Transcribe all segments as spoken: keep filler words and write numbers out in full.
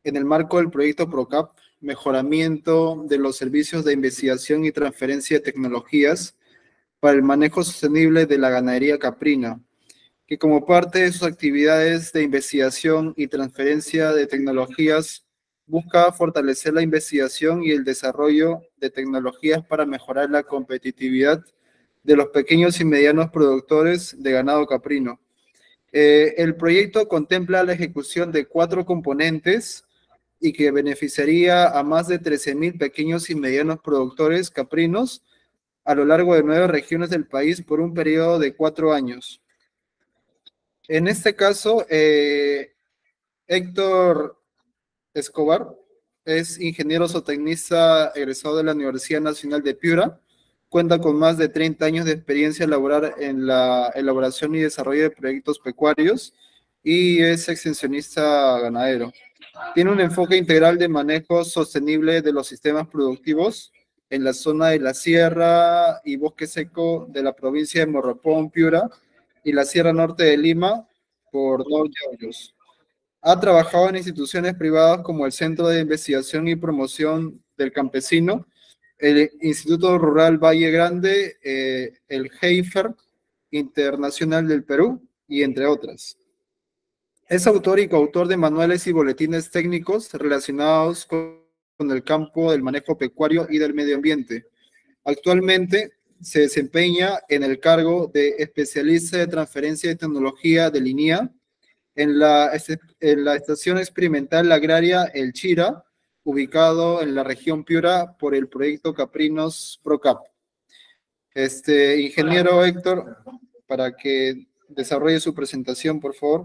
en el marco del proyecto PROCAP, mejoramiento de los servicios de investigación y transferencia de tecnologías para el manejo sostenible de la ganadería caprina, que como parte de sus actividades de investigación y transferencia de tecnologías busca fortalecer la investigación y el desarrollo de tecnologías para mejorar la competitividad de los pequeños y medianos productores de ganado caprino. Eh, el proyecto contempla la ejecución de cuatro componentes y que beneficiaría a más de trece mil pequeños y medianos productores caprinos a lo largo de nueve regiones del país por un periodo de cuatro años. En este caso, eh, Héctor Escobar es ingeniero zootecnista egresado de la Universidad Nacional de Piura. Cuenta con más de treinta años de experiencia laboral en la elaboración y desarrollo de proyectos pecuarios y es extensionista ganadero. Tiene un enfoque integral de manejo sostenible de los sistemas productivos en la zona de la Sierra y Bosque Seco de la provincia de Morropón, Piura, y la Sierra Norte de Lima por dos años. Ha trabajado en instituciones privadas como el Centro de Investigación y Promoción del Campesino, el Instituto Rural Valle Grande, eh, el Heifer Internacional del Perú, y entre otras. Es autor y coautor de manuales y boletines técnicos relacionados con, con el campo del manejo pecuario y del medio ambiente. Actualmente se desempeña en el cargo de especialista de transferencia de tecnología de línea en la, en la Estación Experimental Agraria El Chira, ubicado en la región Piura por el proyecto Caprinos PROCAP. Este, ingeniero Héctor, para que desarrolle su presentación, por favor.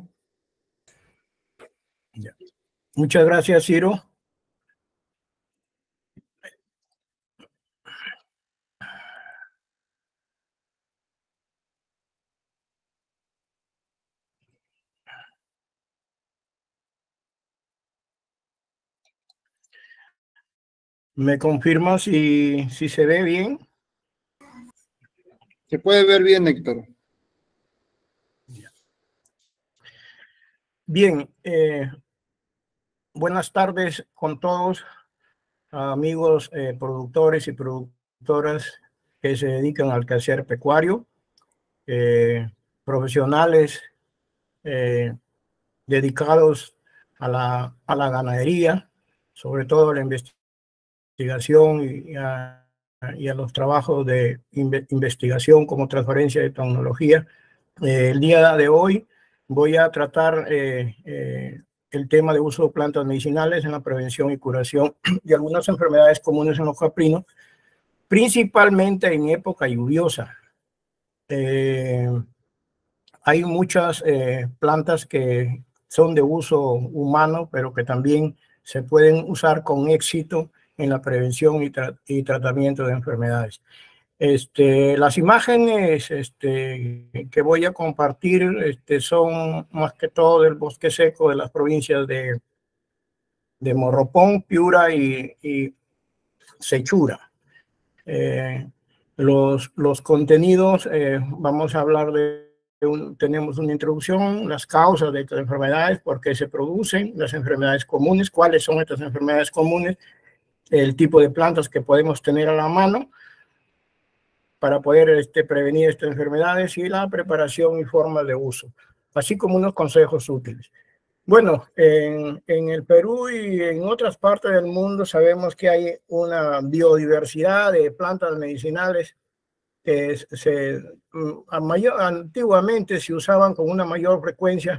Muchas gracias, Ciro. ¿Me confirma si, si se ve bien? Se puede ver bien, Héctor. Bien, eh, buenas tardes con todos, amigos eh, productores y productoras que se dedican al quehacer pecuario, eh, profesionales eh, dedicados a la, a la ganadería, sobre todo a la investigación y a, y a los trabajos de inve investigación como transferencia de tecnología. Eh, el día de hoy voy a tratar eh, eh, el tema de uso de plantas medicinales en la prevención y curación de algunas enfermedades comunes en los caprinos, principalmente en época lluviosa. Eh, hay muchas eh, plantas que son de uso humano, pero que también se pueden usar con éxito en la prevención y, tra y tratamiento de enfermedades. Este, las imágenes este, que voy a compartir este, son más que todo del bosque seco de las provincias de, de Morropón, Piura y, y Sechura. Eh, los, los contenidos, eh, vamos a hablar de, de un, tenemos una introducción, las causas de estas enfermedades, por qué se producen, las enfermedades comunes, cuáles son estas enfermedades comunes, el tipo de plantas que podemos tener a la mano para poder este, prevenir estas enfermedades y la preparación y forma de uso, así como unos consejos útiles. Bueno, en, en el Perú y en otras partes del mundo sabemos que hay una biodiversidad de plantas medicinales que se, a mayor, antiguamente se usaban con una mayor frecuencia,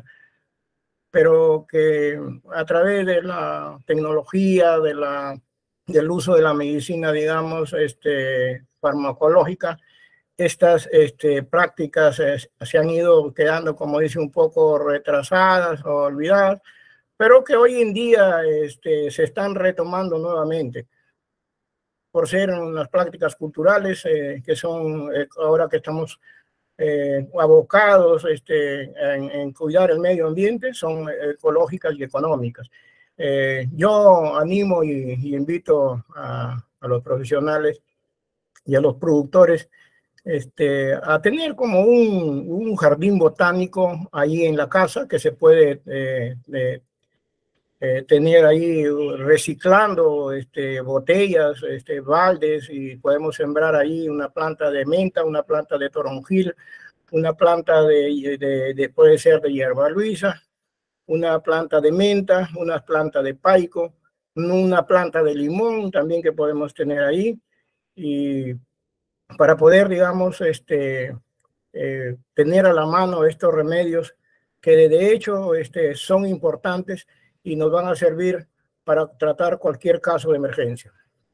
pero que a través de la tecnología, de la, del uso de la medicina, digamos, este, farmacológica, estas este, prácticas eh, se han ido quedando, como dice, un poco retrasadas o olvidadas, pero que hoy en día este, se están retomando nuevamente por ser unas prácticas culturales eh, que son, eh, ahora que estamos eh, abocados este, en, en cuidar el medio ambiente, son ecológicas y económicas. Eh, yo animo y, y invito a, a los profesionales y a los productores Este, a tener como un, un jardín botánico ahí en la casa que se puede eh, eh, eh, tener ahí reciclando este, botellas, este, baldes, y podemos sembrar ahí una planta de menta, una planta de toronjil, una planta de, de, de puede ser de hierba luisa, una planta de menta, una planta de paico, una planta de limón también que podemos tener ahí, y para poder, digamos, este, eh, tener a la mano estos remedios que de hecho este, son importantes y nos van a servir para tratar cualquier caso de emergencia.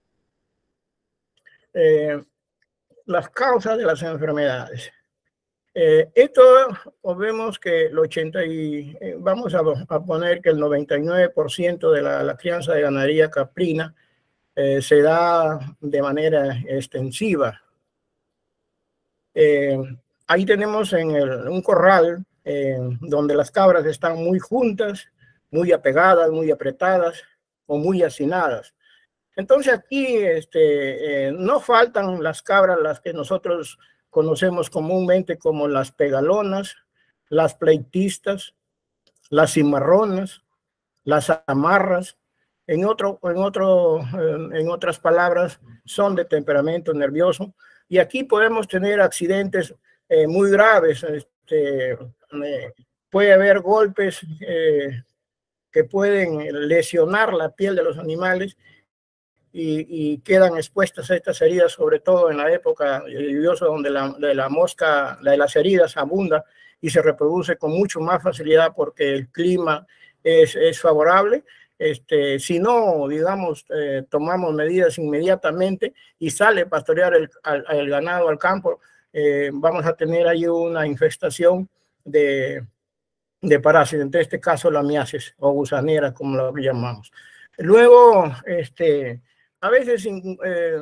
Eh, las causas de las enfermedades. Eh, esto vemos que el ochenta y eh, vamos a, a, poner que el noventa y nueve por ciento de la, la crianza de ganadería caprina eh, se da de manera extensiva. Eh, ahí tenemos en el, un corral eh, donde las cabras están muy juntas, muy apegadas, muy apretadas o muy hacinadas. Entonces aquí este, eh, no faltan las cabras, las que nosotros conocemos comúnmente como las pegalonas, las pleitistas, las cimarronas, las amarras. En, otro, en, otro, en otras palabras, son de temperamento nervioso. Y aquí podemos tener accidentes eh, muy graves. Este, eh, puede haber golpes eh, que pueden lesionar la piel de los animales y, y quedan expuestas a estas heridas, sobre todo en la época lluviosa donde la, de la mosca, la de las heridas abunda y se reproduce con mucho más facilidad porque el clima es, es favorable. Este, si no, digamos, eh, tomamos medidas inmediatamente y sale a pastorear el, al, el ganado al campo, eh, vamos a tener ahí una infestación de, de parásitos, en este caso la miasis o gusanera, como lo llamamos. Luego, este, a veces eh,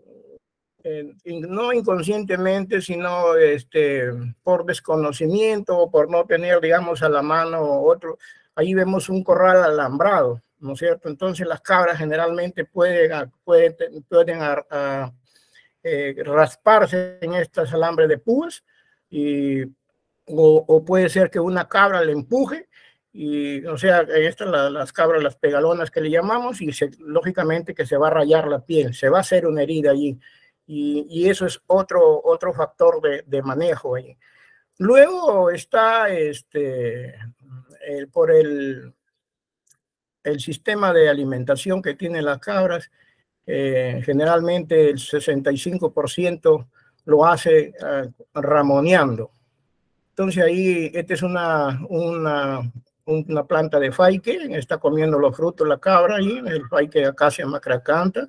eh, no inconscientemente, sino este, por desconocimiento o por no tener, digamos, a la mano otro, ahí vemos un corral alambrado, ¿no es cierto? Entonces las cabras generalmente pueden, pueden, pueden a, a, eh, rasparse en estas alambres de púas, y, o, o puede ser que una cabra le empuje, y o sea, estas la, las cabras, las pegalonas que le llamamos, y se, lógicamente que se va a rayar la piel, se va a hacer una herida allí, y, y eso es otro, otro factor de, de manejo ahí. Luego está este, el, por el, el sistema de alimentación que tienen las cabras. Eh, generalmente el sesenta y cinco por ciento lo hace uh, ramoneando. Entonces ahí, esta es una, una, una planta de faique, está comiendo los frutos la cabra ahí, el faique Acacia macracantha,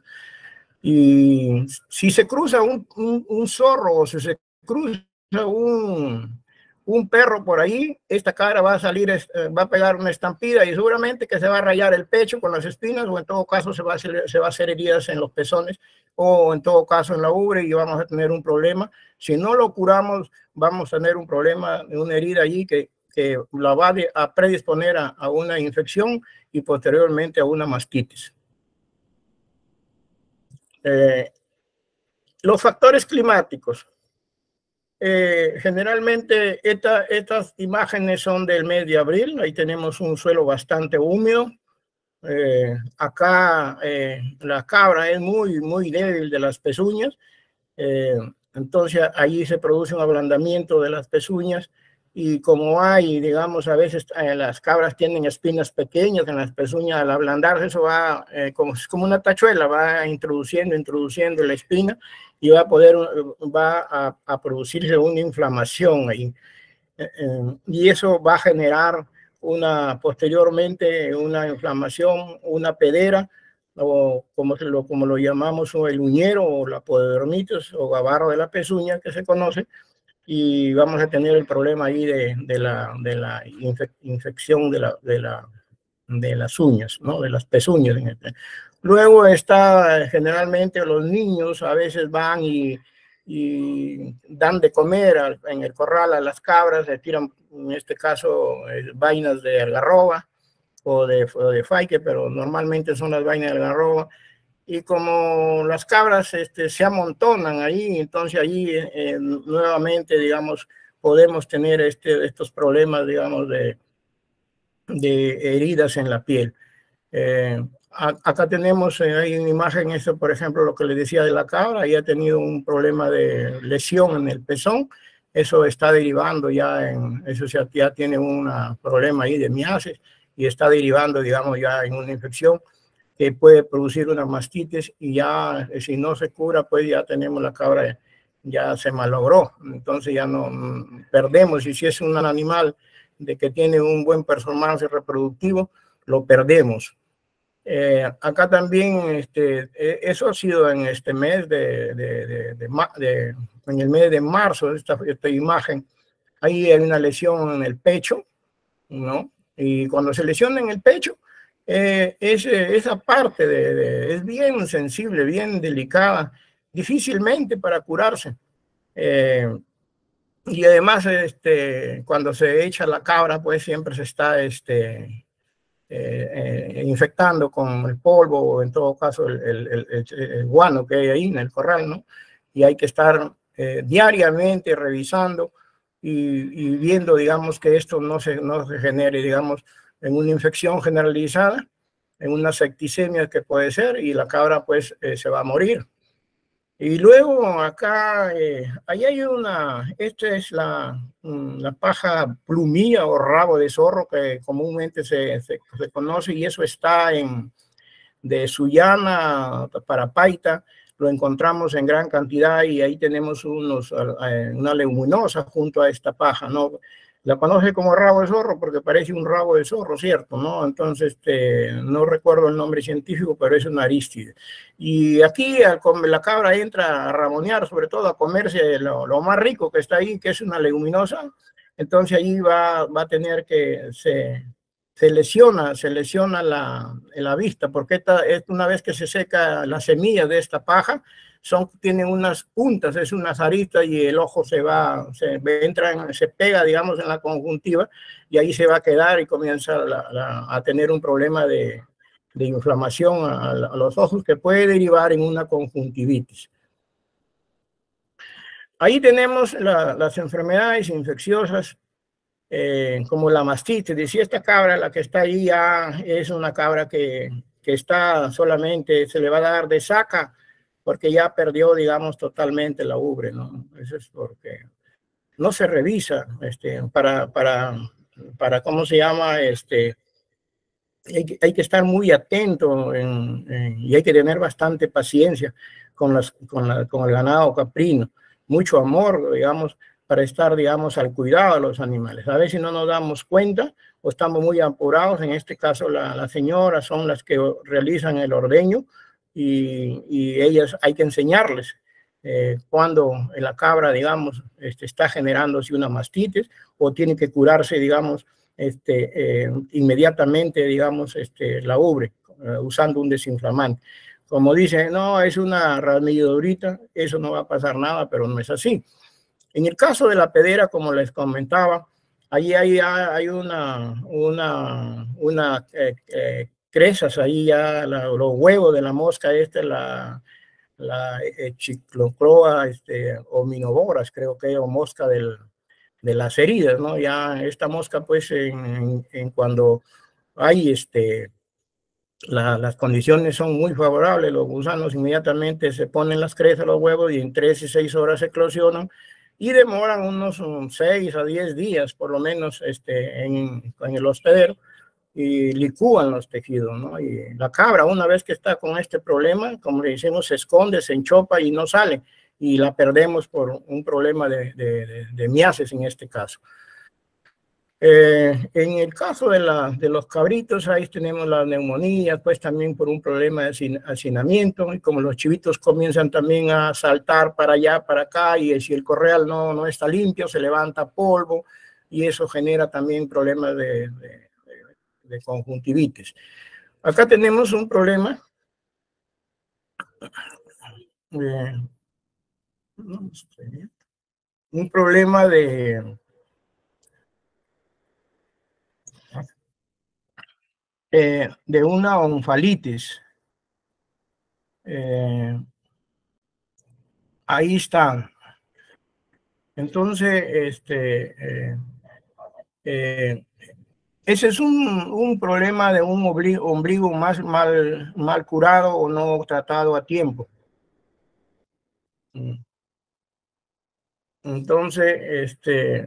y si se cruza un, un, un zorro o si se cruza un, un perro por ahí, esta cabra va a salir, va a pegar una estampida y seguramente que se va a rayar el pecho con las espinas, o en todo caso se va a hacer, se va a hacer heridas en los pezones, o en todo caso en la ubre, y vamos a tener un problema. Si no lo curamos, vamos a tener un problema, una herida allí que, que la va a predisponer a, a una infección y posteriormente a una mastitis. Eh, los factores climáticos. Eh, generalmente esta, estas imágenes son del mes de abril. Ahí tenemos un suelo bastante húmedo. Eh, acá eh, la cabra es muy, muy débil de las pezuñas. Eh, entonces allí se produce un ablandamiento de las pezuñas, y como hay, digamos, a veces eh, las cabras tienen espinas pequeñas en las pezuñas, al ablandarse eso va eh, como, como una tachuela, va introduciendo, introduciendo la espina, y va a poder, va a, a producirse una inflamación ahí. Eh, eh, y eso va a generar una, posteriormente, una inflamación, una pedera, o como lo, como lo llamamos, o el uñero, o la pododermitis, o gabarro de la pezuña, que se conoce, y vamos a tener el problema ahí de, de la, de la infe, infección de, la, de, la, de las uñas, ¿no? De las pezuñas. Luego está, generalmente los niños a veces van y, y dan de comer al, en el corral a las cabras, le tiran, en este caso, eh, vainas de algarroba o de, o de faique, pero normalmente son las vainas de algarroba. Y como las cabras este, se amontonan ahí, entonces ahí eh, nuevamente, digamos, podemos tener este, estos problemas, digamos, de, de heridas en la piel. Eh, acá tenemos, eh, hay una imagen, esto por ejemplo, lo que les decía de la cabra, ya ha tenido un problema de lesión en el pezón, eso está derivando ya en, eso ya, ya tiene un problema ahí de miasis y está derivando, digamos, ya en una infección que puede producir una mastitis y ya, si no se cura, pues ya tenemos la cabra, ya se malogró, entonces ya no perdemos, y si es un animal de que tiene un buen performance reproductivo, lo perdemos. Eh, acá también, este, eso ha sido en este mes de, de, de, de, de en el mes de marzo, esta, esta imagen, ahí hay una lesión en el pecho, ¿no? Y cuando se lesiona en el pecho, eh, ese, esa parte de, de, es bien sensible, bien delicada, difícilmente para curarse. Eh, y además, este, cuando se echa la cabra, pues siempre se está este, eh, eh, infectando con el polvo, o en todo caso el, el, el, el guano que hay ahí en el corral, ¿no? Y hay que estar eh, diariamente revisando y, y viendo, digamos, que esto no se, no se genere, digamos, en una infección generalizada, en una septicemia que puede ser, y la cabra pues eh, se va a morir. Y luego acá, eh, ahí hay una, esta es la, la paja plumilla o rabo de zorro que comúnmente se, se, se conoce, y eso está en, de Sullana para Paita, lo encontramos en gran cantidad, y ahí tenemos unos, una leguminosa junto a esta paja, ¿no? La conoce como rabo de zorro porque parece un rabo de zorro, ¿cierto? ¿No? Entonces, este, no recuerdo el nombre científico, pero es una arístide. Y aquí la cabra entra a ramonear, sobre todo a comerse lo, lo más rico que está ahí, que es una leguminosa. Entonces, ahí va, va a tener que... Se, se lesiona, se lesiona la, la vista, porque esta, una vez que se seca la semilla de esta paja, son, tienen unas puntas, es unas aristas, y el ojo se va, se entra, se pega, digamos, en la conjuntiva, y ahí se va a quedar y comienza la, la, a tener un problema de, de inflamación a, a los ojos que puede derivar en una conjuntivitis. Ahí tenemos la, las enfermedades infecciosas, Eh, como la mastitis. Si esta cabra, la que está ahí, ya es una cabra que, que está solamente, se le va a dar de saca, porque ya perdió, digamos, totalmente la ubre, ¿no? Eso es porque no se revisa, este, para, para, para, ¿cómo se llama? Este, hay que, hay que estar muy atento en, en, y hay que tener bastante paciencia con, las, con, la, con el ganado caprino, mucho amor, digamos, para estar, digamos, al cuidado de los animales. A veces no nos damos cuenta o estamos muy apurados. En este caso, las la señoras son las que realizan el ordeño, y, y ellas hay que enseñarles eh, cuando la cabra, digamos, este, está generándose una mastitis o tiene que curarse, digamos, este, eh, inmediatamente, digamos, este, la ubre, uh, usando un desinflamante. Como dicen, no, es una ramillodurita, eso no va a pasar nada, pero no es así. En el caso de la pedera, como les comentaba, ahí hay, hay una, una, una eh, eh, cresas, ahí ya la, los huevos de la mosca, esta, la, la eh, Chiclocroa este, ominoboras, creo que es, o mosca del, de las heridas, ¿no? Ya esta mosca, pues, en, en, en cuando hay este, la, las condiciones son muy favorables, los gusanos inmediatamente se ponen las crestas, los huevos, y en tres y seis horas eclosionan, y demoran unos seis a diez días, por lo menos, este, en, en el hospedero, y licúan los tejidos, ¿no? Y la cabra, una vez que está con este problema, como le decimos, se esconde, se enchopa y no sale, y la perdemos por un problema de, de, de, de miasis en este caso. Eh, en el caso de, la, de los cabritos, ahí tenemos la neumonía, pues también por un problema de hacinamiento, y como los chivitos comienzan también a saltar para allá, para acá, y si el corral no, no está limpio, se levanta polvo, y eso genera también problemas de, de, de, de conjuntivitis. Acá tenemos un problema, eh, un problema de... Eh, de una onfalitis. Eh, ahí está. Entonces, este, eh, eh, ese es un, un problema de un ombligo, ombligo más mal, mal curado o no tratado a tiempo. Entonces, este,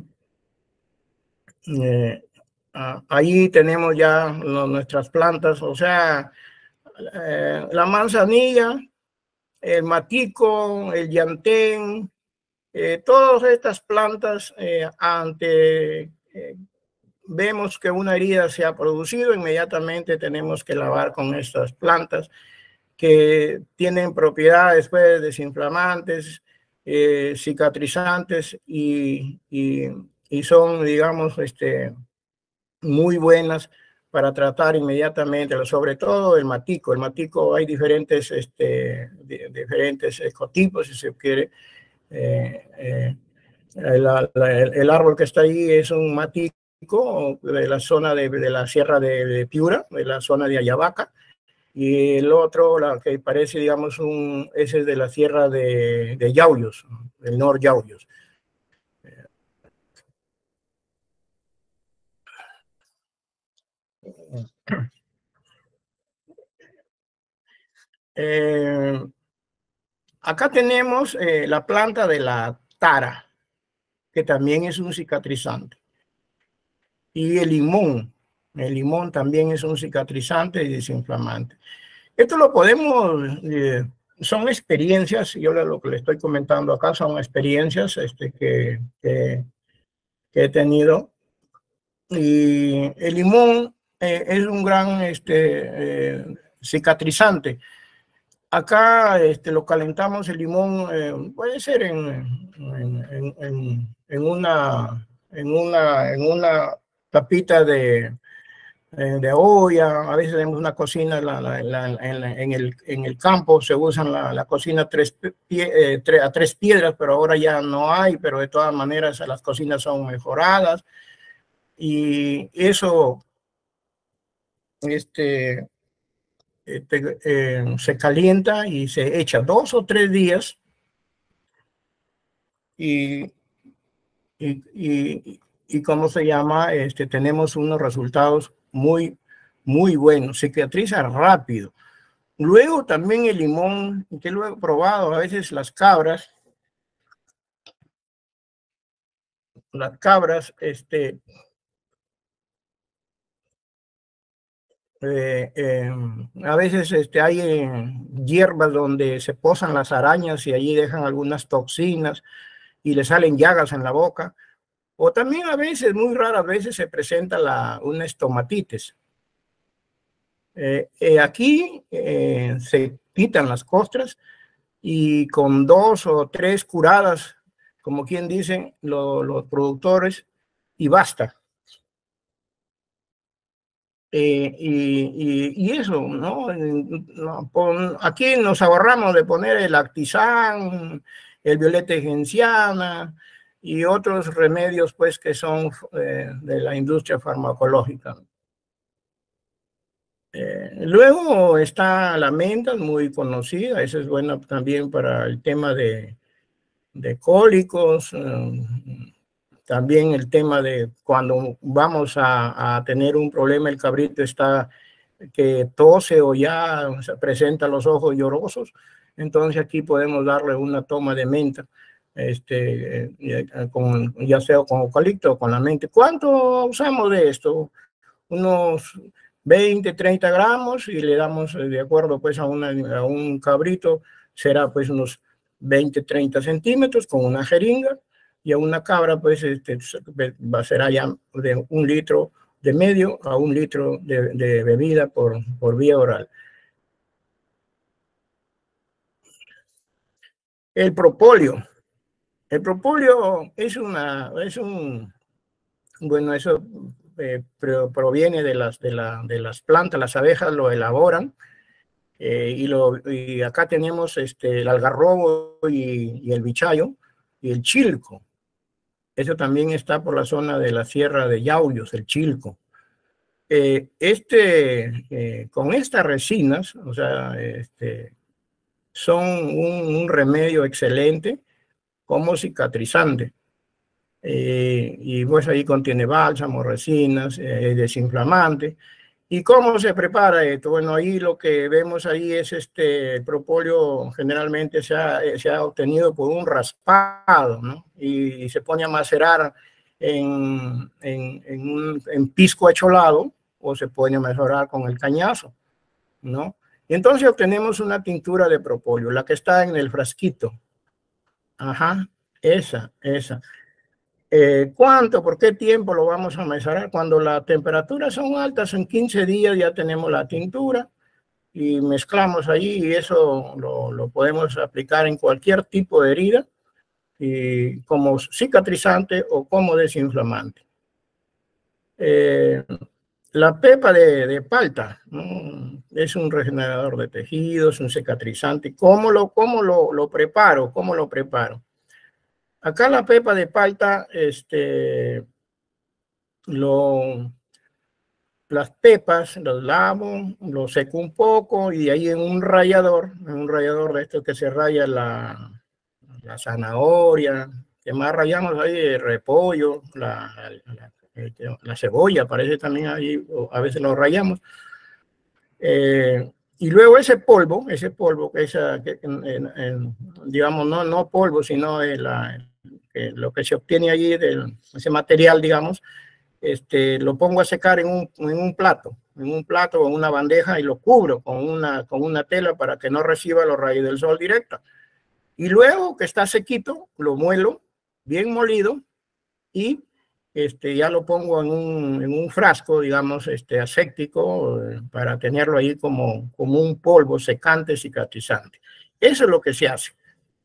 eh, ah, ahí tenemos ya lo, nuestras plantas, o sea, eh, la manzanilla, el matico, el llantén, eh, todas estas plantas, eh, ante eh, vemos que una herida se ha producido, inmediatamente tenemos que lavar con estas plantas que tienen propiedades pues, desinflamantes, eh, cicatrizantes y, y, y son, digamos, este, muy buenas para tratar inmediatamente, sobre todo el matico. El matico hay diferentes, este, diferentes ecotipos, si se quiere. Eh, eh, la, la, el árbol que está ahí es un matico de la zona de, de la sierra de, de Piura, de la zona de Ayabaca, y el otro, la que parece, digamos, un, ese es de la sierra de, de Yauyos, del Nor Yauyos. Eh, acá tenemos eh, la planta de la tara, que también es un cicatrizante. Y el limón, el limón también es un cicatrizante y desinflamante. Esto lo podemos, eh, son experiencias, yo lo que le estoy comentando acá son experiencias este, que, que, que he tenido. Y el limón eh, es un gran este, eh, cicatrizante. Acá este, lo calentamos el limón, eh, puede ser en, en, en, en, una, en, una, en una tapita de, de olla. A veces tenemos una cocina la, la, la, en, en, el, en el campo, se usan la, la cocina tres pie, eh, tres, a tres piedras, pero ahora ya no hay, pero de todas maneras las cocinas son mejoradas. Y eso este, este, eh, se calienta y se echa dos o tres días y, y, y, y ¿cómo se llama? Este, tenemos unos resultados muy, muy buenos, cicatriza rápido. Luego también el limón, que lo he probado, a veces las cabras, las cabras, este, Eh, eh, a veces este, hay eh, hierbas donde se posan las arañas y allí dejan algunas toxinas y le salen llagas en la boca. O también a veces, muy raras veces, se presenta la, una estomatitis. Eh, eh, aquí eh, se quitan las costras y con dos o tres curadas, como quien dicen lo, los productores, y basta. Eh, y, y, y, eso, ¿no? no pon, aquí nos ahorramos de poner el Actizan, el violeta genciana y otros remedios, pues, que son eh, de la industria farmacológica. Eh, luego está la menta, muy conocida, esa es buena también para el tema de, de cólicos. Eh, también el tema de cuando vamos a, a tener un problema, el cabrito está que tose o ya se presenta los ojos llorosos, entonces aquí podemos darle una toma de menta, este, con, ya sea con eucalipto o con la menta. ¿Cuánto usamos de esto? Unos veinte, treinta gramos y le damos de acuerdo pues a, una, a un cabrito, será pues unos veinte, treinta centímetros con una jeringa, y a una cabra pues este, va a ser allá de un litro de medio a un litro de, de bebida por, por vía oral. El propóleo. El propóleo es una, es un, bueno, eso eh, proviene de las, de, la, de las plantas, las abejas lo elaboran, eh, y, lo, y acá tenemos este, el algarrobo y, y el bichayo y el chilco. Eso también está por la zona de la sierra de Yauyos, el chilco. Eh, este, eh, con estas resinas, o sea, este, son un, un remedio excelente como cicatrizante. eh, y pues ahí contiene bálsamo, resinas, eh, desinflamante. ¿Y cómo se prepara esto? Bueno, ahí lo que vemos ahí es este propóleo, generalmente se ha, se ha obtenido por un raspado, ¿no? Y, y se pone a macerar en, en, en, un, en pisco acholado, o se pone a macerar con el cañazo, ¿no? Y entonces obtenemos una tintura de propóleo, la que está en el frasquito. Ajá, esa, esa. Eh, ¿Cuánto? ¿Por qué tiempo lo vamos a macerar? Cuando las temperaturas son altas, en quince días ya tenemos la tintura y mezclamos allí, y eso lo, lo podemos aplicar en cualquier tipo de herida, y como cicatrizante o como desinflamante. Eh, la pepa de, de palta, ¿no? Es un regenerador de tejidos, un cicatrizante. ¿Cómo lo, cómo lo, lo preparo? ¿Cómo lo preparo? Acá la pepa de palta, este, lo, las pepas, los lavo, los seco un poco, y de ahí en un rallador, en un rallador de estos que se raya la, la zanahoria, que más rayamos ahí, el repollo, la, la, la, la cebolla, parece también ahí, a veces lo rayamos. Eh, y luego ese polvo, ese polvo, esa, que, en, en, digamos, no, no polvo, sino la, que lo que se obtiene allí de ese material, digamos, este, lo pongo a secar en un, en un plato, en un plato o en una bandeja, y lo cubro con una, con una tela para que no reciba los rayos del sol directa. Y luego que está sequito, lo muelo, bien molido, y este, ya lo pongo en un, en un frasco, digamos, este, aséptico, eh, para tenerlo ahí como, como un polvo secante, cicatrizante. Eso es lo que se hace.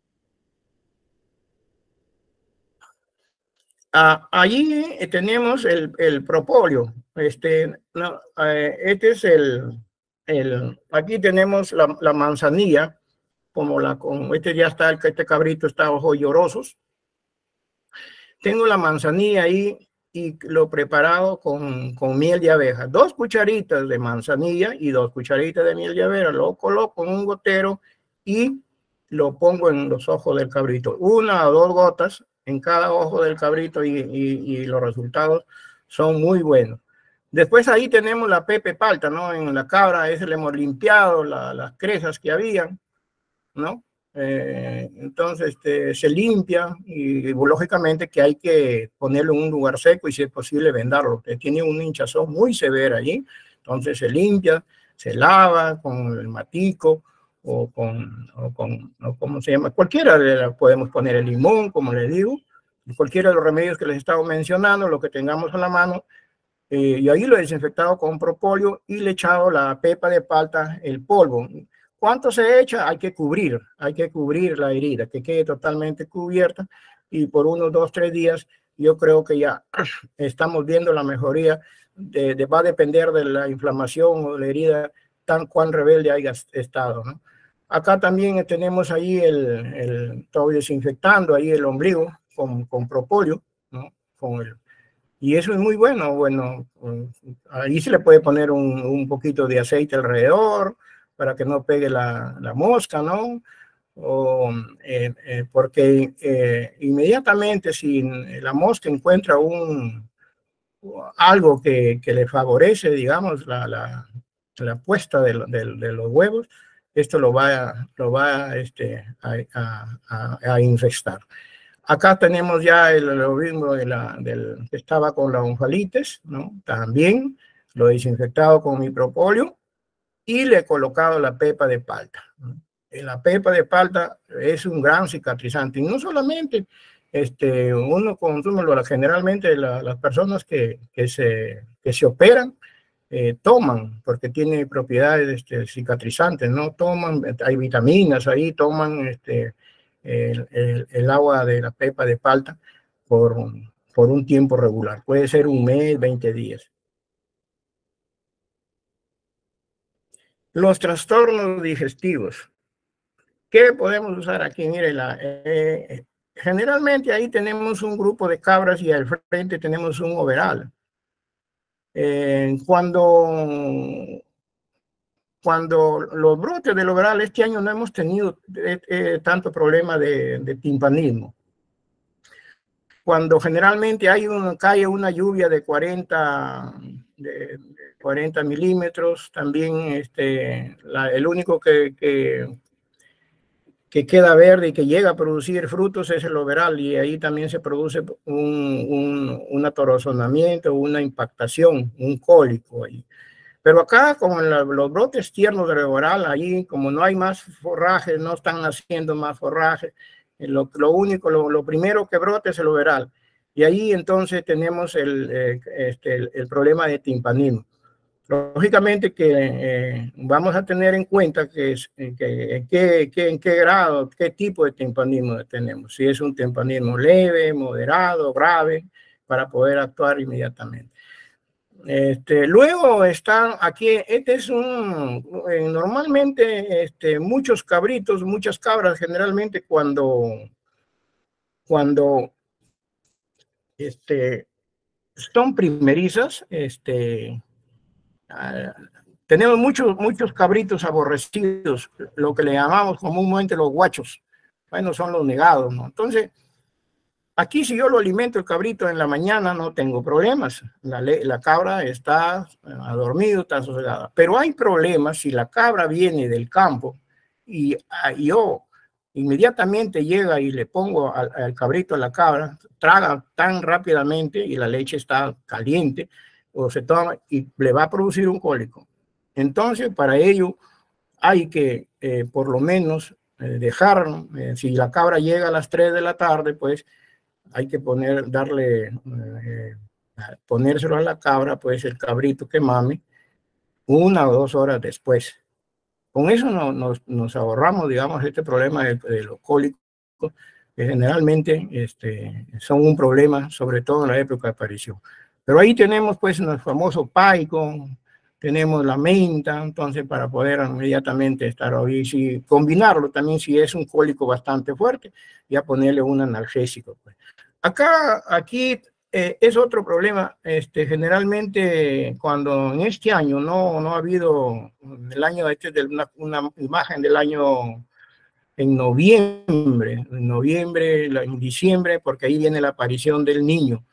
Ah, allí tenemos el, el propóleo. Este, no, eh, este es el, el, aquí tenemos la, la manzanilla, como la, con este ya está, el, este cabrito está ojos llorosos. Tengo la manzanilla ahí y lo preparado con, con miel de abeja. Dos cucharitas de manzanilla y dos cucharitas de miel de abeja. Lo coloco en un gotero y lo pongo en los ojos del cabrito. Una o dos gotas en cada ojo del cabrito, y, y, y los resultados son muy buenos. Después ahí tenemos la pepe palta, ¿no? En la cabra ese le hemos limpiado la, las cresas que habían, ¿no? Eh, entonces este, se limpia, y, y lógicamente que hay que ponerlo en un lugar seco y si es posible vendarlo, que tiene una hinchazón muy severa allí. Entonces se limpia, se lava con el matico o con, o con o ¿cómo se llama? Cualquiera de la, podemos poner el limón, como les digo, cualquiera de los remedios que les he estado mencionando, lo que tengamos a la mano. Eh, y ahí lo he desinfectado con propóleo y le he echado la pepa de palta, el polvo. ¿Cuánto se echa? Hay que cubrir, hay que cubrir la herida, que quede totalmente cubierta, y por unos dos, tres días yo creo que ya estamos viendo la mejoría. De, de, va a depender de la inflamación o la herida, tan cuán rebelde haya estado, ¿no? Acá también tenemos ahí el, el estoy desinfectando ahí el ombligo con, con propóleo, ¿no? Con el, y eso es muy bueno. Bueno, ahí se le puede poner un, un poquito de aceite alrededor para que no pegue la, la mosca, ¿no? O, eh, eh, porque eh, inmediatamente si la mosca encuentra un, algo que, que le favorece, digamos, la, la, la puesta de, de, de los huevos, esto lo va, lo va este, a, a, a, a infestar. Acá tenemos ya el mismo de la, del que estaba con la onfalitis, ¿no? También lo he desinfectado con mi propóleo y le he colocado la pepa de palta, ¿no? La pepa de palta es un gran cicatrizante, y no solamente este, uno consume, generalmente la, las personas que, que, se, que se operan eh, toman, porque tiene propiedades este, cicatrizantes, ¿no? Toman, hay vitaminas ahí, toman este, el, el, el agua de la pepa de palta por, por un tiempo regular. Puede ser un mes, veinte días. Los trastornos digestivos. ¿Qué podemos usar aquí? Mire, la, eh, generalmente ahí tenemos un grupo de cabras y al frente tenemos un overall. Eh, cuando, cuando los brotes del overall, este año no hemos tenido eh, eh, tanto problema de, de timpanismo. cuando generalmente hay un, cae una lluvia de cuarenta, de, de cuarenta milímetros, también este, la, el único que, que, que queda verde y que llega a producir frutos es el overall, y ahí también se produce un, un, un atorozonamiento, una impactación, un cólico ahí. Pero acá, como en la, los brotes tiernos del overall, ahí como no hay más forraje, no están haciendo más forraje, lo, lo único, lo, lo primero que brota es el overall. Y ahí entonces tenemos el, eh, este, el, el problema de timpanismo. Lógicamente que eh, vamos a tener en cuenta que, que, que, que en qué grado, qué tipo de timpanismo tenemos. Si es un timpanismo leve, moderado, grave, para poder actuar inmediatamente. Este, luego están aquí, este es un, eh, normalmente este, muchos cabritos, muchas cabras, generalmente cuando, cuando este, son primerizas, este, uh, tenemos muchos, muchos cabritos aborrecidos, lo que le llamamos comúnmente los guachos. Bueno, son los negados, ¿no? Entonces, aquí si yo lo alimento el cabrito en la mañana no tengo problemas. La, la cabra está uh, dormida, está sosegada. Pero hay problemas si la cabra viene del campo y uh, yo inmediatamente llega y le pongo al, al cabrito a la cabra, traga tan rápidamente y la leche está caliente o se toma y le va a producir un cólico. Entonces, para ello hay que eh, por lo menos eh, dejar, eh, si la cabra llega a las tres de la tarde, pues hay que poner, darle, eh, ponérselo a la cabra, pues el cabrito que mame, una o dos horas después. Con eso no, nos, nos ahorramos, digamos, este problema de, de los cólicos, que generalmente este, son un problema, sobre todo en la época de aparición. Pero ahí tenemos, pues, el famoso paico, tenemos la menta, entonces, para poder inmediatamente estar ahí, si combinarlo también, si es un cólico bastante fuerte, ya ponerle un analgésico, pues. Acá, aquí eh, es otro problema. Este, generalmente, cuando en este año no, no ha habido, el año este de una, una imagen del año en noviembre, en noviembre, en diciembre, porque ahí viene la aparición del niño.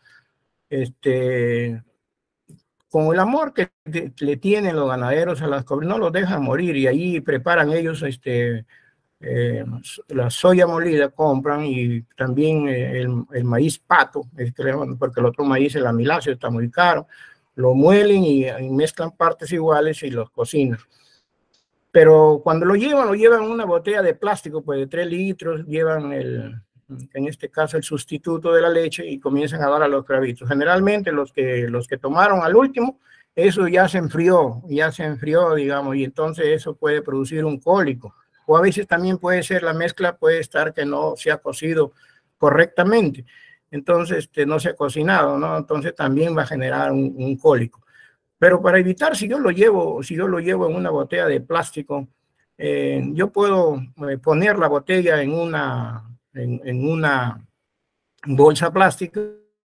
Este, con el amor que le tienen los ganaderos a las cobras, no los dejan morir y ahí preparan ellos este, Eh, la soya molida compran y también eh, el, el maíz pato, es que le llaman, porque el otro maíz, el amiláceo, está muy caro. Lo muelen y, y mezclan partes iguales y los cocinan. Pero cuando lo llevan, lo llevan en una botella de plástico, pues de tres litros, llevan el, en este caso el sustituto de la leche y comienzan a dar a los cravitos. Generalmente los que, los que tomaron al último, eso ya se enfrió, ya se enfrió, digamos, y entonces eso puede producir un cólico. O a veces también puede ser la mezcla, puede estar que no se ha cocido correctamente, entonces este, no se ha cocinado, ¿no? Entonces también va a generar un, un cólico. Pero para evitar, si yo lo llevo, si yo lo llevo en una botella de plástico, eh, yo puedo eh, poner la botella en una, en, en una bolsa plástica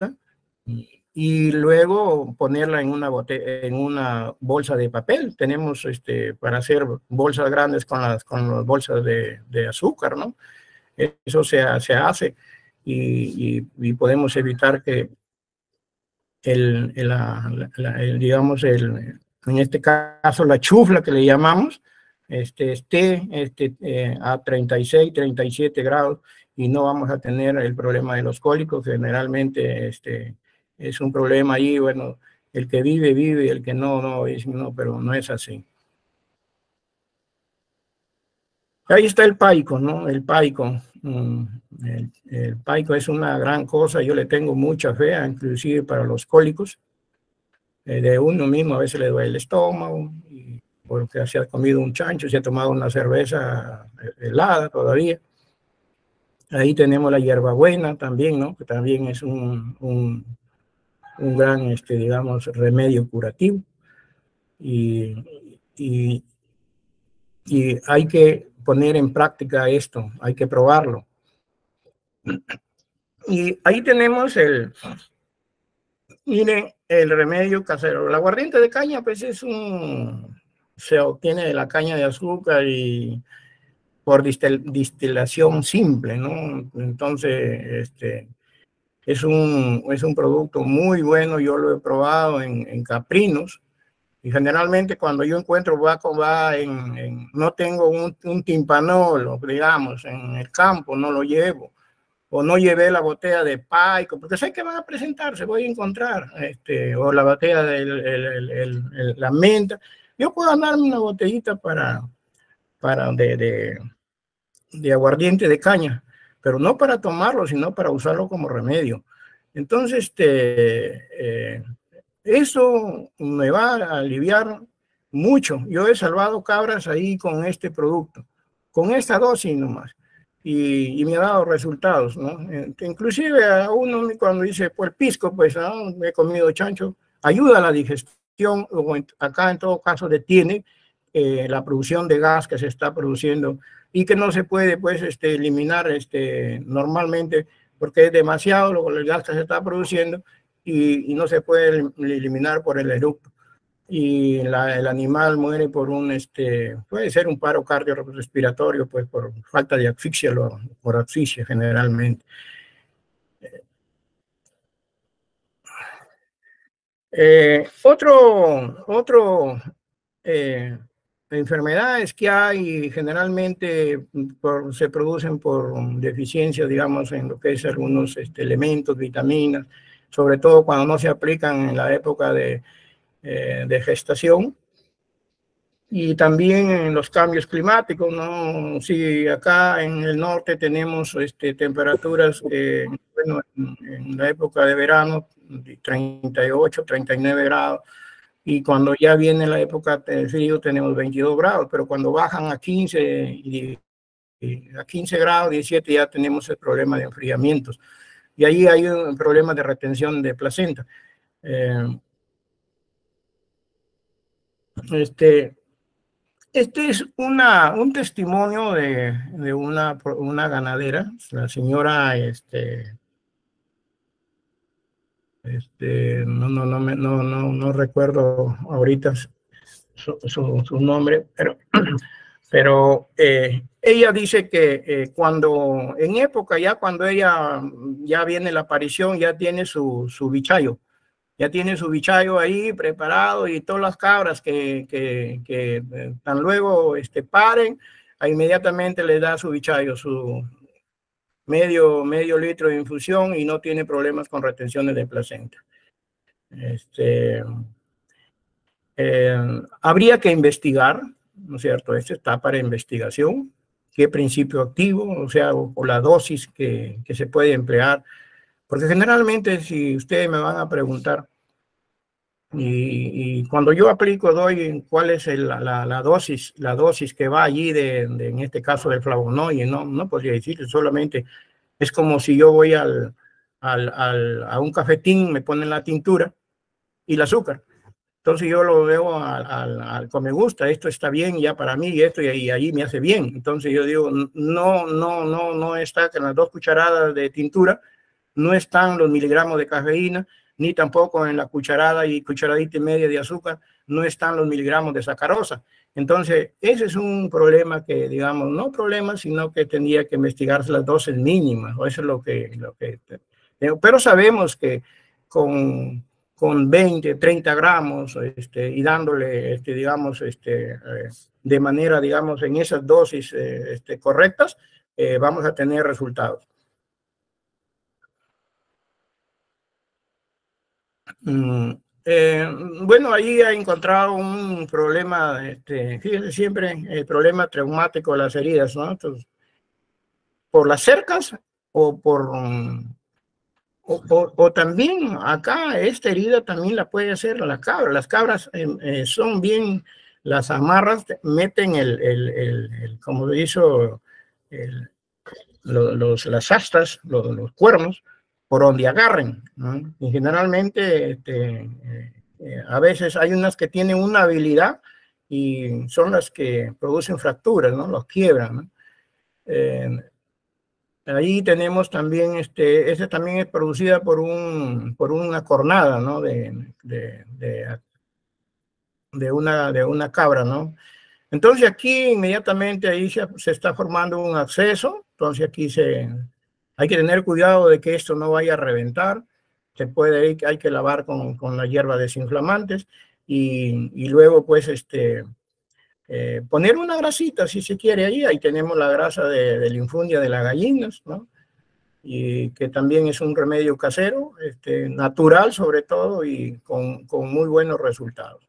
y luego ponerla en una, botella, en una bolsa de papel. Tenemos este, para hacer bolsas grandes con las, con las bolsas de, de azúcar, ¿no? Eso se, se hace y, y, y podemos evitar que el, el, la, la, el digamos, el, en este caso la chufla que le llamamos, este, esté este, eh, a treinta y seis, treinta y siete grados y no vamos a tener el problema de los cólicos. Generalmente este, es un problema ahí, bueno, el que vive, vive, el que no, no, es, no, pero no es así. Ahí está el paico, ¿no? El paico. El, el paico es una gran cosa, yo le tengo mucha fe, inclusive para los cólicos. Eh, de uno mismo a veces le duele el estómago, y porque se ha comido un chancho, se ha tomado una cerveza helada todavía. Ahí tenemos la hierbabuena también, ¿no? Que también es un, un, un gran, este, digamos, remedio curativo. Y, y, y hay que poner en práctica esto, hay que probarlo. Y ahí tenemos el, miren, el remedio casero. El aguardiente de caña, pues es un, se obtiene de la caña de azúcar y por distil, distilación simple, ¿no? Entonces, este, Es un, es un producto muy bueno, yo lo he probado en, en caprinos, y generalmente cuando yo encuentro vaco va en, en no tengo un, un timpanol, digamos, en el campo, no lo llevo, o no llevé la botella de paico, porque sé que van a presentarse, voy a encontrar, este, o la botella de el, el, el, la menta. Yo puedo ganarme una botellita para, para de, de, de aguardiente de caña, pero no para tomarlo, sino para usarlo como remedio. Entonces, este, eh, eso me va a aliviar mucho. Yo he salvado cabras ahí con este producto, con esta dosis nomás, y, y me ha dado resultados, ¿no? Inclusive a uno cuando dice, pues pisco, pues ¿no? He comido chancho, ayuda a la digestión, o acá en todo caso detiene eh, la producción de gas que se está produciendo y que no se puede pues este, eliminar este, normalmente porque es demasiado lo el gas que se está produciendo y, y no se puede eliminar por el eructo. Y la, el animal muere por un, este, puede ser un paro cardiorrespiratorio, pues por falta de asfixia, por asfixia generalmente. Eh, otro, otro eh, enfermedades que hay generalmente por, se producen por deficiencia, digamos, en lo que es algunos este, elementos, vitaminas, sobre todo cuando no se aplican en la época de, eh, de gestación. Y también en los cambios climáticos, ¿no? Si acá en el norte tenemos este, temperaturas, eh, bueno, en, en la época de verano, de treinta y ocho, treinta y nueve grados, y cuando ya viene la época de frío tenemos veintidós grados, pero cuando bajan a quince, y, y a quince grados, diecisiete, ya tenemos el problema de enfriamientos. Y ahí hay un problema de retención de placenta. Eh, este, este es una, un testimonio de, de una, una ganadera, la señora, este, este, no, no, no, no, no, no recuerdo ahorita su, su, su nombre, pero Pero eh, ella dice que eh, cuando, en época ya cuando ella, ya viene la aparición, ya tiene su, su bichayo, ya tiene su bichayo ahí preparado y todas las cabras que, que, que eh, tan luego este, paren, inmediatamente le da su bichayo, su medio, medio litro de infusión y no tiene problemas con retenciones de placenta. Este, Eh, habría que investigar, ¿no es cierto? Esto está para investigación, qué principio activo, o sea, o, o la dosis que, que, se puede emplear, porque generalmente si ustedes me van a preguntar, y, y cuando yo aplico doy cuál es el, la, la, dosis, la dosis que va allí, de, de, en este caso del flavonoide, no, no podría decir, solamente es como si yo voy al, al, al, a un cafetín, me ponen la tintura y el azúcar. Entonces yo lo veo al, al, al como me gusta, esto está bien ya para mí y esto y, y ahí me hace bien. Entonces yo digo, no, no, no, no está que en las dos cucharadas de tintura no están los miligramos de cafeína, ni tampoco en la cucharada y cucharadita y media de azúcar no están los miligramos de sacarosa. Entonces ese es un problema que, digamos, no problema, sino que tendría que investigarse las dosis mínimas, o eso es lo que, lo que pero sabemos que con con veinte, treinta gramos este, y dándole, este, digamos, este, eh, de manera, digamos, en esas dosis eh, este, correctas, eh, vamos a tener resultados. Mm, eh, bueno, ahí he encontrado un problema, este, fíjense siempre, el problema traumático de las heridas, ¿no? Entonces, por las cercas o por... Um, O, o, o también acá esta herida también la puede hacer la cabra. Las cabras eh, eh, son bien, las amarras, meten el, el, el, el como hizo el, lo, los, las astas, los, los cuernos, por donde agarren, ¿no? Y generalmente este, eh, eh, a veces hay unas que tienen una habilidad y son las que producen fracturas, ¿no? Los quiebran, ¿no? Eh, Ahí tenemos también, este, esa también es producida por, un, por una cornada, ¿no? De, de, de, de, una, de una cabra, ¿no? Entonces aquí inmediatamente ahí se, se está formando un acceso, entonces aquí se, Hay que tener cuidado de que esto no vaya a reventar. Se puede, hay que lavar con, con la hierba desinflamantes y, y luego pues este, eh, poner una grasita si se quiere ahí. Ahí tenemos la grasa de, de la infundia de las gallinas, ¿no? Y que también es un remedio casero, este, natural sobre todo y con, con muy buenos resultados.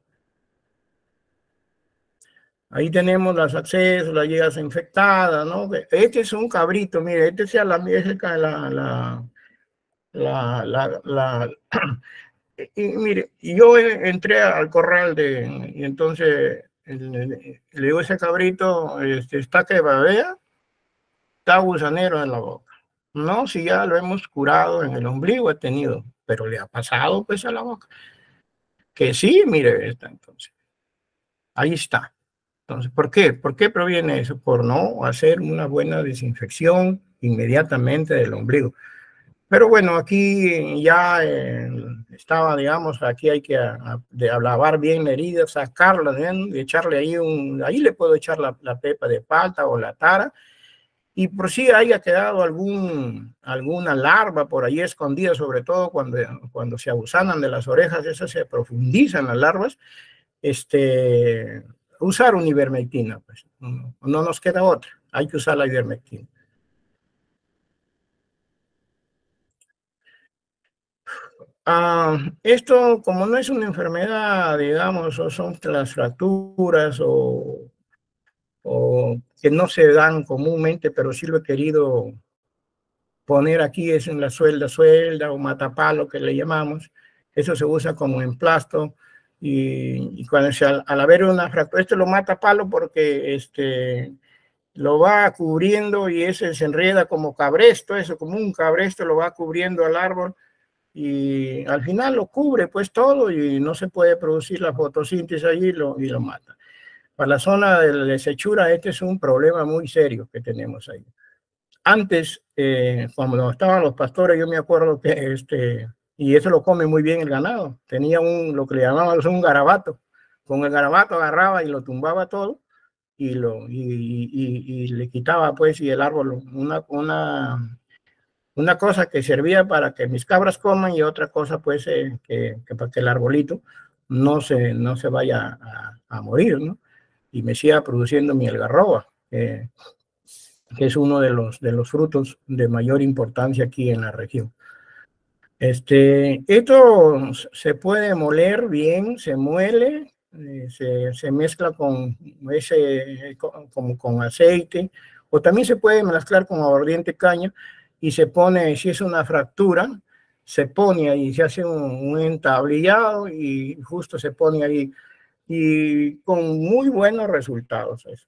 Ahí tenemos las accesos, las llegas infectadas, ¿no? Este es un cabrito, mire, este es la, la, la, la, la, la y, y mire, yo entré al corral de, y entonces le digo, ese cabrito este, está que babea, está gusanero en la boca. No, si ya lo hemos curado en el ombligo, he tenido, pero le ha pasado pues a la boca. Que sí, mire, esta entonces. Ahí está. Entonces, ¿por qué? ¿Por qué proviene eso? Por no hacer una buena desinfección inmediatamente del ombligo. Pero bueno, aquí ya eh, estaba, digamos, aquí hay que a, a, de, a lavar bien la herida, sacarla, ¿ven? Y echarle ahí un, ahí le puedo echar la, la pepa de palta o la tara, y por si haya quedado algún, alguna larva por ahí escondida, sobre todo cuando, cuando se abusanan de las orejas, esas se profundizan las larvas, este, usar una ivermectina, pues, no, no nos queda otra, hay que usar la ivermectina. Ah, esto, como no es una enfermedad, digamos, o son las fracturas o, o que no se dan comúnmente, pero sí lo he querido poner aquí, es en la suelda, suelda o matapalo que le llamamos. Eso se usa como emplasto y, y cuando se, al, al haber una fractura, esto lo mata palo porque este, lo va cubriendo y ese se enreda como cabresto, eso como un cabresto lo va cubriendo al árbol. Y al final lo cubre pues todo y no se puede producir la fotosíntesis allí y lo, y lo mata. Para la zona de la desechura este es un problema muy serio que tenemos ahí. Antes, eh, cuando estaban los pastores, yo me acuerdo que, este, y eso lo come muy bien el ganado, tenía un, lo que le llamaban un garabato. Con el garabato agarraba y lo tumbaba todo y, lo, y, y, y le quitaba pues y el árbol una... una Una cosa que servía para que mis cabras coman y otra cosa pues eh, que, que para que el arbolito no se, no se vaya a, a morir, ¿no? Y me siga produciendo mi algarroba, eh, que es uno de los, de los frutos de mayor importancia aquí en la región. Este, esto se puede moler bien, se muele, eh, se, se mezcla con, ese, con, como con aceite, o también se puede mezclar con aguardiente caña, y se pone, si es una fractura, se pone ahí, se hace un, un entablillado y justo se pone ahí y con muy buenos resultados. Eso.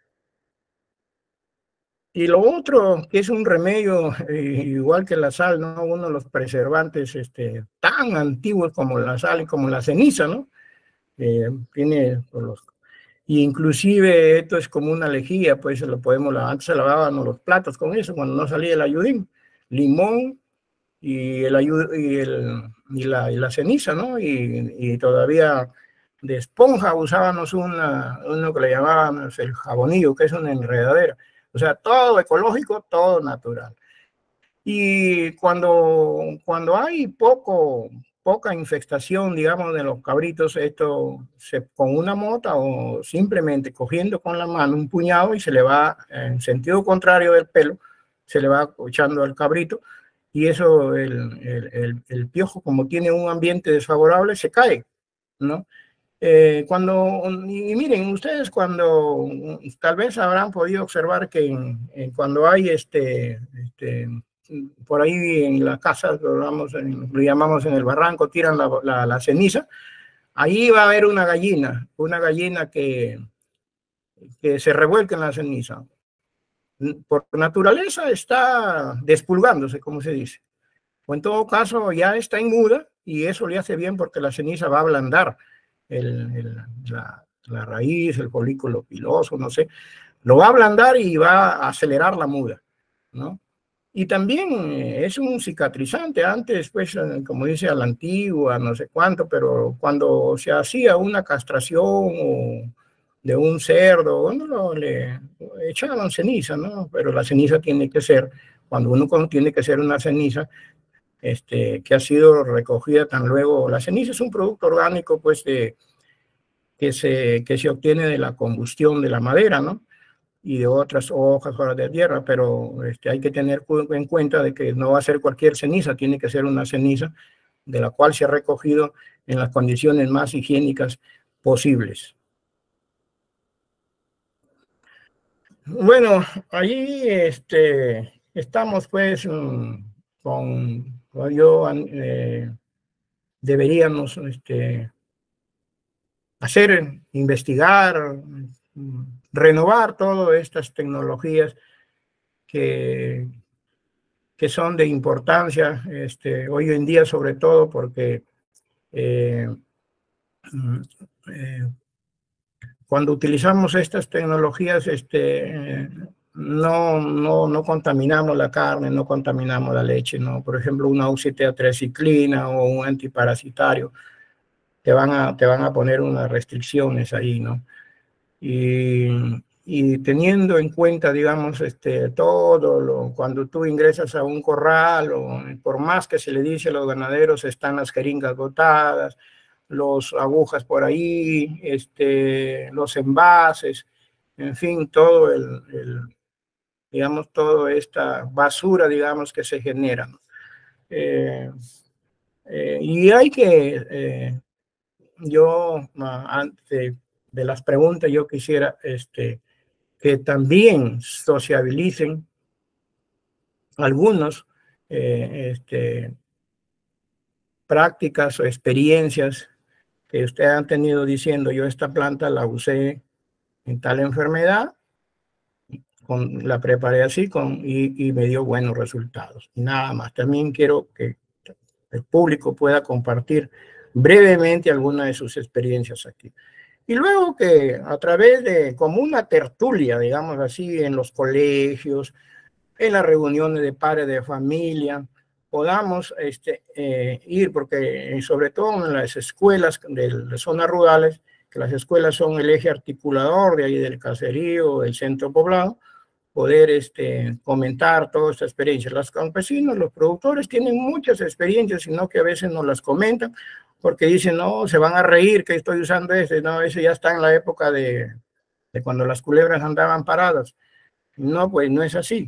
Y lo otro, que es un remedio, eh, igual que la sal, ¿no? Uno de los preservantes este, tan antiguos como la sal y como la ceniza, ¿no? Eh, tiene los... Y inclusive esto es como una lejía, pues se lo podemos lavar, antes se lavaban los platos con eso cuando no salía el ayudín, limón y, el, y, el, y, la, y la ceniza, ¿no? Y, y todavía de esponja usábamos una, uno que le llamábamos el jabonillo, que es una enredadera. O sea, todo ecológico, todo natural. Y cuando, cuando hay poco, poca infestación, digamos, de los cabritos, esto se, con una mota o simplemente cogiendo con la mano un puñado y se le va en sentido contrario del pelo, se le va echando al cabrito y eso, el, el, el, el piojo, como tiene un ambiente desfavorable, se cae, ¿no? Eh, cuando, y miren, ustedes cuando, tal vez habrán podido observar que en, en cuando hay este, este, por ahí en la casa, lo, llamamos en, lo llamamos en el barranco, tiran la, la, la ceniza, ahí va a haber una gallina, una gallina que, que se revuelca en la ceniza. Por naturaleza está despulgándose, como se dice. O en todo caso ya está en muda y eso le hace bien porque la ceniza va a ablandar el, el, la, la raíz, el folículo piloso, no sé, lo va a ablandar y va a acelerar la muda, ¿no? Y también es un cicatrizante, antes, pues, como dice, a la antigua, no sé cuánto, pero cuando se hacía una castración o de un cerdo, bueno, le echaban ceniza, ¿no? Pero la ceniza tiene que ser cuando uno tiene que hacer una ceniza este, que ha sido recogida tan luego. La ceniza es un producto orgánico pues de, que, se, que se obtiene de la combustión de la madera, ¿no? Y de otras hojas, hojas de tierra, pero este, hay que tener en cuenta de que no va a ser cualquier ceniza, tiene que ser una ceniza de la cual se ha recogido en las condiciones más higiénicas posibles. Bueno, allí este, estamos pues con, yo eh, deberíamos este, hacer, investigar, renovar todas estas tecnologías que, que son de importancia este, hoy en día, sobre todo porque eh, eh, cuando utilizamos estas tecnologías, este, no, no, no contaminamos la carne, no contaminamos la leche, ¿no? Por ejemplo, una oxitetracyclina o un antiparasitario, te van a, te van a poner unas restricciones ahí, ¿no? Y, y teniendo en cuenta, digamos, este, todo lo, cuando tú ingresas a un corral, o por más que se le dice a los ganaderos, están las jeringas botadas, los agujas por ahí, este, los envases, en fin, todo el, el digamos, toda esta basura, digamos, que se genera, ¿no? Eh, eh, y hay que, eh, yo, antes de, de las preguntas, yo quisiera este, que también sociabilicen algunos eh, este, prácticas o experiencias que ustedes han tenido diciendo, yo esta planta la usé en tal enfermedad, con, la preparé así con, y, y me dio buenos resultados. Y nada más, también quiero que el público pueda compartir brevemente alguna de sus experiencias aquí. Y luego que a través de, como una tertulia, digamos así, en los colegios, en las reuniones de padres de familia, podamos este, eh, ir, porque sobre todo en las escuelas de las zonas rurales, que las escuelas son el eje articulador de ahí del caserío, del centro poblado, poder este, comentar toda esta experiencia. Los campesinos, los productores tienen muchas experiencias, sino que a veces no las comentan, porque dicen, no, se van a reír que estoy usando ese, no, ese ya está en la época de, de cuando las culebras andaban paradas. No, pues no es así.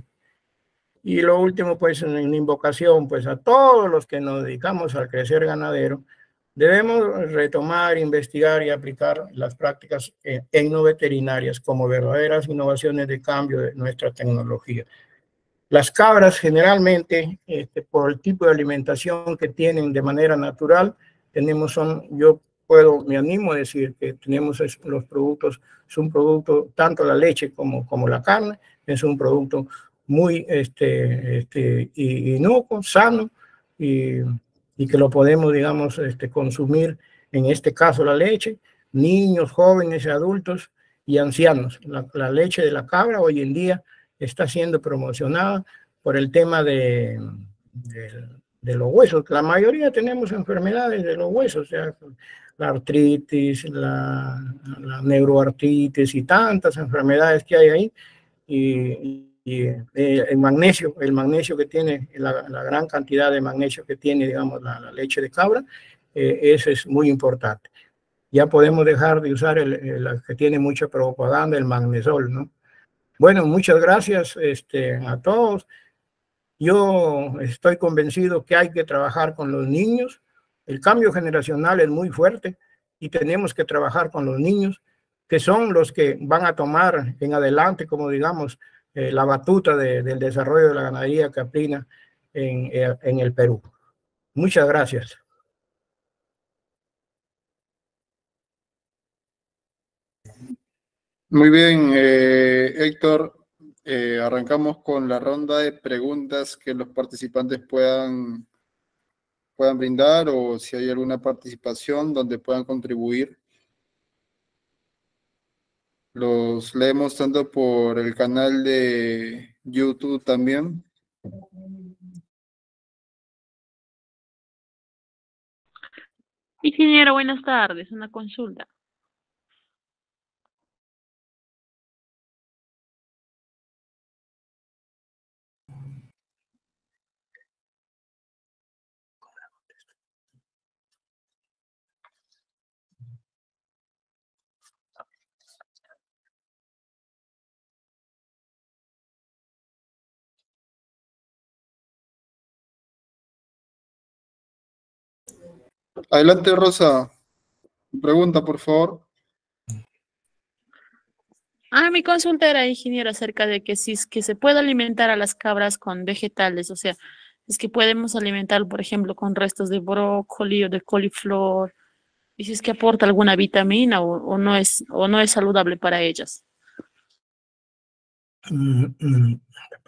Y lo último, pues, en invocación, pues, a todos los que nos dedicamos al crecer ganadero, debemos retomar, investigar y aplicar las prácticas etnoveterinarias como verdaderas innovaciones de cambio de nuestra tecnología. Las cabras generalmente, este, por el tipo de alimentación que tienen de manera natural, tenemos, son, yo puedo, me animo a decir que tenemos los productos, es un producto, tanto la leche como, como la carne, es un producto muy este, este, inocuo, sano, y, y que lo podemos, digamos, este, consumir, en este caso la leche, niños, jóvenes, adultos y ancianos. La, la leche de la cabra hoy en día está siendo promocionada por el tema de, de, de los huesos. La mayoría tenemos enfermedades de los huesos, o sea, la artritis, la, la neuroartritis y tantas enfermedades que hay ahí. Y, y el magnesio, el magnesio que tiene, la, la, gran cantidad de magnesio que tiene, digamos, la, la leche de cabra, eh, eso es muy importante. Ya podemos dejar de usar el, el que tiene mucha propaganda, el magnesol, ¿no? Bueno, muchas gracias este, a todos. Yo estoy convencido que hay que trabajar con los niños. El cambio generacional es muy fuerte y tenemos que trabajar con los niños, que son los que van a tomar en adelante, como digamos, eh, la batuta de, del desarrollo de la ganadería caprina en, en el Perú. Muchas gracias. Muy bien, eh, Héctor. Eh, arrancamos con la ronda de preguntas que los participantes puedan, puedan brindar, o si hay alguna participación donde puedan contribuir. Los leemos tanto por el canal de YouTube también. Ingeniero, buenas tardes. Una consulta. Adelante, Rosa. Pregunta, por favor. Ah, mi consulta era, ingeniero, acerca de que si es que se puede alimentar a las cabras con vegetales, o sea, es que podemos alimentar, por ejemplo, con restos de brócoli o de coliflor, y si es que aporta alguna vitamina o, o no es, o no es saludable para ellas. Mm, mm,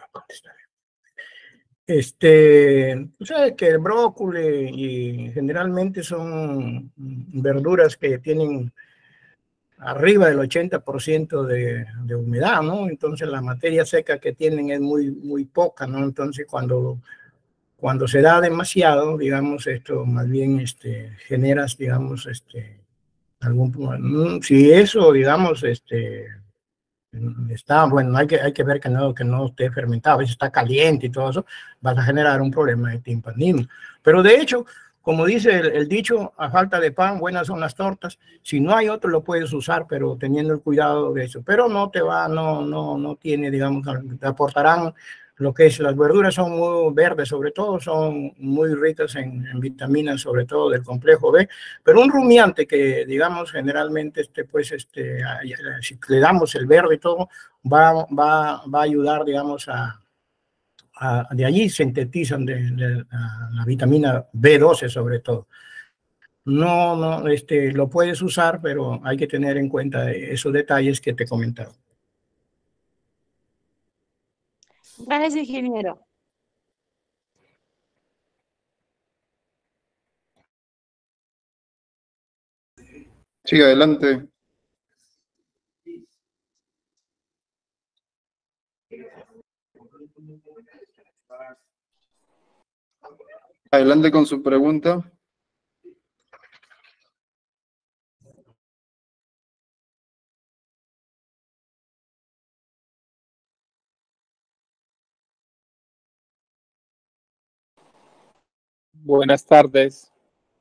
Este, tú sabes que el brócoli y generalmente son verduras que tienen arriba del ochenta por ciento de, de humedad, ¿no? Entonces la materia seca que tienen es muy, muy poca, ¿no? Entonces cuando, cuando se da demasiado, digamos, esto más bien este, generas, digamos, este, algún, si eso, digamos, este, está, bueno, hay que, hay que ver que no, que no esté fermentado, a veces está caliente y todo eso, vas a generar un problema de timpanismo. Pero de hecho, como dice el, el dicho, a falta de pan, buenas son las tortas. Si no hay otro, lo puedes usar, pero teniendo el cuidado de eso. Pero no te va, no, no, no tiene, digamos, te aportarán lo que es, las verduras son muy verdes, sobre todo, son muy ricas en, en vitaminas, sobre todo del complejo B, pero un rumiante que, digamos, generalmente, este, pues, este, si le damos el verde y todo, va, va, va a ayudar, digamos, a, a de allí sintetizan de, de, de la vitamina B doce sobre todo. No, no, este, lo puedes usar, pero hay que tener en cuenta esos detalles que te he comentado. Gracias, ingeniero. Sí, adelante. Adelante con su pregunta. Buenas tardes.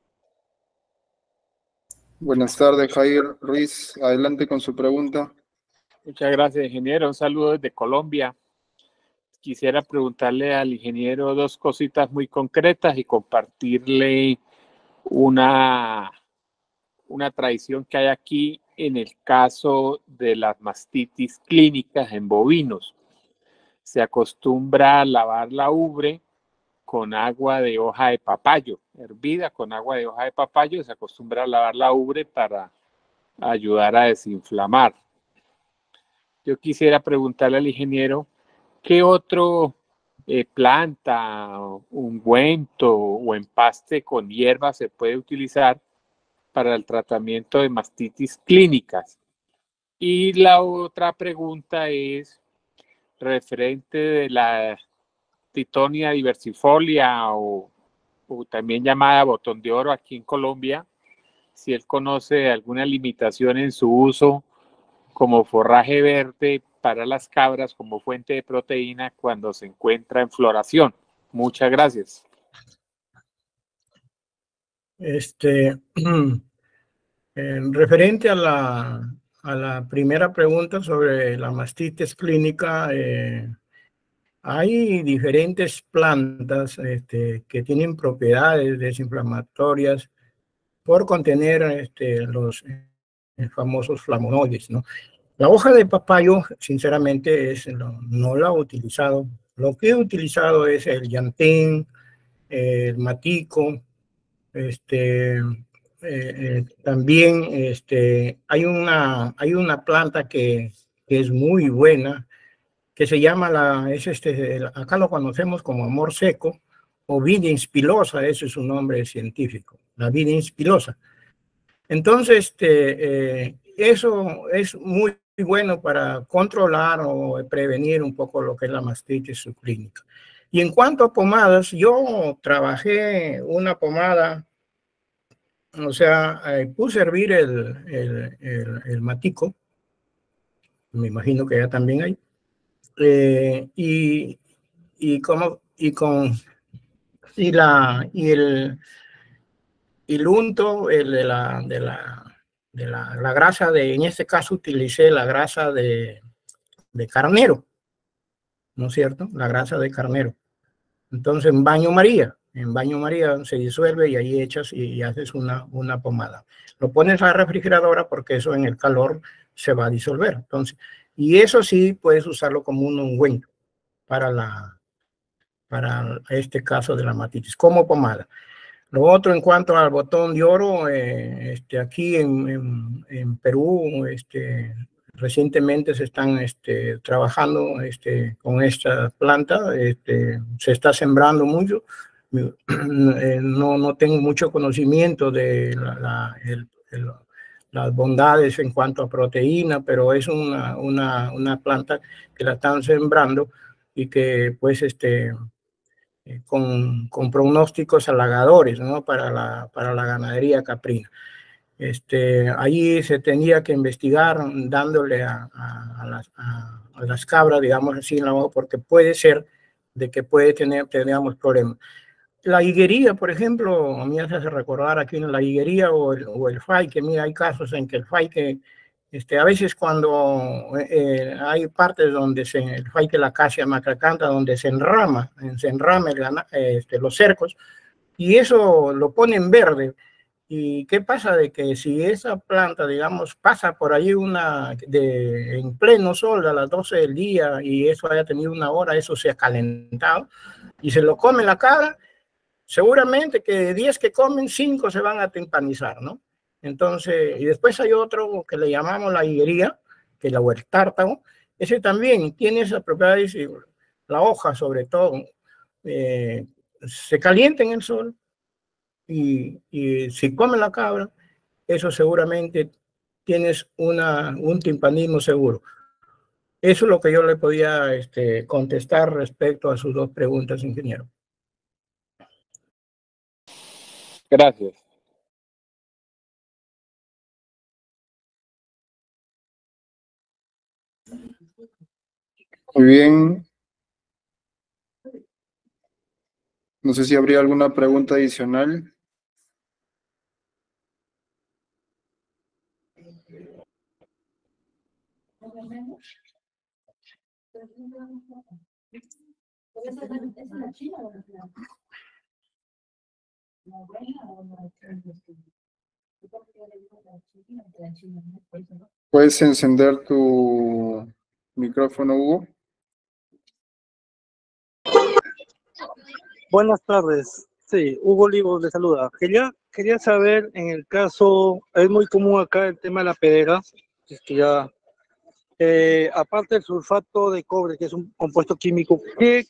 Buenas tardes, Jair Ruiz. Adelante con su pregunta. Muchas gracias, ingeniero. Un saludo desde Colombia. Quisiera preguntarle al ingeniero dos cositas muy concretas y compartirle una, una tradición que hay aquí en el caso de las mastitis clínicas en bovinos. Se acostumbra a lavar la ubre con agua de hoja de papayo, hervida con agua de hoja de papayo. Se acostumbra a lavar la ubre para ayudar a desinflamar. Yo quisiera preguntarle al ingeniero, ¿qué otro eh, planta, ungüento o empaste con hierba se puede utilizar para el tratamiento de mastitis clínicas? Y la otra pregunta es referente de la Titonia diversifolia o, o también llamada botón de oro aquí en Colombia, si él conoce alguna limitación en su uso como forraje verde para las cabras como fuente de proteína cuando se encuentra en floración. Muchas gracias. Este, eh, referente a la, a la primera pregunta sobre la mastitis clínica, eh, hay diferentes plantas este, que tienen propiedades desinflamatorias por contener este, los eh, famosos flavonoides, ¿no? La hoja de papayo, sinceramente, es, no, no la he utilizado. Lo que he utilizado es el llantén, el matico, este, eh, eh, también este, hay, una, hay una planta que, que es muy buena, que se llama, la, es este, acá lo conocemos como amor seco, o Vidia inspilosa, ese es su nombre científico, la Vidia inspilosa. Entonces, este, eh, eso es muy bueno para controlar o prevenir un poco lo que es la mastitis subclínica. Y en cuanto a pomadas, yo trabajé una pomada, o sea, eh, puse a hervir el, el, el, el matico, me imagino que ya también hay, eh, y, y, como, y con y la y el, y el unto el de la de la de la, la grasa de, en este caso utilicé la grasa de, de carnero, ¿no es cierto? La grasa de carnero. Entonces, en baño María, en baño María, se disuelve y ahí echas y, y haces una, una pomada. Lo pones a la refrigeradora porque eso en el calor se va a disolver. Entonces, y eso sí puedes usarlo como un ungüento para, la, para este caso de la matitis, como pomada. Lo otro en cuanto al botón de oro, eh, este, aquí en, en, en Perú, este, recientemente se están este, trabajando este, con esta planta, este, se está sembrando mucho. No, no tengo mucho conocimiento de la, la, el, el, las bondades en cuanto a proteína, pero es una, una, una planta que la están sembrando y que pues este... Con, con pronósticos halagadores, ¿no? para, la, para la ganadería caprina. Este, allí se tenía que investigar dándole a, a, a, las, a, a las cabras, digamos así, en la hoja, porque puede ser de que puede tener, tengamos problemas. La higuería, por ejemplo, a mí me hace recordar aquí en la higuería o el, o el faique. Mira, hay casos en que el faique, este, a veces cuando eh, hay partes donde se, el faique, la acacia macracantha, donde se enrama, se enrama el, este, los cercos, y eso lo pone en verde. ¿Y qué pasa? De que si esa planta, digamos, pasa por ahí una de, en pleno sol a las doce del día y eso haya tenido una hora, eso se ha calentado y se lo come la cabra, seguramente que de diez que comen, cinco se van a timpanizar, ¿no? Entonces, y después hay otro que le llamamos la higuería, que es el tártago. Ese también tiene esas propiedades, la hoja sobre todo, eh, se calienta en el sol y, y si come la cabra, eso seguramente tienes una, un timpanismo seguro. Eso es lo que yo le podía este, contestar respecto a sus dos preguntas, ingeniero. Gracias. Muy bien. No sé si habría alguna pregunta adicional. ¿Puedes encender tu micrófono, Hugo? Buenas tardes. Sí, Hugo Olivo le saluda. Quería, quería saber, en el caso, es muy común acá el tema de la pedera, es que ya, eh, aparte del sulfato de cobre, que es un compuesto químico, ¿qué,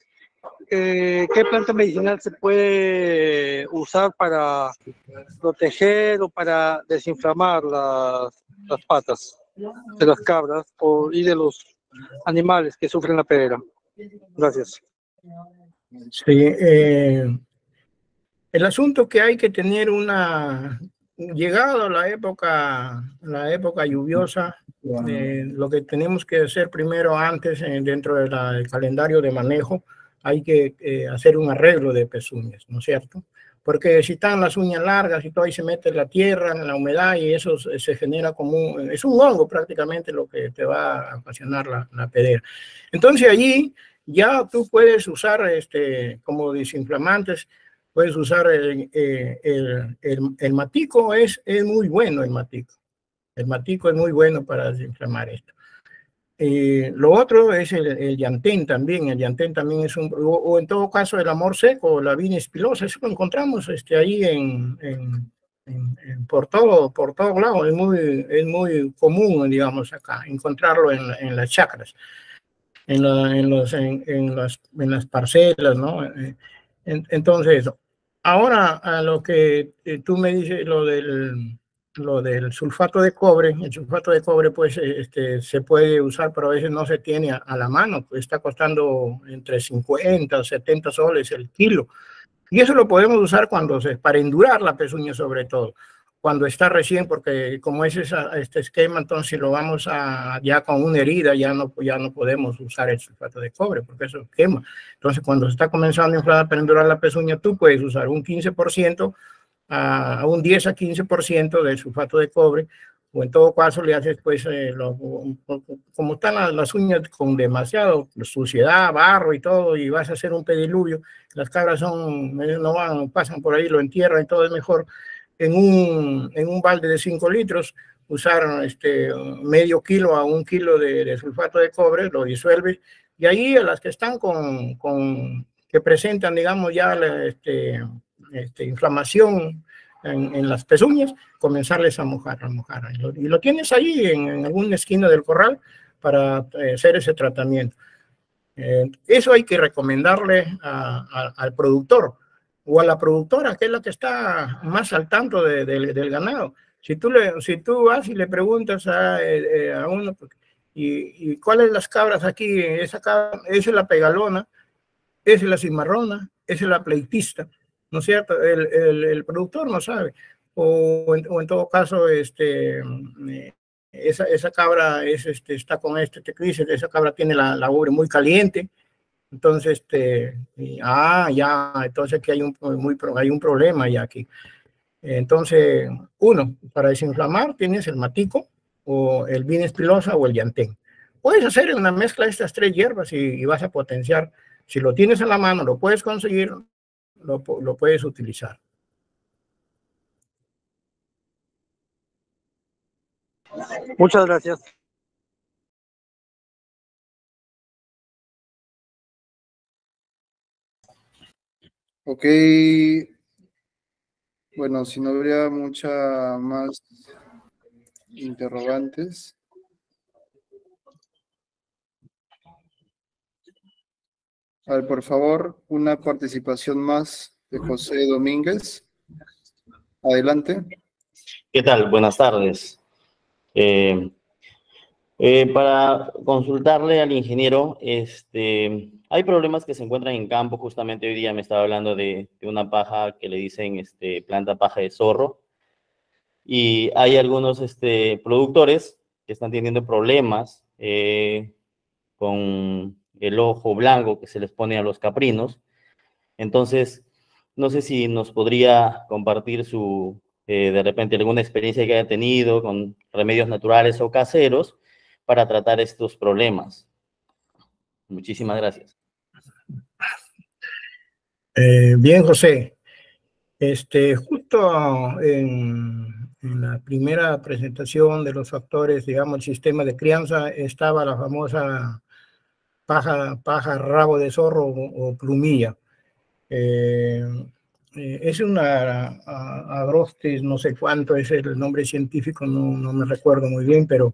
eh, ¿qué planta medicinal se puede usar para proteger o para desinflamar las, las patas de las cabras o, y de los animales que sufren la pedera? Gracias. Sí, eh, el asunto que hay que tener una, llegado la época, la época lluviosa, eh, lo que tenemos que hacer primero antes eh, dentro de la, del calendario de manejo, hay que eh, hacer un arreglo de pezuñas, ¿no es cierto? Porque si están las uñas largas y todo ahí se mete la tierra, en la humedad y eso se, se genera como un, es un hongo prácticamente lo que te va a ocasionar la, la pedera. Entonces allí ya tú puedes usar este, como desinflamantes, puedes usar el, el, el, el matico, es, es muy bueno el matico. El matico es muy bueno para desinflamar esto. Eh, lo otro es el, el llantén también, el llantén también es un, o, o en todo caso el amor seco, la viña espilosa, eso lo encontramos este, ahí en, en, en, en, por todo, por todos lados, es muy, es muy común, digamos, acá, encontrarlo en, en las chacras. En, la, en, los, en, en, las, en las parcelas, ¿no? En, entonces, ahora a lo que tú me dices, lo del, lo del sulfato de cobre, el sulfato de cobre pues este, se puede usar, pero a veces no se tiene a, a la mano, pues está costando entre cincuenta o setenta soles el kilo. Y eso lo podemos usar cuando se, para endurar la pezuña sobre todo, cuando está recién, porque como es esa, este esquema, entonces si lo vamos a ya con una herida, ya no, ya no podemos usar el sulfato de cobre, porque eso quema. Entonces cuando se está comenzando a inflar para endurar la pezuña, tú puedes usar un quince por ciento a un diez a quince por ciento del sulfato de cobre o en todo caso le haces pues, eh, lo, como están las, las uñas con demasiado suciedad, barro y todo, y vas a hacer un pediluvio, las cabras son, no van, pasan por ahí, lo entierran y todo, es mejor en un, en un balde de cinco litros, usar este, medio kilo a un kilo de, de sulfato de cobre, lo disuelves, y ahí a las que están con, con que presentan, digamos, ya la, este, este, inflamación en, en las pezuñas, comenzarles a mojar, a mojar. Y lo, y lo tienes ahí en, en alguna esquina del corral para eh, hacer ese tratamiento. Eh, eso hay que recomendarle a, a, al productor o a la productora, que es la que está más al tanto de, de, del ganado. Si tú, le, si tú vas y le preguntas a, eh, a uno, ¿y, y cuáles las cabras aquí? Esa, cabra, esa es la pegalona, esa es la cimarrona, esa es la pleitista, ¿no es cierto? El, el, el productor no sabe. O en, o en todo caso, este, esa, esa cabra es, este, está con este, te dice que esa cabra tiene la, la ubre muy caliente. Entonces, este, y, ah, ya, entonces aquí hay un, muy, hay un problema ya aquí. Entonces, uno, para desinflamar tienes el matico, o el Vinés pilosa o el llantén. Puedes hacer una mezcla de estas tres hierbas y, y vas a potenciar. Si lo tienes en la mano, lo puedes conseguir, lo, lo puedes utilizar. Muchas gracias. Ok, bueno, si no habría mucha más interrogantes. A ver, por favor, una participación más de José Domínguez. Adelante. ¿Qué tal? Buenas tardes. Eh, eh, para consultarle al ingeniero, este, hay problemas que se encuentran en campo. Justamente hoy día me estaba hablando de, de una paja que le dicen este, planta paja de zorro. Y hay algunos este, productores que están teniendo problemas eh, con el ojo blanco que se les pone a los caprinos. Entonces, no sé si nos podría compartir su, eh, de repente, alguna experiencia que haya tenido con remedios naturales o caseros para tratar estos problemas. Muchísimas gracias. Eh, bien, José. Este, justo en, en la primera presentación de los factores, digamos, el sistema de crianza, estaba la famosa paja, paja rabo de zorro o, o plumilla. Eh, eh, es una agrostis, no sé cuánto es el nombre científico, no, no me recuerdo muy bien, pero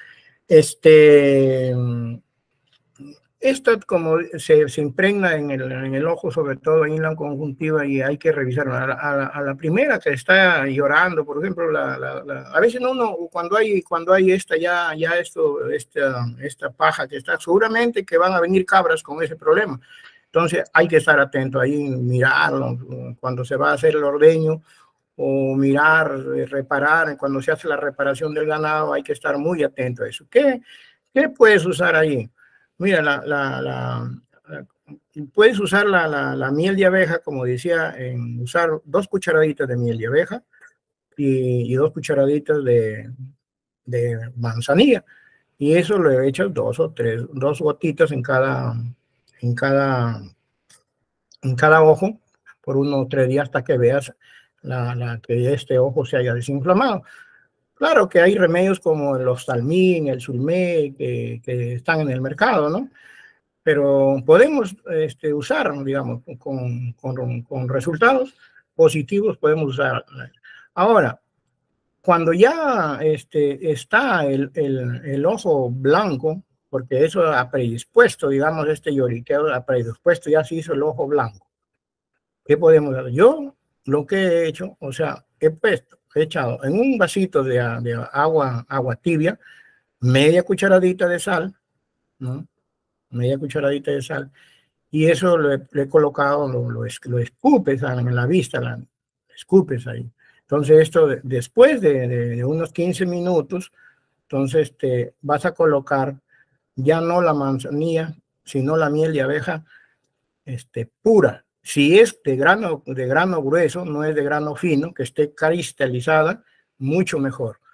este, esto como se, se impregna en el, en el ojo, sobre todo en la conjuntiva, y hay que revisarlo. A la, a la, a la primera que está llorando, por ejemplo, la, la, la, a veces uno, cuando hay, cuando hay esta, ya, ya esto, esta, esta paja que está, seguramente que van a venir cabras con ese problema. Entonces hay que estar atento ahí, mirarlo cuando se va a hacer el ordeño, o mirar, reparar, cuando se hace la reparación del ganado, hay que estar muy atento a eso. ¿Qué, qué puedes usar ahí? Mira, la, la, la, la, puedes usar la, la, la miel de abeja, como decía, en usar dos cucharaditas de miel de abeja y, y dos cucharaditas de, de manzanilla. Y eso lo echas dos o tres, dos gotitas en cada, en cada, en cada ojo por unos tres días hasta que veas la, la, que este ojo se haya desinflamado. Claro que hay remedios como el oftalmín, el sulmé, que, que están en el mercado, ¿no? Pero podemos este, usar, digamos, con, con, con resultados positivos podemos usar. Ahora, cuando ya este, está el, el, el ojo blanco, porque eso ha predispuesto, digamos, este lloriqueo ha predispuesto, ya se hizo el ojo blanco. ¿Qué podemos hacer? Yo lo que he hecho, o sea, he puesto, he echado en un vasito de, de agua, agua tibia, media cucharadita de sal, ¿no? Media cucharadita de sal, y eso lo he, lo he colocado, lo, lo, lo escupes en la vista, la escupes ahí. Entonces esto después de, de, de unos quince minutos, entonces te vas a colocar ya no la manzanilla, sino la miel de abeja este, pura. Si es de grano, de grano grueso, no es de grano fino, que esté cristalizada, mucho mejor.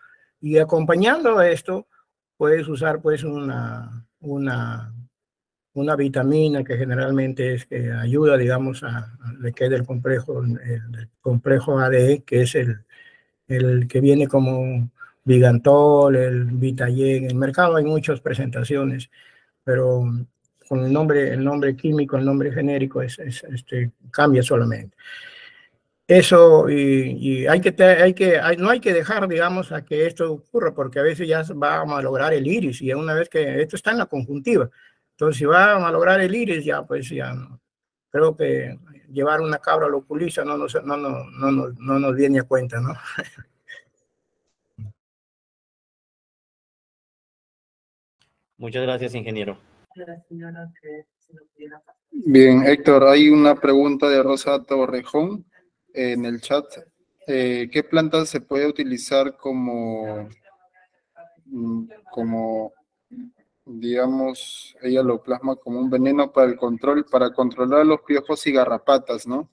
y acompañando a esto, puedes usar pues una, una, una vitamina que generalmente es que ayuda, digamos, a, a que es del complejo, el, el complejo A D E, que es el, el que viene como Vigantol, el Vitayen. En el mercado hay muchas presentaciones, pero con el nombre, el nombre químico, el nombre genérico es, es, este, cambia solamente. Eso, y, y hay que, te, hay que hay, no hay que dejar, digamos, a que esto ocurra, porque a veces ya va a malograr el iris, y una vez que esto está en la conjuntiva, entonces si va a malograr el iris, ya pues ya no. Creo que llevar una cabra al oculista no nos, no, no, no, no, no nos viene a cuenta, ¿no? Muchas gracias, ingeniero. Bien, Héctor, hay una pregunta de Rosa Torrejón en el chat. Eh, ¿qué planta se puede utilizar como, como, digamos, ella lo plasma como un veneno para el control, para controlar los piojos y garrapatas, ¿no?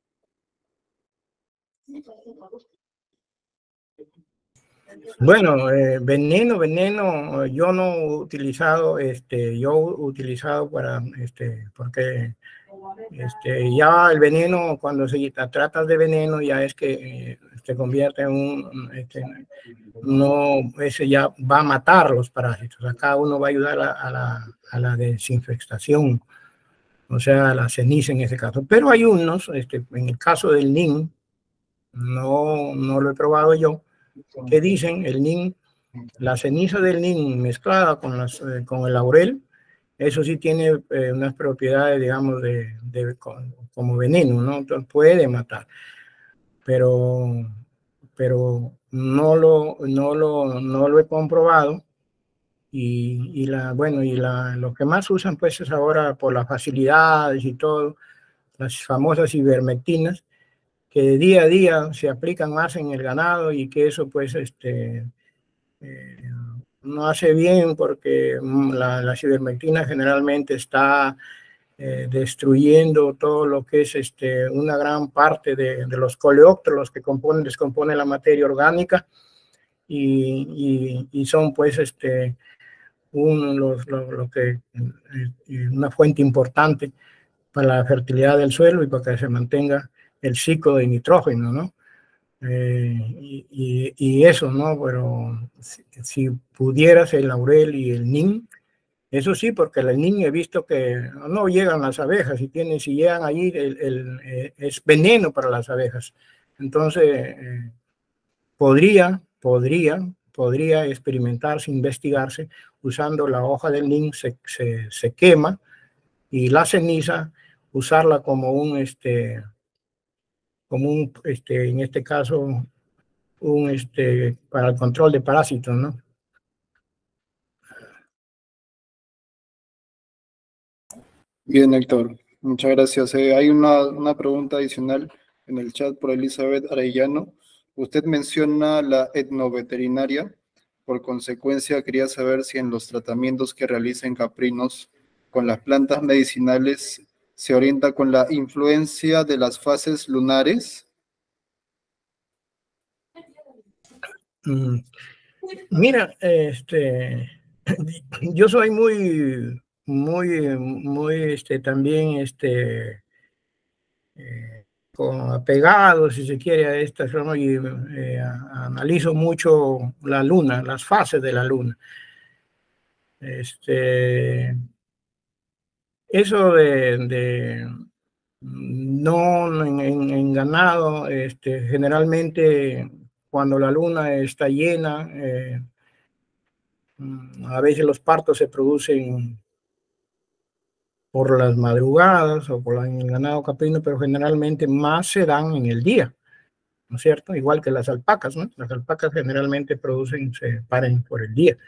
Bueno, eh, veneno, veneno, yo no he utilizado, este, yo he utilizado para, este, porque este, ya el veneno, cuando se trata de veneno, ya es que eh, se convierte en un, este, no, ese ya va a matar los parásitos. Acá uno va a ayudar a, a, la, a la desinfectación, o sea, a la ceniza en ese caso. Pero hay unos, este, en el caso del Neem, no, no lo he probado yo, que dicen el Neem, la ceniza del Neem mezclada con, las, eh, con el laurel, eso sí tiene eh, unas propiedades, digamos, de, de, como veneno, ¿no? Entonces puede matar, pero, pero no, lo, no, lo, no lo he comprobado. Y, y la, bueno, y la, lo que más usan pues es ahora por las facilidades y todo, las famosas ivermectinas, que día a día se aplican más en el ganado, y que eso pues este, eh, no hace bien, porque la, la ivermectina generalmente está eh, destruyendo todo lo que es este, una gran parte de, de los coleópteros que componen, descomponen la materia orgánica, y, y, y son pues este, un, lo, lo, lo que, una fuente importante para la fertilidad del suelo y para que se mantenga el ciclo de nitrógeno, ¿no? Eh, y, y, y eso, ¿no? Pero si, si pudieras el laurel y el Neem, eso sí, porque el Neem he visto que no llegan las abejas, y tienen, si llegan allí, el, el, eh, es veneno para las abejas. Entonces, eh, podría, podría, podría experimentarse, investigarse, usando la hoja del Neem, se, se, se quema, y la ceniza, usarla como un, este, como un, este, en este caso, un, este, para el control de parásitos, ¿no? Bien, Héctor, muchas gracias. Eh, hay una, una pregunta adicional en el chat por Elizabeth Arellano. Usted menciona la etnoveterinaria. Por consecuencia, quería saber si en los tratamientos que realiza en caprinos con las plantas medicinales se orienta con la influencia de las fases lunares. Mm, mira, este, yo soy muy, muy, muy, este, también, este, eh, con apegado, si se quiere, a esta forma, y eh, analizo mucho la luna, las fases de la luna. Este, eso de, de no en, en, en ganado, este, generalmente cuando la luna está llena, eh, a veces los partos se producen por las madrugadas o por la, en el ganado caprino, pero generalmente más se dan en el día, ¿no es cierto? Igual que las alpacas, ¿no? Las alpacas generalmente producen, se paren por el día.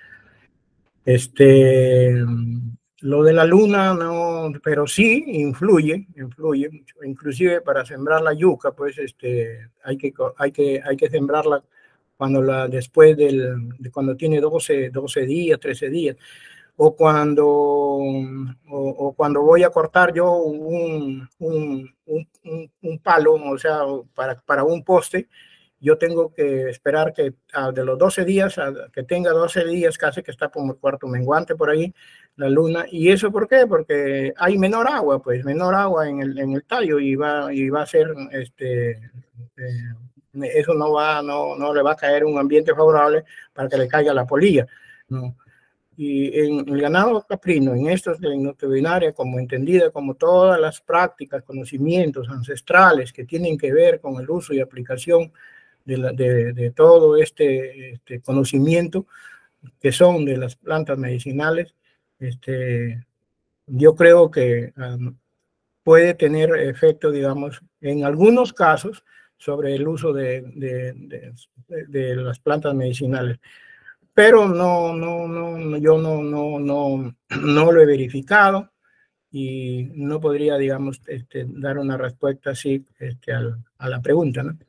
Este, lo de la luna, no, pero sí influye, influye mucho. Inclusive para sembrar la yuca, pues este, hay, que, hay, que, hay que sembrarla cuando la, después del, de cuando tiene doce, doce días, trece días. O cuando, o, o cuando voy a cortar yo un, un, un, un, un palo, o sea, para, para un poste, yo tengo que esperar que a, de los doce días, a, que tenga doce días casi, que está como el cuarto menguante por ahí, la luna. ¿Y eso por qué? Porque hay menor agua, pues menor agua en el, en el tallo, y va, y va a ser, este, eh, eso no, va, no, no le va a caer un ambiente favorable para que le caiga la polilla, ¿no? Y en el ganado caprino, en estos de veterinaria, como entendida como todas las prácticas, conocimientos ancestrales que tienen que ver con el uso y aplicación de, la, de, de todo este, este conocimiento que son de las plantas medicinales, este, yo creo que um, puede tener efecto, digamos, en algunos casos sobre el uso de, de, de, de las plantas medicinales. Pero no, no, no, yo no, no, no, no lo he verificado y no podría, digamos, este, dar una respuesta así este, al, a la pregunta, ¿no?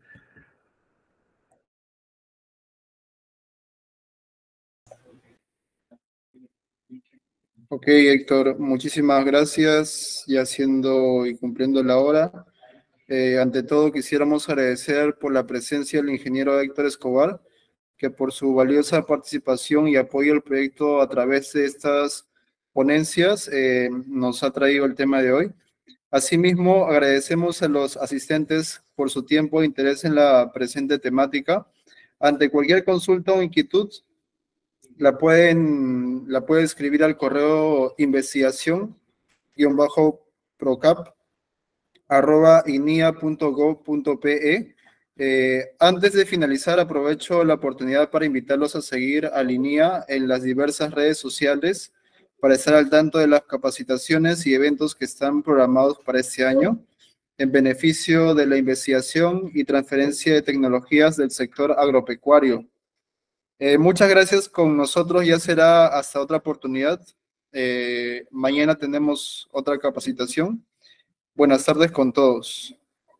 Ok, Héctor, muchísimas gracias. Ya siendo y cumpliendo la hora, eh, ante todo quisiéramos agradecer por la presencia del ingeniero Héctor Escobar, que por su valiosa participación y apoyo al proyecto a través de estas ponencias eh, nos ha traído el tema de hoy. Asimismo, agradecemos a los asistentes por su tiempo e interés en la presente temática. Ante cualquier consulta o inquietud, la pueden, la pueden escribir al correo investigación-procap arroba inia punto gov punto pe. Eh, antes de finalizar, aprovecho la oportunidad para invitarlos a seguir a INIA en las diversas redes sociales para estar al tanto de las capacitaciones y eventos que están programados para este año en beneficio de la investigación y transferencia de tecnologías del sector agropecuario. Eh, muchas gracias con nosotros, ya será hasta otra oportunidad. Eh, mañana tenemos otra capacitación. Buenas tardes con todos.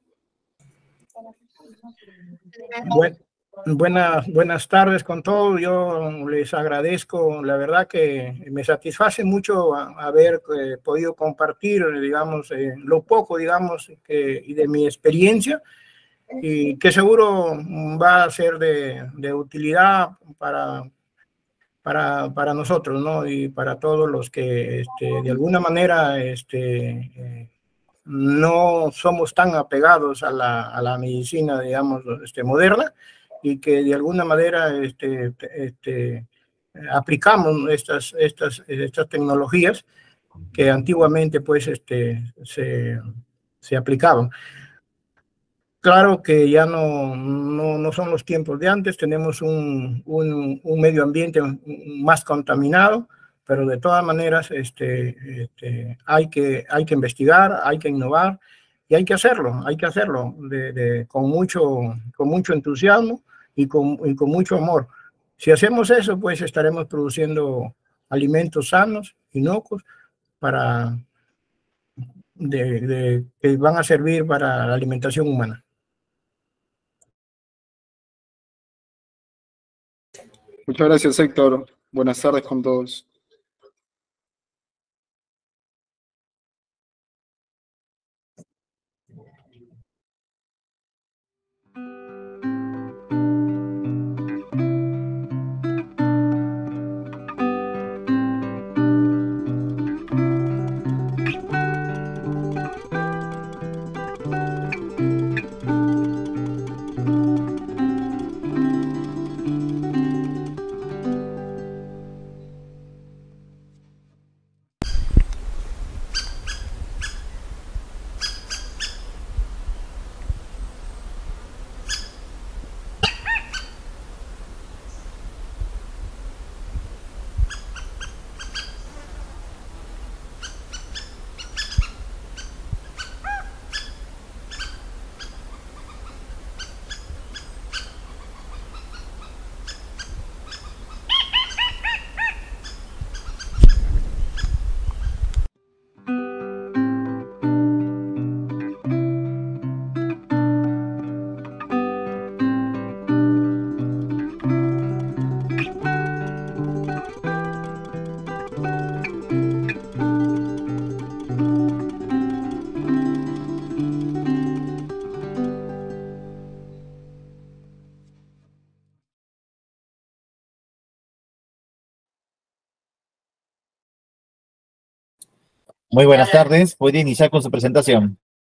Bueno, buenas, buenas tardes con todos. Yo les agradezco, la verdad que me satisface mucho haber eh, podido compartir, digamos, eh, lo poco, digamos, que, y de mi experiencia, y que seguro va a ser de, de utilidad para, para, para nosotros, ¿no? Y para todos los que este, de alguna manera este, eh, no somos tan apegados a la, a la medicina, digamos, este, moderna, y que de alguna manera este, este, aplicamos estas, estas, estas tecnologías que antiguamente pues, este, se, se aplicaban. Claro que ya no, no, no son los tiempos de antes, tenemos un, un, un medio ambiente más contaminado, pero de todas maneras este, este, hay, que, hay que investigar, hay que innovar y hay que hacerlo, hay que hacerlo de, de, con, mucho, con mucho entusiasmo y con, y con mucho amor. Si hacemos eso, pues estaremos produciendo alimentos sanos, inocuos, para, de, de, que van a servir para la alimentación humana. Muchas gracias, Héctor. Buenas tardes con todos. Muy buenas tardes. Puede iniciar con su presentación.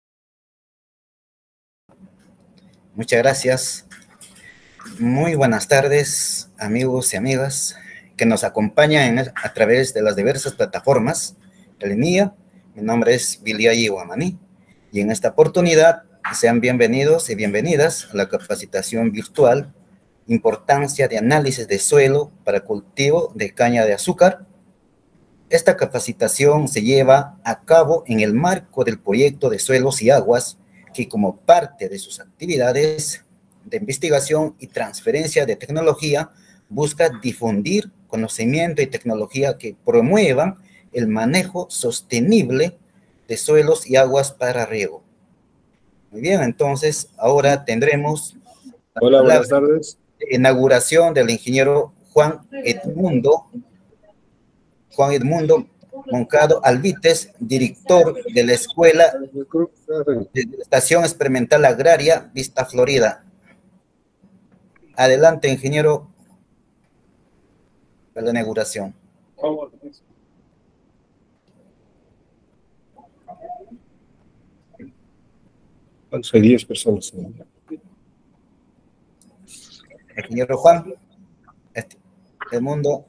Muchas gracias. Muy buenas tardes, amigos y amigas que nos acompañan en- a través de las diversas plataformas en línea. Mi nombre es Biliay Guamaní y en esta oportunidad sean bienvenidos y bienvenidas a la capacitación virtual Importancia de análisis de suelo para cultivo de caña de azúcar. Esta capacitación se lleva a cabo en el marco del proyecto de suelos y aguas, que como parte de sus actividades de investigación y transferencia de tecnología, busca difundir conocimiento y tecnología que promuevan el manejo sostenible de suelos y aguas para riego. Muy bien, entonces ahora tendremos la Hola, palabra buenas tardes. de inauguración del ingeniero Juan Edmundo Juan Edmundo Moncado Alvites, director de la Escuela de la Estación Experimental Agraria Vista Florida. Adelante, ingeniero, para la inauguración. Hay diez personas. Ingeniero Juan este, Edmundo.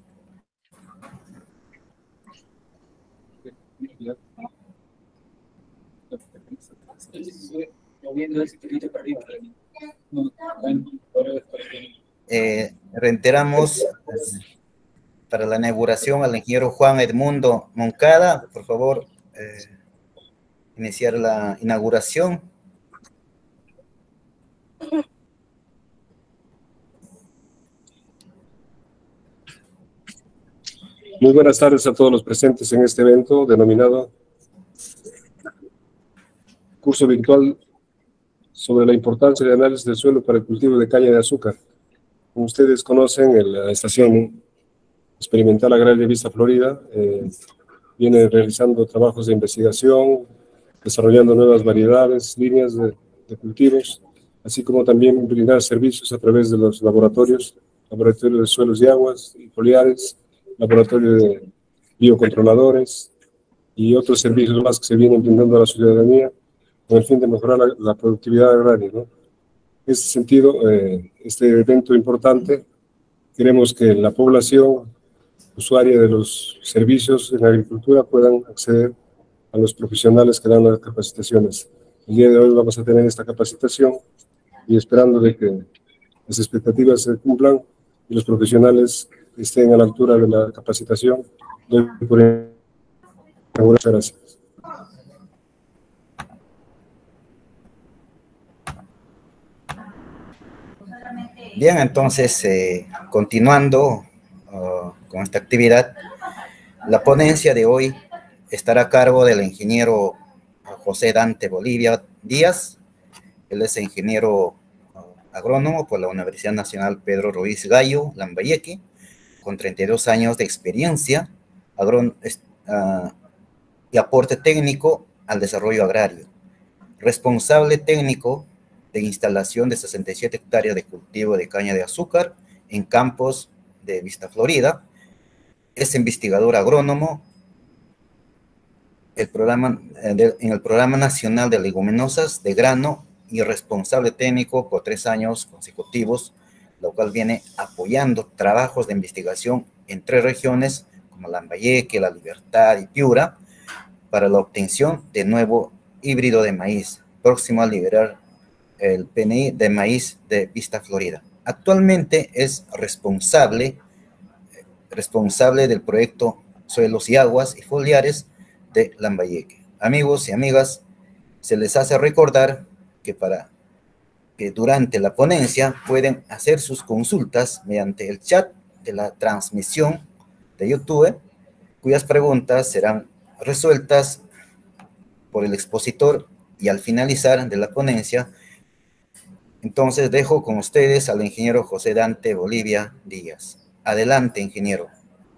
Eh, reiteramos pues, para la inauguración al ingeniero Juan Edmundo Moncada. Por favor, eh, iniciar la inauguración. Muy buenas tardes a todos los presentes en este evento denominado Curso Virtual sobre la importancia de análisis del suelo para el cultivo de caña de azúcar. Como ustedes conocen, la Estación Experimental Agraria Vista Florida eh, viene realizando trabajos de investigación, desarrollando nuevas variedades, líneas de, de cultivos, así como también brindar servicios a través de los laboratorios, laboratorios de suelos y aguas y foliares, laboratorio de biocontroladores y otros servicios más que se vienen brindando a la ciudadanía con el fin de mejorar la, la productividad agraria, ¿no? En este sentido, eh, este evento importante, queremos que la población usuaria de los servicios en la agricultura puedan acceder a los profesionales que dan las capacitaciones. El día de hoy vamos a tener esta capacitación y esperando de que las expectativas se cumplan y los profesionales estén a la altura de la capacitación. Doy por muchas gracias. Bien, entonces, eh, continuando uh, con esta actividad, la ponencia de hoy estará a cargo del ingeniero José Dante Bolivia Díaz. Él es ingeniero uh, agrónomo por la Universidad Nacional Pedro Ruiz Gallo, Lambayeque, con treinta y dos años de experiencia agrón, uh, y aporte técnico al desarrollo agrario. Responsable técnico de instalación de sesenta y siete hectáreas de cultivo de caña de azúcar en campos de Vista Florida. Es investigador agrónomo el programa, de, en el Programa Nacional de Leguminosas de Grano y responsable técnico por tres años consecutivos, lo cual viene apoyando trabajos de investigación en tres regiones como Lambayeque, La Libertad y Piura para la obtención de nuevo híbrido de maíz, próximo a liberar el P N I de maíz de Vista Florida. Actualmente es responsable, responsable del proyecto Suelos y Aguas y Foliares de Lambayeque. Amigos y amigas, se les hace recordar que para que durante la ponencia pueden hacer sus consultas mediante el chat de la transmisión de YouTube, cuyas preguntas serán resueltas por el expositor y al finalizar de la ponencia. Entonces dejo con ustedes al ingeniero José Dante Bolivia Díaz. Adelante, ingeniero.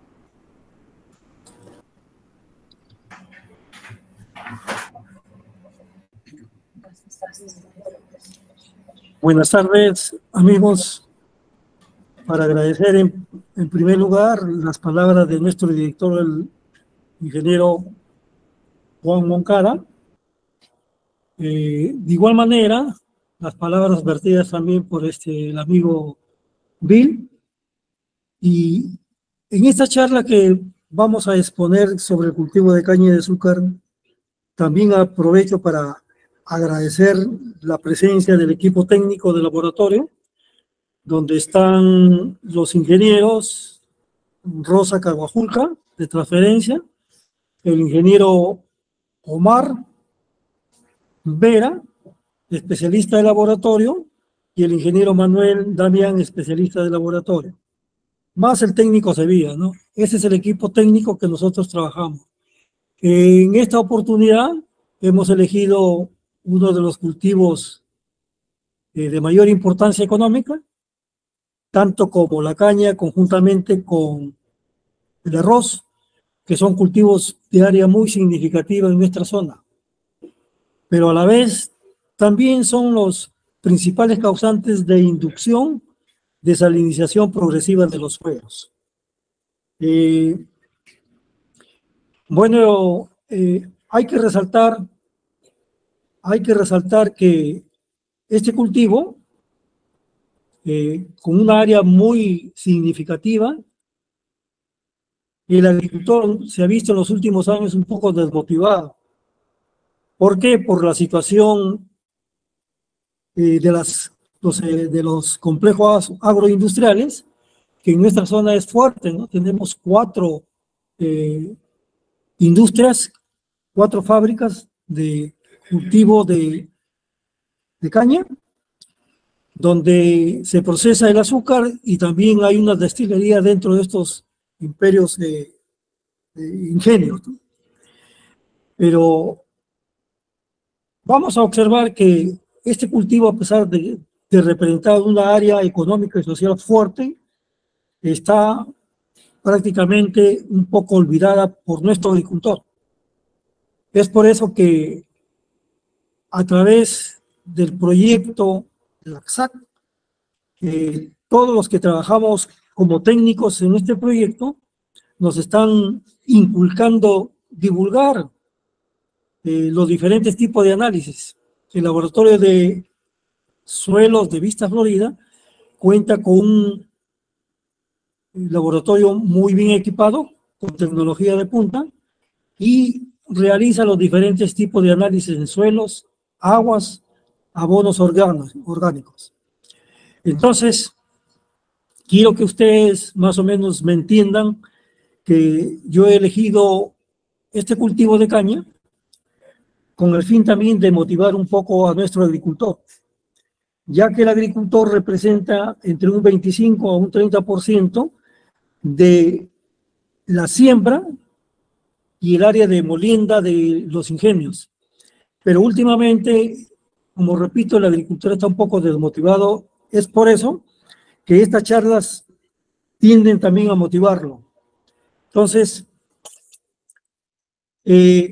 Buenas tardes, amigos. Para agradecer en, en primer lugar las palabras de nuestro director, el ingeniero Juan Moncada. Eh, de igual manera, las palabras vertidas también por este, el amigo Bill. Y en esta charla que vamos a exponer sobre el cultivo de caña de azúcar, también aprovecho para agradecer la presencia del equipo técnico del laboratorio, donde están los ingenieros Rosa Caguajulca, de transferencia, el ingeniero Omar Vera, especialista de laboratorio, y el ingeniero Manuel Damián, especialista de laboratorio, más el técnico Sevilla, ¿no? Ese es el equipo técnico que nosotros trabajamos. En esta oportunidad hemos elegido uno de los cultivos eh, de mayor importancia económica, tanto como la caña conjuntamente con el arroz, que son cultivos de área muy significativa en nuestra zona, pero a la vez también son los principales causantes de inducción de salinización progresiva de los suelos. Eh, bueno, eh, hay que resaltar, hay que resaltar que este cultivo, eh, con una área muy significativa, el agricultor se ha visto en los últimos años un poco desmotivado. ¿Por qué? Por la situación eh, de, las, los, eh, de los complejos agroindustriales, que en nuestra zona es fuerte, ¿no? Tenemos cuatro eh, industrias, cuatro fábricas de cultivo de, de caña, donde se procesa el azúcar y también hay una destilería dentro de estos imperios de, de ingenios, ¿no? Pero vamos a observar que este cultivo, a pesar de, de representar una área económica y social fuerte, está prácticamente un poco olvidada por nuestro agricultor. Es por eso que a través del proyecto de la C S A C, eh, todos los que trabajamos como técnicos en este proyecto nos están inculcando divulgar eh, los diferentes tipos de análisis. El laboratorio de suelos de Vista Florida cuenta con un laboratorio muy bien equipado, con tecnología de punta, y realiza los diferentes tipos de análisis en suelos, aguas, abonos orgánicos. Entonces, quiero que ustedes más o menos me entiendan que yo he elegido este cultivo de caña con el fin también de motivar un poco a nuestro agricultor, ya que el agricultor representa entre un veinticinco a un treinta por ciento de la siembra y el área de molienda de los ingenios. Pero últimamente, como repito, el agricultor está un poco desmotivado. Es por eso que estas charlas tienden también a motivarlo. Entonces, eh,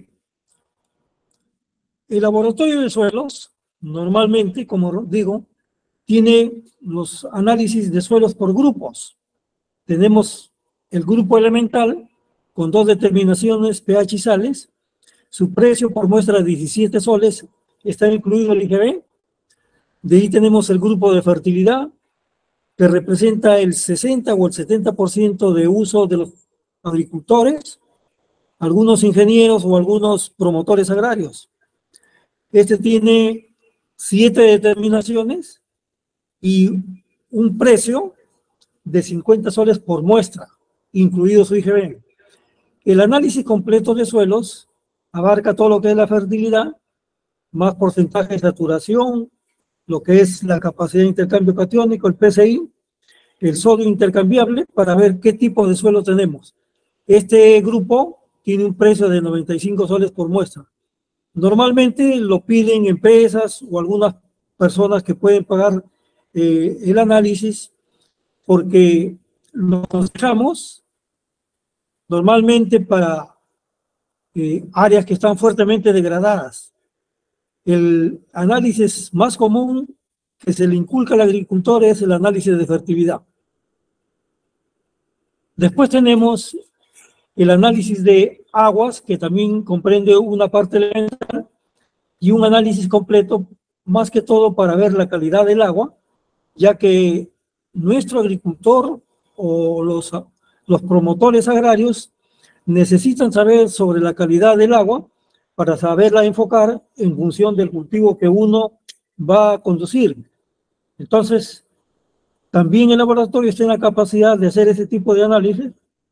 el laboratorio de suelos, normalmente, como digo, tiene los análisis de suelos por grupos. Tenemos el grupo elemental con dos determinaciones, pH y sales. Su precio por muestra de diecisiete soles, está incluido el I G B. De ahí tenemos el grupo de fertilidad, que representa el sesenta o el setenta por ciento de uso de los agricultores, algunos ingenieros o algunos promotores agrarios. Este tiene siete determinaciones y un precio de cincuenta soles por muestra, incluido su I G B. El análisis completo de suelos abarca todo lo que es la fertilidad, más porcentaje de saturación, lo que es la capacidad de intercambio catiónico, el P C I, el sodio intercambiable, para ver qué tipo de suelo tenemos. Este grupo tiene un precio de noventa y cinco soles por muestra. Normalmente lo piden empresas o algunas personas que pueden pagar eh, el análisis, porque lo aconsejamos normalmente para eh, áreas que están fuertemente degradadas. El análisis más común que se le inculca al agricultor es el análisis de fertilidad. Después tenemos el análisis de aguas, que también comprende una parte elemental, y un análisis completo, más que todo para ver la calidad del agua, ya que nuestro agricultor o los, los promotores agrarios necesitan saber sobre la calidad del agua para saberla enfocar en función del cultivo que uno va a conducir. Entonces, también el laboratorio está en la capacidad de hacer ese tipo de análisis.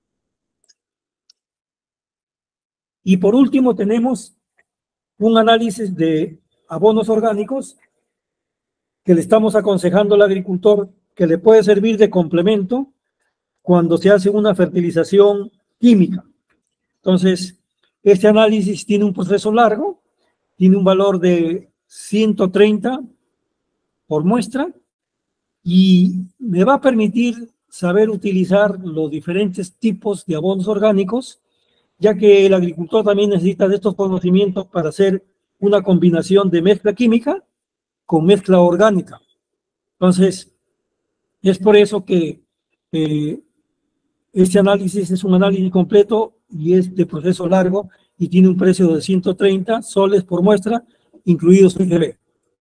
Y por último tenemos un análisis de abonos orgánicos que le estamos aconsejando al agricultor que le puede servir de complemento cuando se hace una fertilización química. Entonces, este análisis tiene un proceso largo, tiene un valor de ciento treinta por muestra y me va a permitir saber utilizar los diferentes tipos de abonos orgánicos, ya que el agricultor también necesita de estos conocimientos para hacer una combinación de mezcla química con mezcla orgánica. Entonces, es por eso que eh, este análisis es un análisis completo y es de proceso largo y tiene un precio de ciento treinta soles por muestra, incluido su I G B.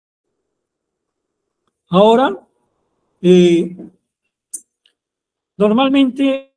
Ahora, eh, normalmente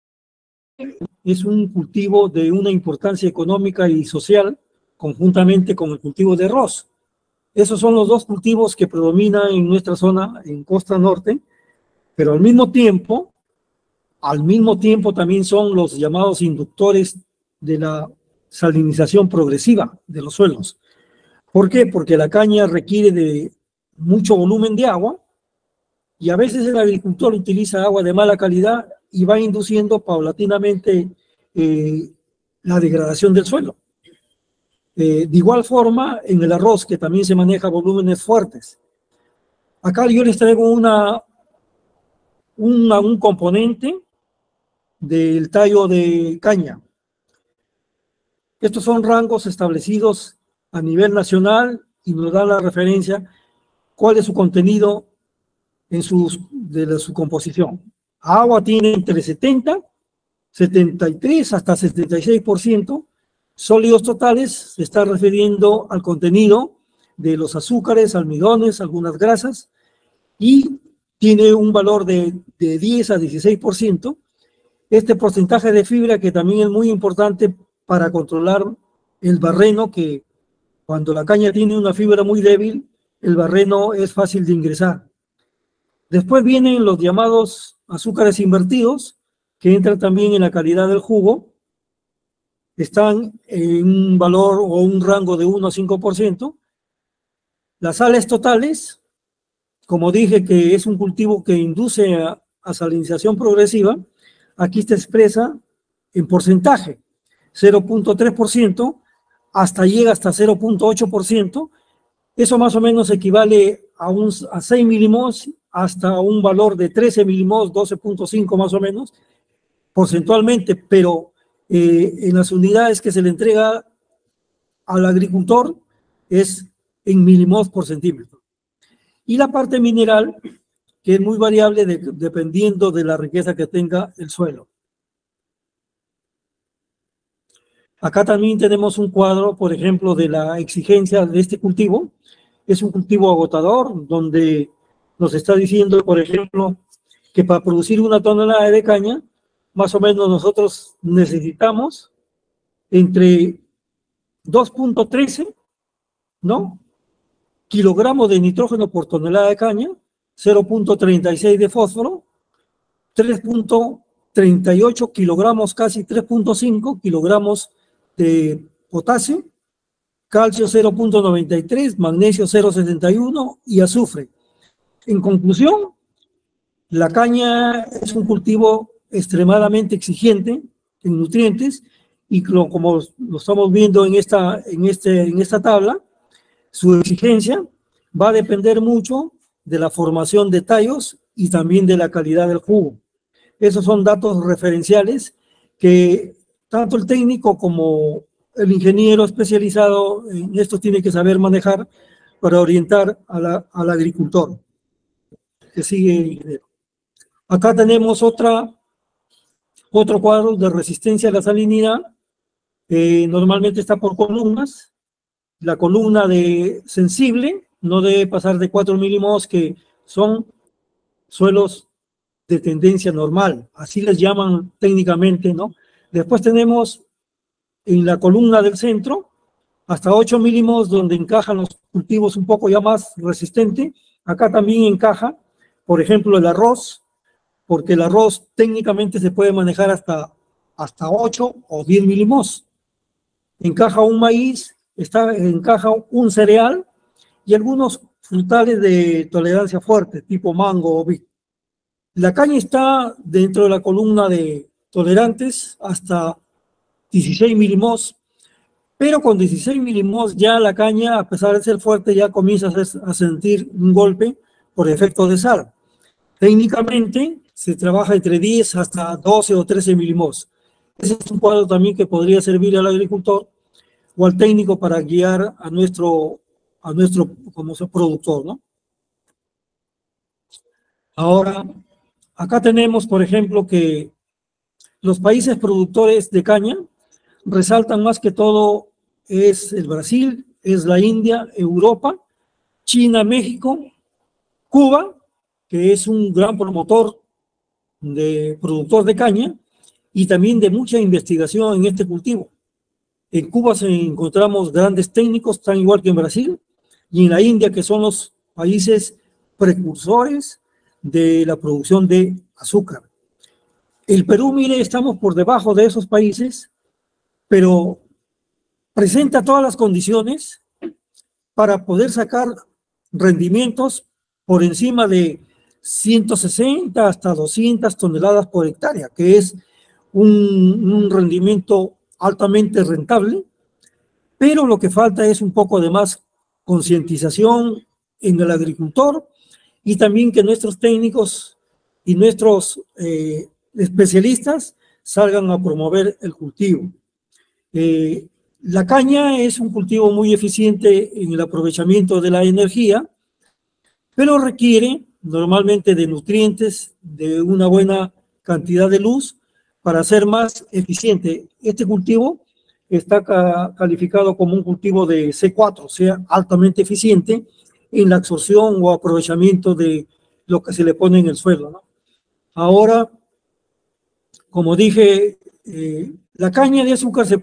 es un cultivo de una importancia económica y social conjuntamente con el cultivo de arroz. Esos son los dos cultivos que predominan en nuestra zona, en Costa Norte, pero al mismo tiempo, al mismo tiempo también son los llamados inductores de la salinización progresiva de los suelos. ¿Por qué? Porque la caña requiere de mucho volumen de agua y a veces el agricultor utiliza agua de mala calidad y va induciendo paulatinamente eh, la degradación del suelo. Eh, de igual forma, en el arroz, que también se maneja volúmenes fuertes. Acá yo les traigo una, una, un componente del tallo de caña. Estos son rangos establecidos a nivel nacional y nos dan la referencia cuál es su contenido en sus, de la, su composición. Agua tiene entre setenta, setenta y tres hasta setenta y seis por ciento. Sólidos totales se está refiriendo al contenido de los azúcares, almidones, algunas grasas, y tiene un valor de, de diez a dieciséis por ciento. Este porcentaje de fibra que también es muy importante para controlar el barreno, que cuando la caña tiene una fibra muy débil, el barreno es fácil de ingresar. Después vienen los llamados azúcares invertidos, que entran también en la calidad del jugo. Están en un valor o un rango de uno a cinco por ciento. Las sales totales, como dije que es un cultivo que induce a, a salinización progresiva, aquí se expresa en porcentaje, cero punto tres por ciento, hasta llega hasta cero punto ocho por ciento. Eso más o menos equivale a, un, a seis milimols hasta un valor de trece milimols, doce punto cinco más o menos, porcentualmente, pero eh, en las unidades que se le entrega al agricultor es en milimols por centímetro. Y la parte mineral, que es muy variable de, dependiendo de la riqueza que tenga el suelo. Acá también tenemos un cuadro, por ejemplo, de la exigencia de este cultivo. Es un cultivo agotador, donde nos está diciendo, por ejemplo, que para producir una tonelada de caña, más o menos nosotros necesitamos entre dos punto trece, ¿no?, kilogramos de nitrógeno por tonelada de caña, cero punto treinta y seis de fósforo, tres punto treinta y ocho kilogramos, casi tres punto cinco kilogramos de potasio, calcio cero punto noventa y tres, magnesio cero punto setenta y uno y azufre. En conclusión, la caña es un cultivo extremadamente exigente en nutrientes y lo, como lo estamos viendo en esta, en, este, en esta tabla, su exigencia va a depender mucho de la formación de tallos y también de la calidad del jugo. Esos son datos referenciales que tanto el técnico como el ingeniero especializado en esto tiene que saber manejar para orientar a la, al agricultor. Que sigue. Acá tenemos otra, otro cuadro de resistencia a la salinidad, Eh, normalmente está por columnas. La columna de sensible no debe pasar de cuatro milímetros, que son suelos de tendencia normal, así les llaman técnicamente, ¿no? Después tenemos en la columna del centro hasta ocho milímetros, donde encajan los cultivos un poco ya más resistentes. Acá también encaja, por ejemplo, el arroz, porque el arroz técnicamente se puede manejar hasta, hasta ocho o diez milímetros. Encaja un maíz, está, encaja un cereal y algunos frutales de tolerancia fuerte, tipo mango o vid. La caña está dentro de la columna de tolerantes hasta dieciséis milímetros, pero con dieciséis milímetros ya la caña, a pesar de ser fuerte, ya comienza a, hacer, a sentir un golpe por efecto de sal. Técnicamente se trabaja entre diez hasta doce o trece milímetros. Ese es un cuadro también que podría servir al agricultor o al técnico para guiar a nuestro, a nuestro como productor, ¿no? Ahora, acá tenemos, por ejemplo, que los países productores de caña resaltan más que todo es el Brasil, es la India, Europa, China, México, Cuba, que es un gran promotor de productor de caña y también de mucha investigación en este cultivo. En Cuba se encontramos grandes técnicos, tan igual que en Brasil, y en la India, que son los países precursores de la producción de azúcar. El Perú, mire, estamos por debajo de esos países, pero presenta todas las condiciones para poder sacar rendimientos por encima de ciento sesenta hasta doscientas toneladas por hectárea, que es un, un rendimiento altamente rentable, pero lo que falta es un poco de más concientización en el agricultor y también que nuestros técnicos y nuestros eh, especialistas salgan a promover el cultivo. Eh, la caña es un cultivo muy eficiente en el aprovechamiento de la energía, pero requiere normalmente de nutrientes, de una buena cantidad de luz para ser más eficiente. Este cultivo está ca calificado como un cultivo de C cuatro, o sea, altamente eficiente en la absorción o aprovechamiento de lo que se le pone en el suelo, ¿no? Ahora, como dije, eh, la caña de azúcar se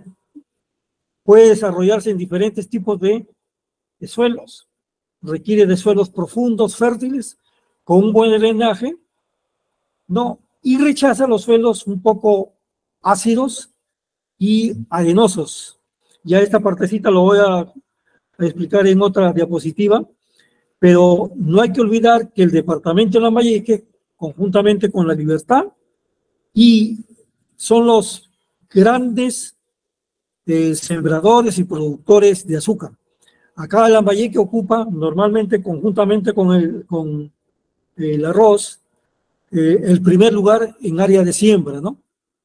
puede desarrollarse en diferentes tipos de, de suelos. Requiere de suelos profundos, fértiles, con un buen drenaje, ¿no? Y rechaza los suelos un poco ácidos y arenosos. Ya esta partecita lo voy a, a explicar en otra diapositiva, pero no hay que olvidar que el departamento de Lambayeque, conjuntamente con La Libertad, y son los grandes eh, sembradores y productores de azúcar. Acá Lambayeque ocupa normalmente, conjuntamente con el, con el arroz, eh, el primer lugar en área de siembra, ¿no?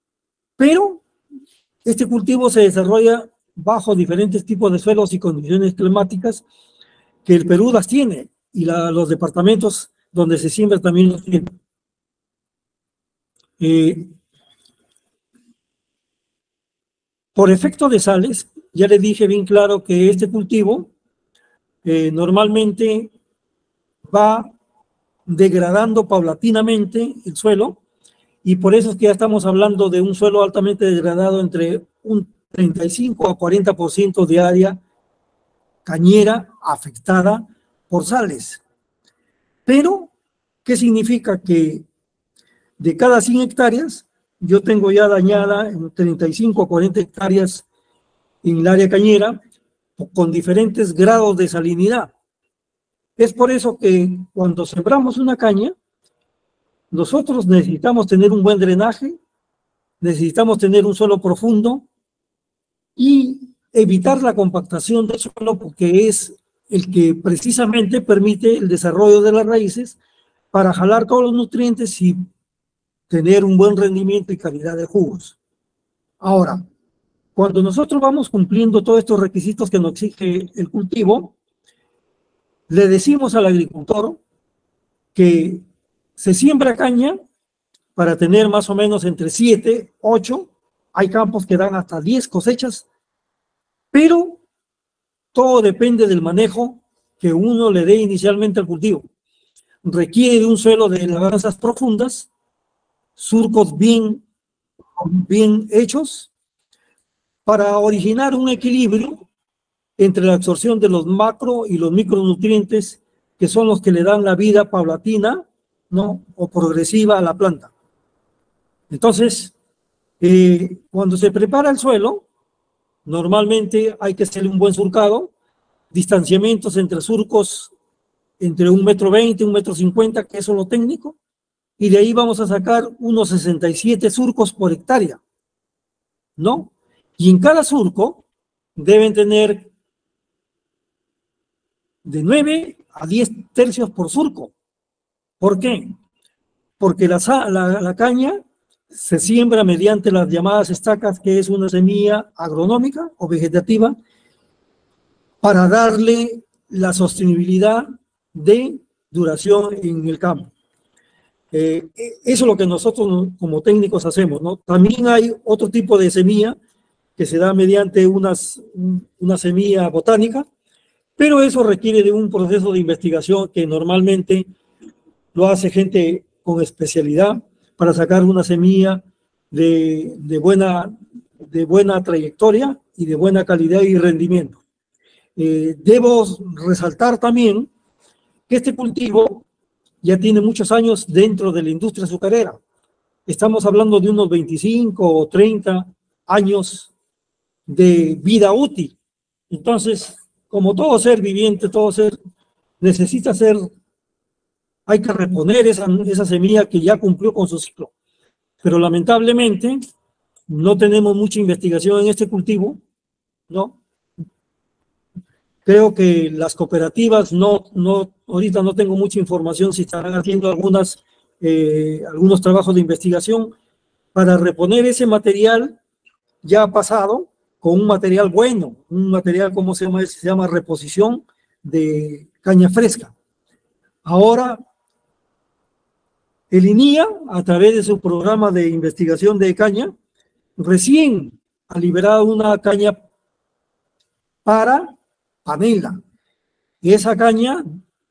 Pero este cultivo se desarrolla bajo diferentes tipos de suelos y condiciones climáticas que el Perú las tiene y la, los departamentos donde se siembra también los tienen. Eh, por efecto de sales, ya le dije bien claro que este cultivo eh, normalmente va degradando paulatinamente el suelo, y por eso es que ya estamos hablando de un suelo altamente degradado entre un treinta y cinco a cuarenta por ciento de área cañera afectada por sales. Pero, ¿qué significa? Que de cada cien hectáreas, yo tengo ya dañada en treinta y cinco a cuarenta hectáreas en el área cañera, con diferentes grados de salinidad. Es por eso que cuando sembramos una caña, nosotros necesitamos tener un buen drenaje, necesitamos tener un suelo profundo y evitar la compactación del suelo, porque es el que precisamente permite el desarrollo de las raíces para jalar todos los nutrientes y tener un buen rendimiento y calidad de jugos. Ahora, cuando nosotros vamos cumpliendo todos estos requisitos que nos exige el cultivo, le decimos al agricultor que se siembra caña para tener más o menos entre siete, ocho, hay campos que dan hasta diez cosechas Pero todo depende del manejo que uno le dé inicialmente al cultivo. Requiere de un suelo de labranzas profundas, surcos bien, bien hechos, para originar un equilibrio entre la absorción de los macro y los micronutrientes, que son los que le dan la vida paulatina, ¿no?, o progresiva a la planta. Entonces, eh, cuando se prepara el suelo, normalmente hay que hacerle un buen surcado, distanciamientos entre surcos entre un metro veinte, un metro cincuenta, que eso es lo técnico, y de ahí vamos a sacar unos sesenta y siete surcos por hectárea, ¿no? Y en cada surco deben tener de nueve a diez tercios por surco. ¿Por qué? Porque la, la, la caña se siembra mediante las llamadas estacas, que es una semilla agronómica o vegetativa, para darle la sostenibilidad de duración en el campo. Eh, eso es lo que nosotros como técnicos hacemos, ¿no? También hay otro tipo de semilla que se da mediante unas, una semilla botánica, pero eso requiere de un proceso de investigación que normalmente lo hace gente con especialidad para sacar una semilla de, de, buena, de buena trayectoria y de buena calidad y rendimiento. Eh, debo resaltar también que este cultivo ya tiene muchos años dentro de la industria azucarera. Estamos hablando de unos veinticinco o treinta años de vida útil. Entonces, como todo ser viviente, todo ser necesita ser, hay que reponer esa, esa semilla que ya cumplió con su ciclo. Pero lamentablemente no tenemos mucha investigación en este cultivo, ¿no? Creo que las cooperativas, no, no, ahorita no tengo mucha información si estarán haciendo algunas, eh, algunos trabajos de investigación para reponer ese material ya pasado con un material bueno, un material, ¿cómo se llama? Se llama reposición de caña fresca. Ahora, el I N I A, a través de su programa de investigación de caña, recién ha liberado una caña para panela. Y esa caña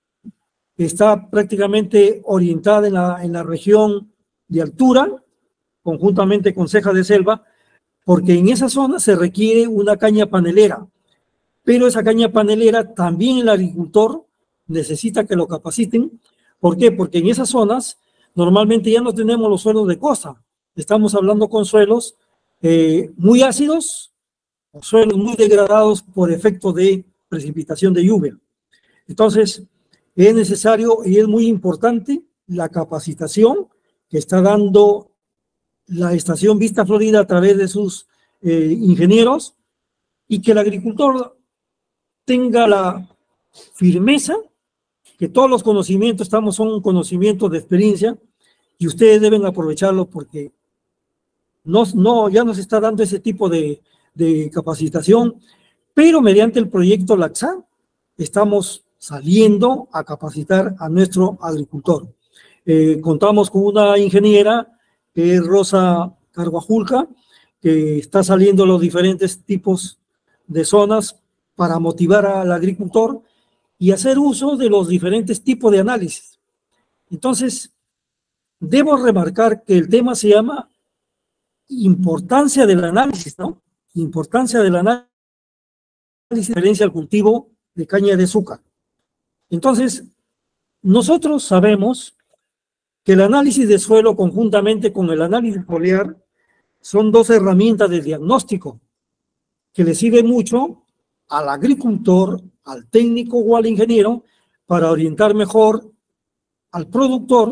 está prácticamente orientada en la, en la región de altura, conjuntamente con ceja de selva, porque en esa zona se requiere una caña panelera. Pero esa caña panelera también el agricultor necesita que lo capaciten. ¿Por qué? Porque en esas zonas normalmente ya no tenemos los suelos de costa. Estamos hablando con suelos eh, muy ácidos, o suelos muy degradados por efecto de precipitación de lluvia. Entonces, es necesario y es muy importante la capacitación que está dando la Estación Vista Florida a través de sus eh, ingenieros, y que el agricultor tenga la firmeza que todos los conocimientos estamos, son conocimientos de experiencia, y ustedes deben aprovecharlo porque no, no, ya nos está dando ese tipo de, de capacitación. Pero mediante el proyecto LACSA estamos saliendo a capacitar a nuestro agricultor. Eh, contamos con una ingeniera que es Rosa Carguajulca, que está saliendo a los diferentes tipos de zonas para motivar al agricultor y hacer uso de los diferentes tipos de análisis. Entonces, debo remarcar que el tema se llama importancia del análisis, ¿no? Importancia del análisis diferencia al cultivo de caña de azúcar. Entonces, nosotros sabemos que el análisis de suelo conjuntamente con el análisis foliar son dos herramientas de diagnóstico que le sirven mucho al agricultor, al técnico o al ingeniero para orientar mejor al productor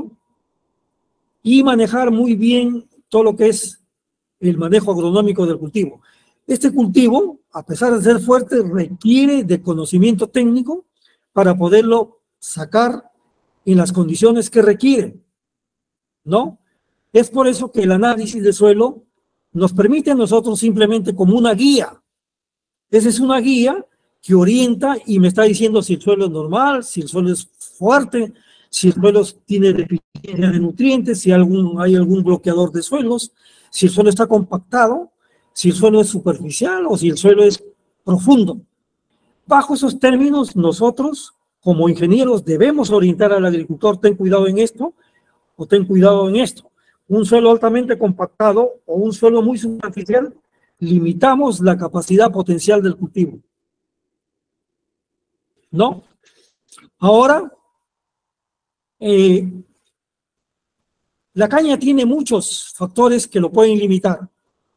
y manejar muy bien todo lo que es el manejo agronómico del cultivo. Este cultivo, a pesar de ser fuerte, requiere de conocimiento técnico para poderlo sacar en las condiciones que requiere, ¿no? Es por eso que el análisis de suelo nos permite a nosotros simplemente como una guía. Esa es una guía que orienta y me está diciendo si el suelo es normal, si el suelo es fuerte, si el suelo tiene deficiencia de nutrientes, si algún, hay algún bloqueador de suelos, si el suelo está compactado, si el suelo es superficial o si el suelo es profundo. Bajo esos términos, nosotros, como ingenieros, debemos orientar al agricultor, ten cuidado en esto, o ten cuidado en esto. Un suelo altamente compactado o un suelo muy superficial, limitamos la capacidad potencial del cultivo. ¿No? Ahora, eh, la caña tiene muchos factores que lo pueden limitar,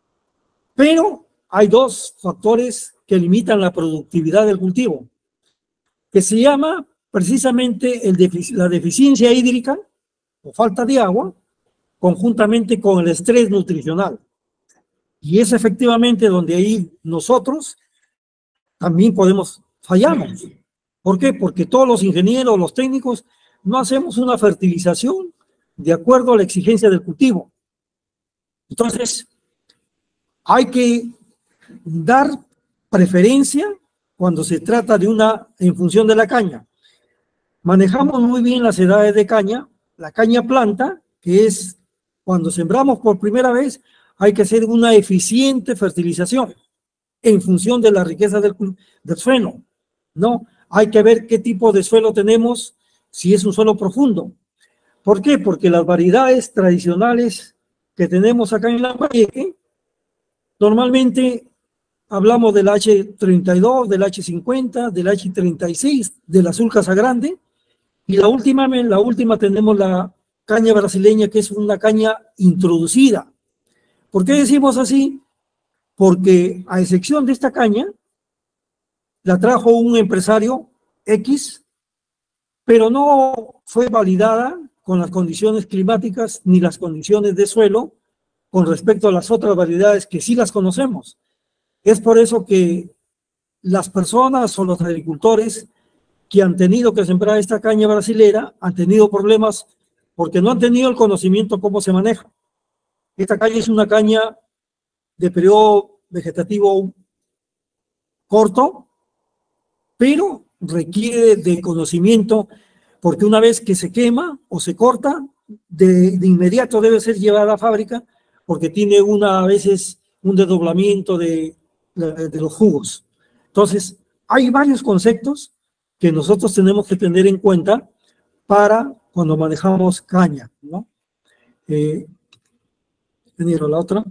pero hay dos factores que limitan la productividad del cultivo, que se llama precisamente el defic- la deficiencia hídrica o falta de agua, conjuntamente con el estrés nutricional. Y es efectivamente donde ahí nosotros también podemos, fallamos. ¿Por qué? Porque todos los ingenieros, los técnicos, no hacemos una fertilización de acuerdo a la exigencia del cultivo. Entonces, hay que dar preferencia cuando se trata de una, en función de la caña. Manejamos muy bien las edades de caña, la caña planta, que es cuando sembramos por primera vez, hay que hacer una eficiente fertilización en función de la riqueza del, del suelo, ¿no? Hay que ver qué tipo de suelo tenemos, si es un suelo profundo. ¿Por qué? Porque las variedades tradicionales que tenemos acá en Lambayeque, normalmente hablamos del H treinta y dos, del H cincuenta, del H treinta y seis, del azul casagrande, y la última, la última tenemos la caña brasileña, que es una caña introducida. ¿Por qué decimos así? Porque a excepción de esta caña, la trajo un empresario X, pero no fue validada con las condiciones climáticas ni las condiciones de suelo con respecto a las otras variedades que sí las conocemos. Es por eso que las personas o los agricultores que han tenido que sembrar esta caña brasilera han tenido problemas porque no han tenido el conocimiento cómo se maneja. Esta caña es una caña de periodo vegetativo corto, pero requiere de conocimiento porque una vez que se quema o se corta, de, de inmediato debe ser llevada a fábrica porque tiene una, a veces un desdoblamiento de, de, de los jugos. Entonces, hay varios conceptos que nosotros tenemos que tener en cuenta para cuando manejamos caña, ¿no? Eh, ¿Ingeniero, la otra?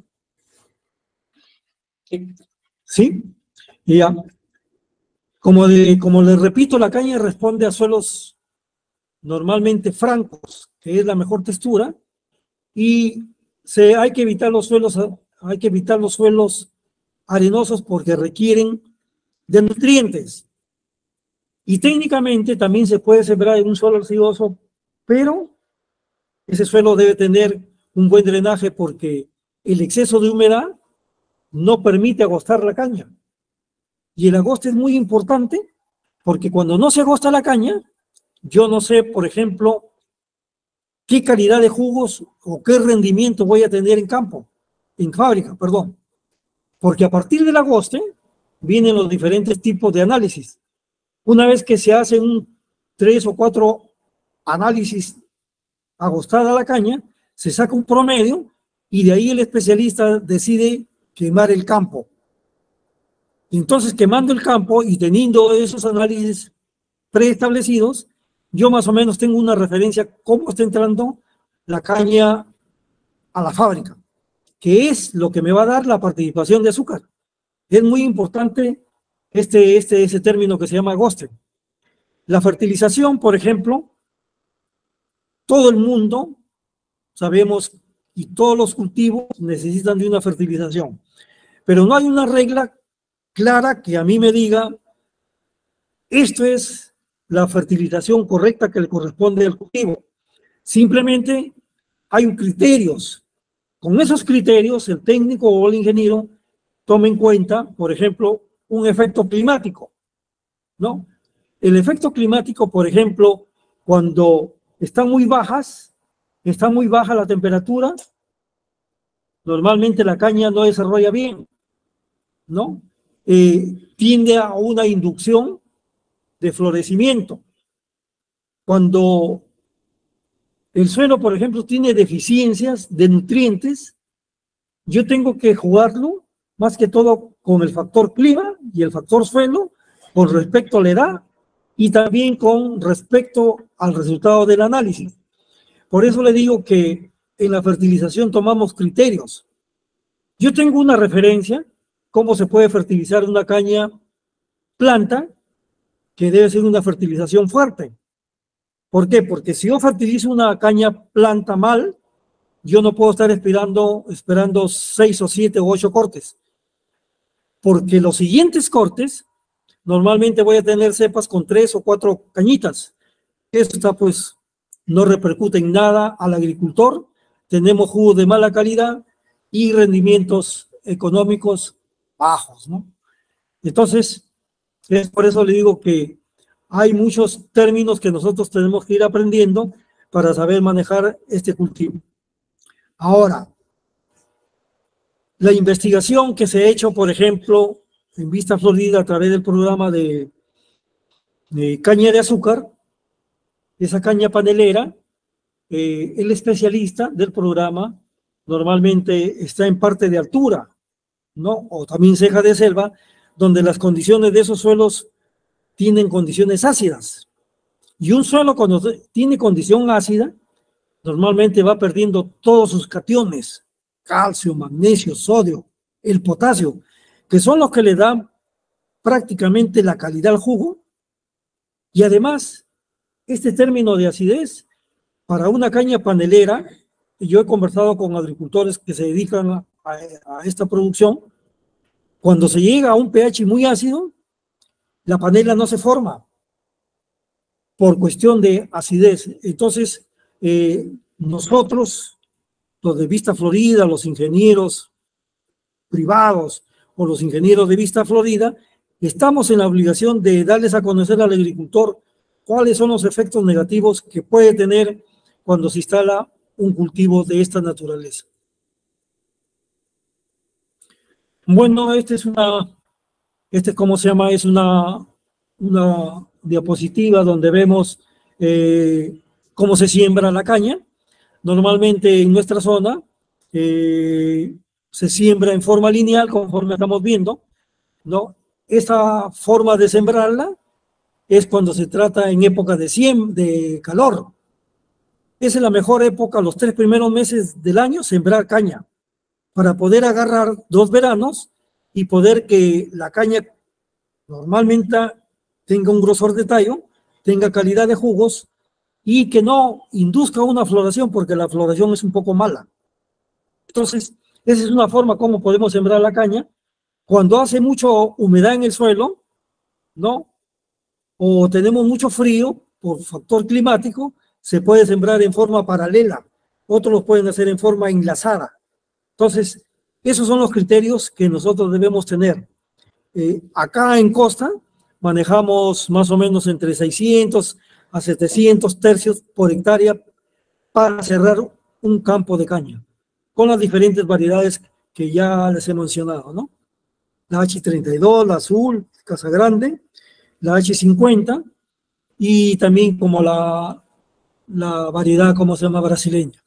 ¿Sí? Y ya. Como, de, como les repito, la caña responde a suelos normalmente francos, que es la mejor textura, y se, hay que evitar los suelos, hay que evitar los suelos arenosos porque requieren de nutrientes. Y técnicamente también se puede sembrar en un suelo arcilloso, pero ese suelo debe tener un buen drenaje porque el exceso de humedad no permite agostar la caña. Y el agoste es muy importante porque cuando no se agosta la caña, yo no sé, por ejemplo, qué calidad de jugos o qué rendimiento voy a tener en campo, en fábrica, perdón. Porque a partir del agoste vienen los diferentes tipos de análisis. Una vez que se hace un tres o cuatro análisis agostada la caña, se saca un promedio y de ahí el especialista decide quemar el campo. Entonces, quemando el campo y teniendo esos análisis preestablecidos, yo más o menos tengo una referencia cómo está entrando la caña a la fábrica, que es lo que me va a dar la participación de azúcar. Es muy importante este, este, ese término que se llama agoste. La fertilización, por ejemplo, todo el mundo sabemos y todos los cultivos necesitan de una fertilización, pero no hay una regla clara que a mí me diga esto es la fertilización correcta que le corresponde al cultivo. Simplemente hay criterios. Con esos criterios, el técnico o el ingeniero toma en cuenta, por ejemplo, un efecto climático, ¿no? El efecto climático, por ejemplo, cuando están muy bajas, está muy baja la temperatura, normalmente la caña no desarrolla bien, ¿no? Eh, tiende a una inducción de florecimiento. Cuando el suelo, por ejemplo, tiene deficiencias de nutrientes, yo tengo que jugarlo más que todo con el factor clima y el factor suelo, con respecto a la edad y también con respecto al resultado del análisis. Por eso le digo que en la fertilización tomamos criterios. Yo tengo una referencia, cómo se puede fertilizar una caña planta, que debe ser una fertilización fuerte. ¿Por qué? Porque si yo fertilizo una caña planta mal, yo no puedo estar esperando, esperando seis o siete o ocho cortes. Porque los siguientes cortes, normalmente voy a tener cepas con tres o cuatro cañitas. Esto está, pues, no repercute en nada al agricultor. Tenemos jugos de mala calidad y rendimientos económicos bajos, ¿no? Entonces, es por eso le digo que hay muchos términos que nosotros tenemos que ir aprendiendo para saber manejar este cultivo. Ahora, la investigación que se ha hecho, por ejemplo, en Vista Florida a través del programa de, de caña de azúcar, esa caña panelera, eh, el especialista del programa normalmente está en parte de altura, ¿no? O también ceja de selva, donde las condiciones de esos suelos tienen condiciones ácidas. Y un suelo cuando tiene condición ácida, normalmente va perdiendo todos sus cationes, calcio, magnesio, sodio, el potasio, que son los que le dan prácticamente la calidad al jugo. Y además, este término de acidez, para una caña panelera, yo he conversado con agricultores que se dedican a, a, a esta producción, cuando se llega a un pH muy ácido, la panela no se forma por cuestión de acidez. Entonces, eh, nosotros, los de Vista Florida, los ingenieros privados o los ingenieros de Vista Florida, estamos en la obligación de darles a conocer al agricultor cuáles son los efectos negativos que puede tener cuando se instala un cultivo de esta naturaleza. Bueno, este es una, este, ¿cómo se llama? Es una, una diapositiva donde vemos eh, cómo se siembra la caña. Normalmente en nuestra zona eh, se siembra en forma lineal, conforme estamos viendo, ¿no? Esta forma de sembrarla es cuando se trata en época de, siem de calor. Esa es la mejor época, los tres primeros meses del año, sembrar caña, para poder agarrar dos veranos y poder que la caña normalmente tenga un grosor de tallo, tenga calidad de jugos y que no induzca una floración, porque la floración es un poco mala. Entonces, esa es una forma como podemos sembrar la caña. Cuando hace mucho humedad en el suelo, ¿no? O tenemos mucho frío por factor climático, se puede sembrar en forma paralela. Otros lo pueden hacer en forma enlazada. Entonces, esos son los criterios que nosotros debemos tener. Eh, acá en Costa manejamos más o menos entre seiscientos a setecientos tercios por hectárea para cerrar un campo de caña, con las diferentes variedades que ya les he mencionado, ¿no? La H treinta y dos, la azul, Casa Grande, la H cincuenta y también como la, la variedad, ¿cómo se llama?, brasileña.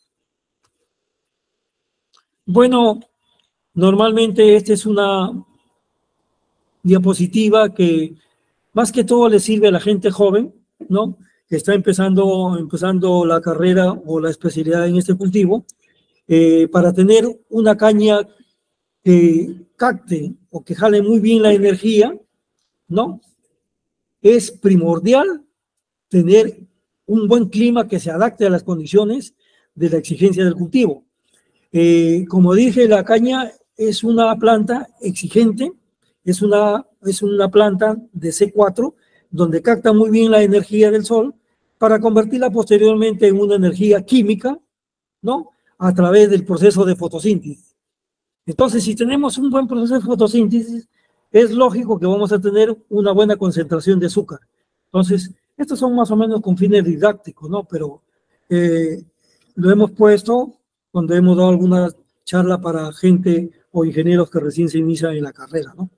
Bueno, normalmente esta es una diapositiva que más que todo le sirve a la gente joven, ¿no?, que está empezando, empezando la carrera o la especialidad en este cultivo, eh, para tener una caña que capte o que jale muy bien la energía, ¿no? Es primordial tener un buen clima que se adapte a las condiciones de la exigencia del cultivo. Eh, como dije, la caña es una planta exigente, es una, es una planta de C cuatro, donde capta muy bien la energía del sol para convertirla posteriormente en una energía química, ¿no?, a través del proceso de fotosíntesis. Entonces, si tenemos un buen proceso de fotosíntesis, es lógico que vamos a tener una buena concentración de azúcar. Entonces, estos son más o menos con fines didácticos, ¿no? Pero eh, lo hemos puesto cuando hemos dado alguna charla para gente o ingenieros que recién se inician en la carrera, ¿no?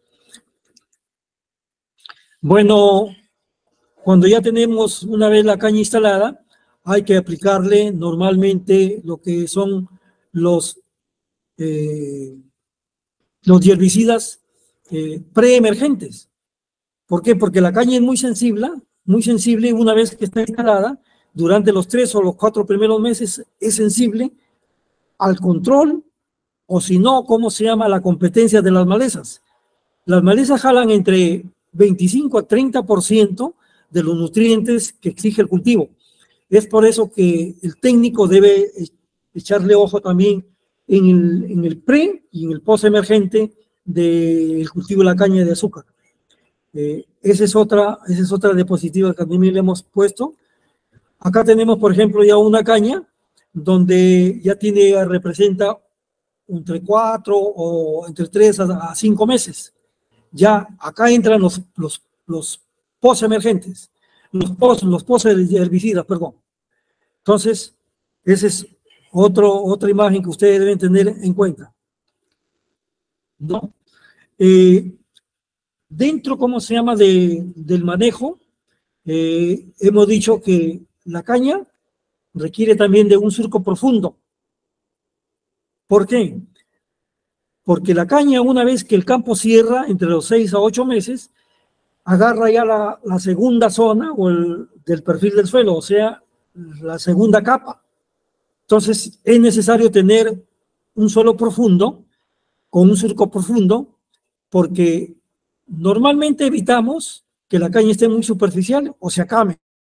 Bueno, cuando ya tenemos una vez la caña instalada, hay que aplicarle normalmente lo que son los, eh, los herbicidas eh, preemergentes. ¿Por qué? Porque la caña es muy sensible, muy sensible una vez que está instalada, durante los tres o los cuatro primeros meses es sensible al control, o si no, ¿cómo se llama? La competencia de las malezas. Las malezas jalan entre veinticinco a treinta por ciento de los nutrientes que exige el cultivo. Es por eso que el técnico debe echarle ojo también en el, en el pre y en el post emergente del cultivo de la caña de azúcar. Eh, esa es otra, esa es otra diapositiva que también le hemos puesto. Acá tenemos, por ejemplo, ya una caña donde ya tiene, representa entre cuatro o entre tres a cinco meses. Ya acá entran los, los, los post emergentes, los post, los post herbicidas, perdón. Entonces, esa es otro, otra imagen que ustedes deben tener en cuenta, ¿no? Eh, dentro, ¿cómo se llama?, de, del manejo, eh, hemos dicho que la caña requiere también de un surco profundo. ¿Por qué? Porque la caña, una vez que el campo cierra, entre los seis a ocho meses, agarra ya la, la segunda zona o el, del perfil del suelo, o sea, la segunda capa. Entonces, es necesario tener un suelo profundo, con un surco profundo, porque normalmente evitamos que la caña esté muy superficial o se acame.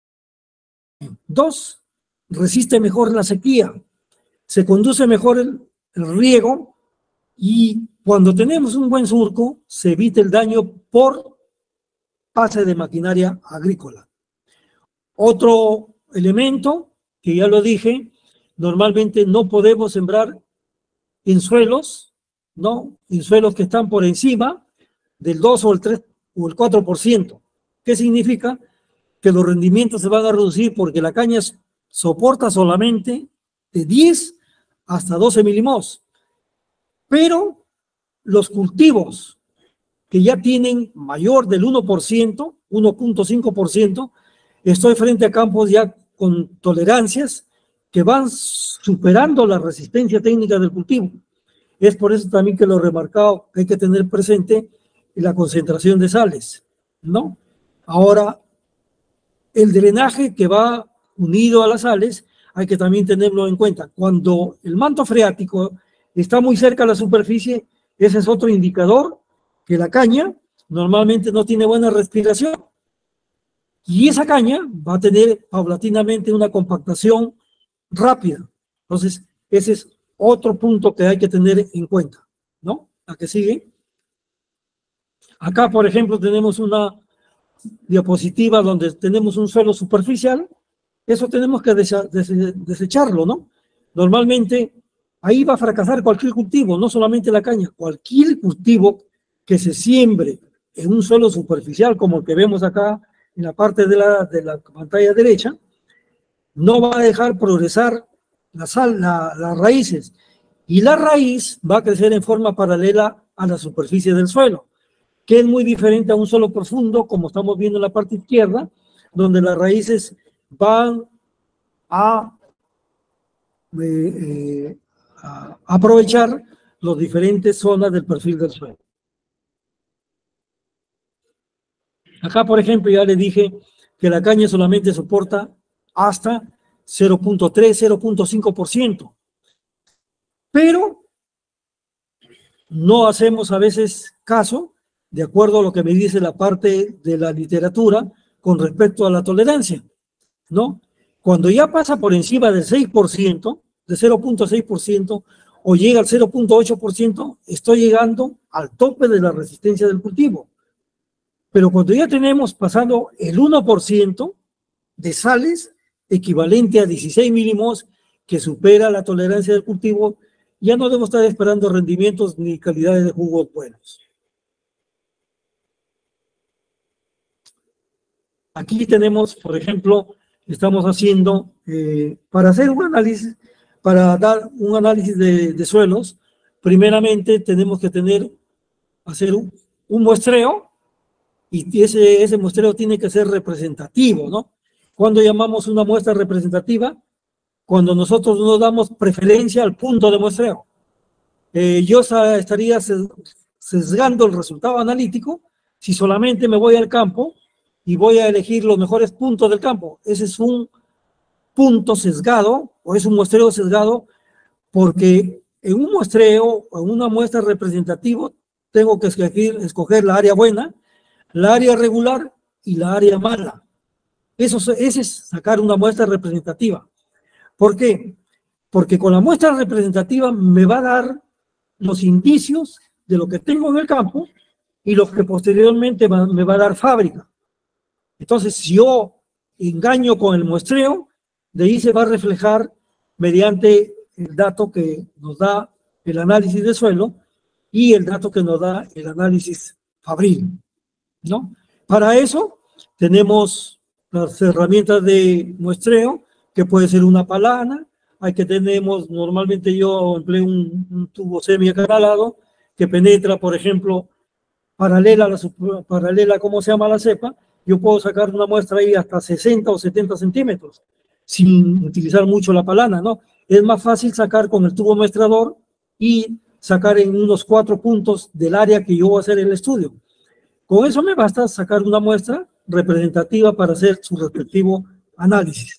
Dos, resiste mejor la sequía, se conduce mejor el, el riego, y cuando tenemos un buen surco, se evita el daño por pase de maquinaria agrícola. Otro elemento, que ya lo dije, normalmente no podemos sembrar en suelos, ¿no? En suelos que están por encima del dos o el tres o el cuatro por ciento. ¿Qué significa? Que los rendimientos se van a reducir porque la caña soporta solamente de diez hasta doce milimos. Pero los cultivos que ya tienen mayor del uno por ciento, uno punto cinco por ciento, estoy frente a campos ya con tolerancias que van superando la resistencia técnica del cultivo. Es por eso también que lo he remarcado, que hay que tener presente la concentración de sales, ¿no? Ahora, el drenaje que va unido a las sales, hay que también tenerlo en cuenta. Cuando el manto freático está muy cerca a la superficie, ese es otro indicador que la caña normalmente no tiene buena respiración. Y esa caña va a tener paulatinamente una compactación rápida. Entonces, ese es otro punto que hay que tener en cuenta, ¿no? La que sigue. Acá, por ejemplo, tenemos una diapositiva donde tenemos un suelo superficial. Eso tenemos que desecharlo, ¿no? Normalmente, ahí va a fracasar cualquier cultivo, no solamente la caña. Cualquier cultivo que se siembre en un suelo superficial, como el que vemos acá en la parte de la, de la pantalla derecha, no va a dejar progresar la sal, la, las raíces. Y la raíz va a crecer en forma paralela a la superficie del suelo, que es muy diferente a un suelo profundo, como estamos viendo en la parte izquierda, donde las raíces van a, eh, eh, a aprovechar las diferentes zonas del perfil del suelo. Acá, por ejemplo, ya le dije que la caña solamente soporta hasta cero punto tres, cero punto cinco por ciento. Pero no hacemos a veces caso, de acuerdo a lo que me dice la parte de la literatura, con respecto a la tolerancia, ¿no? Cuando ya pasa por encima del seis por ciento, de cero punto seis por ciento, o llega al cero punto ocho por ciento, estoy llegando al tope de la resistencia del cultivo. Pero cuando ya tenemos pasando el uno por ciento de sales, equivalente a dieciséis milimos, que supera la tolerancia del cultivo, ya no debemos estar esperando rendimientos ni calidades de jugos buenos. Aquí tenemos, por ejemplo, estamos haciendo, eh, para hacer un análisis, para dar un análisis de, de suelos, primeramente tenemos que tener, hacer un, un muestreo, y ese, ese muestreo tiene que ser representativo, ¿no? Cuando llamamos una muestra representativa, cuando nosotros no damos preferencia al punto de muestreo. Eh, yo estaría sesgando el resultado analítico si solamente me voy al campo y voy a elegir los mejores puntos del campo. Ese es un punto sesgado o es un muestreo sesgado porque en un muestreo o en una muestra representativa tengo que escoger, escoger la área buena, la área regular y la área mala. Eso, ese es sacar una muestra representativa. ¿Por qué? Porque con la muestra representativa me va a dar los indicios de lo que tengo en el campo y lo que posteriormente va, me va a dar fábrica. Entonces, si yo engaño con el muestreo, de ahí se va a reflejar mediante el dato que nos da el análisis de suelo y el dato que nos da el análisis fabril, ¿no? Para eso tenemos las herramientas de muestreo, que puede ser una palana. Hay que tenemos, normalmente yo empleo un, un tubo semi-acanalado que penetra, por ejemplo, paralela a la, paralela, ¿cómo se llama la cepa? Yo puedo sacar una muestra ahí hasta sesenta o setenta centímetros, sin utilizar mucho la palana, ¿no? Es más fácil sacar con el tubo muestrador y sacar en unos cuatro puntos del área que yo voy a hacer el estudio. Con eso me basta sacar una muestra representativa para hacer su respectivo análisis,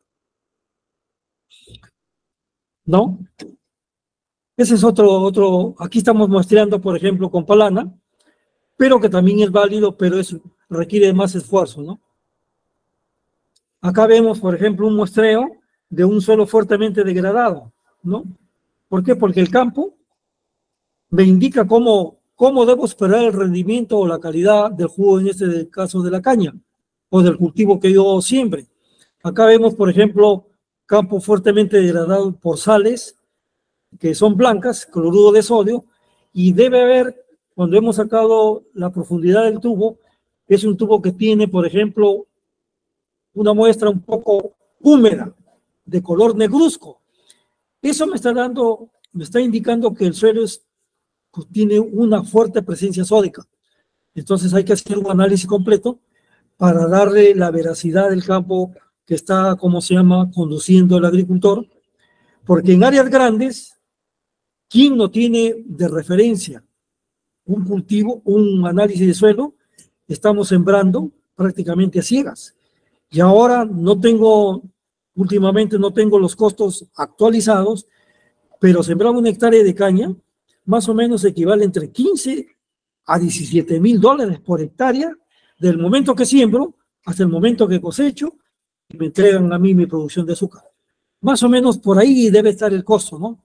¿no? Ese es otro, otro, aquí estamos muestreando, por ejemplo, con palana, pero que también es válido, pero eso requiere más esfuerzo, ¿no? Acá vemos, por ejemplo, un muestreo de un suelo fuertemente degradado, ¿no? ¿Por qué? Porque el campo me indica cómo, cómo debo esperar el rendimiento o la calidad del jugo, en este caso de la caña, o del cultivo que yo siembre. Acá vemos, por ejemplo, campo fuertemente degradado por sales, que son blancas, cloruro de sodio, y debe haber, cuando hemos sacado la profundidad del tubo, es un tubo que tiene, por ejemplo, una muestra un poco húmeda, de color negruzco. Eso me está dando, me está indicando que el suelo es, pues, tiene una fuerte presencia sódica. Entonces hay que hacer un análisis completo para darle la veracidad del campo que está, como se llama, conduciendo el agricultor, porque en áreas grandes, ¿quién no tiene de referencia un cultivo, un análisis de suelo? Estamos sembrando prácticamente a ciegas. Y ahora no tengo, últimamente no tengo los costos actualizados, pero sembrar una hectárea de caña más o menos equivale entre quince a diecisiete mil dólares por hectárea, del momento que siembro hasta el momento que cosecho y me entregan a mí mi producción de azúcar. Más o menos por ahí debe estar el costo, ¿no?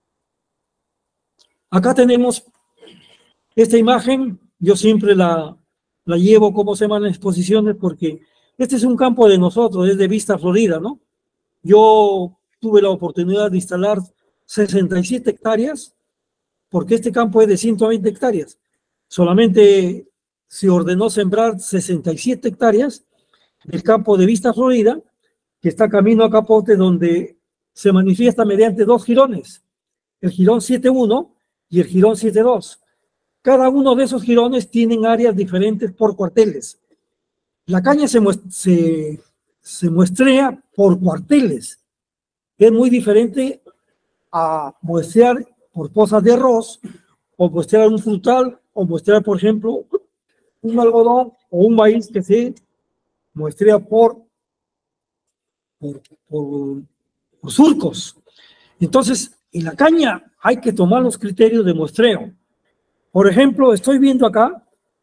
Acá tenemos esta imagen, yo siempre la, la llevo, como se llaman, en exposiciones, porque este es un campo de nosotros, es de Vista Florida, ¿no? Yo tuve la oportunidad de instalar sesenta y siete hectáreas, porque este campo es de ciento veinte hectáreas. Solamente se ordenó sembrar sesenta y siete hectáreas del campo de Vista Florida, que está camino a Capote, donde se manifiesta mediante dos jirones, el jirón siete uno y el jirón siete dos. Cada uno de esos jirones tienen áreas diferentes por cuarteles. La caña se, muestra, se, se muestrea por cuarteles. Es muy diferente a muestrear por pozas de arroz, o muestrear un frutal, o muestrear, por ejemplo, un algodón o un maíz que se muestrea por, por, por, por surcos. Entonces, en la caña hay que tomar los criterios de muestreo. Por ejemplo, estoy viendo acá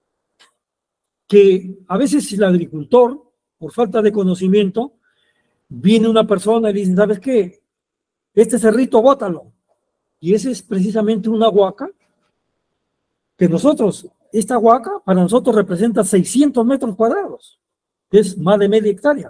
que a veces el agricultor, por falta de conocimiento, viene una persona y dice, ¿sabes qué? Este cerrito, bótalo. Y ese es precisamente una huaca que nosotros, esta huaca para nosotros representa seiscientos metros cuadrados. Es más de media hectárea.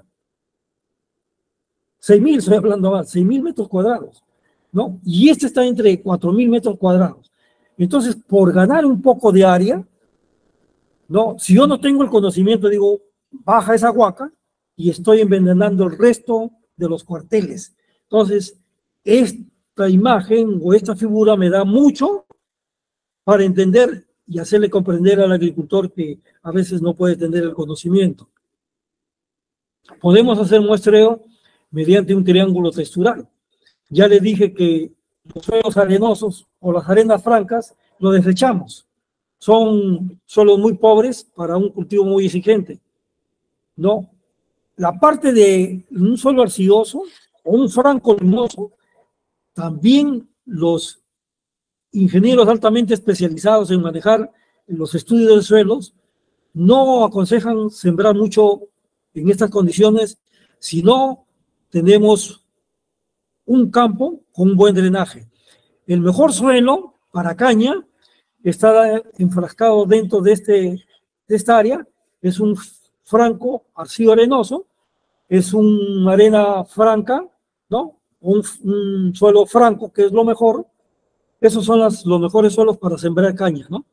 seis mil, estoy hablando más, seis mil metros cuadrados, ¿no? Y este está entre cuatro mil metros cuadrados. Entonces, por ganar un poco de área, ¿no? Si yo no tengo el conocimiento, digo, baja esa huaca y estoy envenenando el resto de los cuarteles. Entonces, esta imagen o esta figura me da mucho para entender y hacerle comprender al agricultor que a veces no puede tener el conocimiento. Podemos hacer muestreo mediante un triángulo textural. Ya le dije que los suelos arenosos o las arenas francas lo desechamos. son suelos muy pobres para un cultivo muy exigente. No, la parte de un suelo arcilloso o un franco limoso, también los ingenieros altamente especializados en manejar los estudios de suelos no aconsejan sembrar mucho en estas condiciones si no tenemos un campo con un buen drenaje. El mejor suelo para caña está enfrascado dentro de, este, de esta área, es un franco arcillo arenoso, es una arena franca, ¿no? Un, un suelo franco, que es lo mejor. Esos son las, los mejores suelos para sembrar caña, ¿no?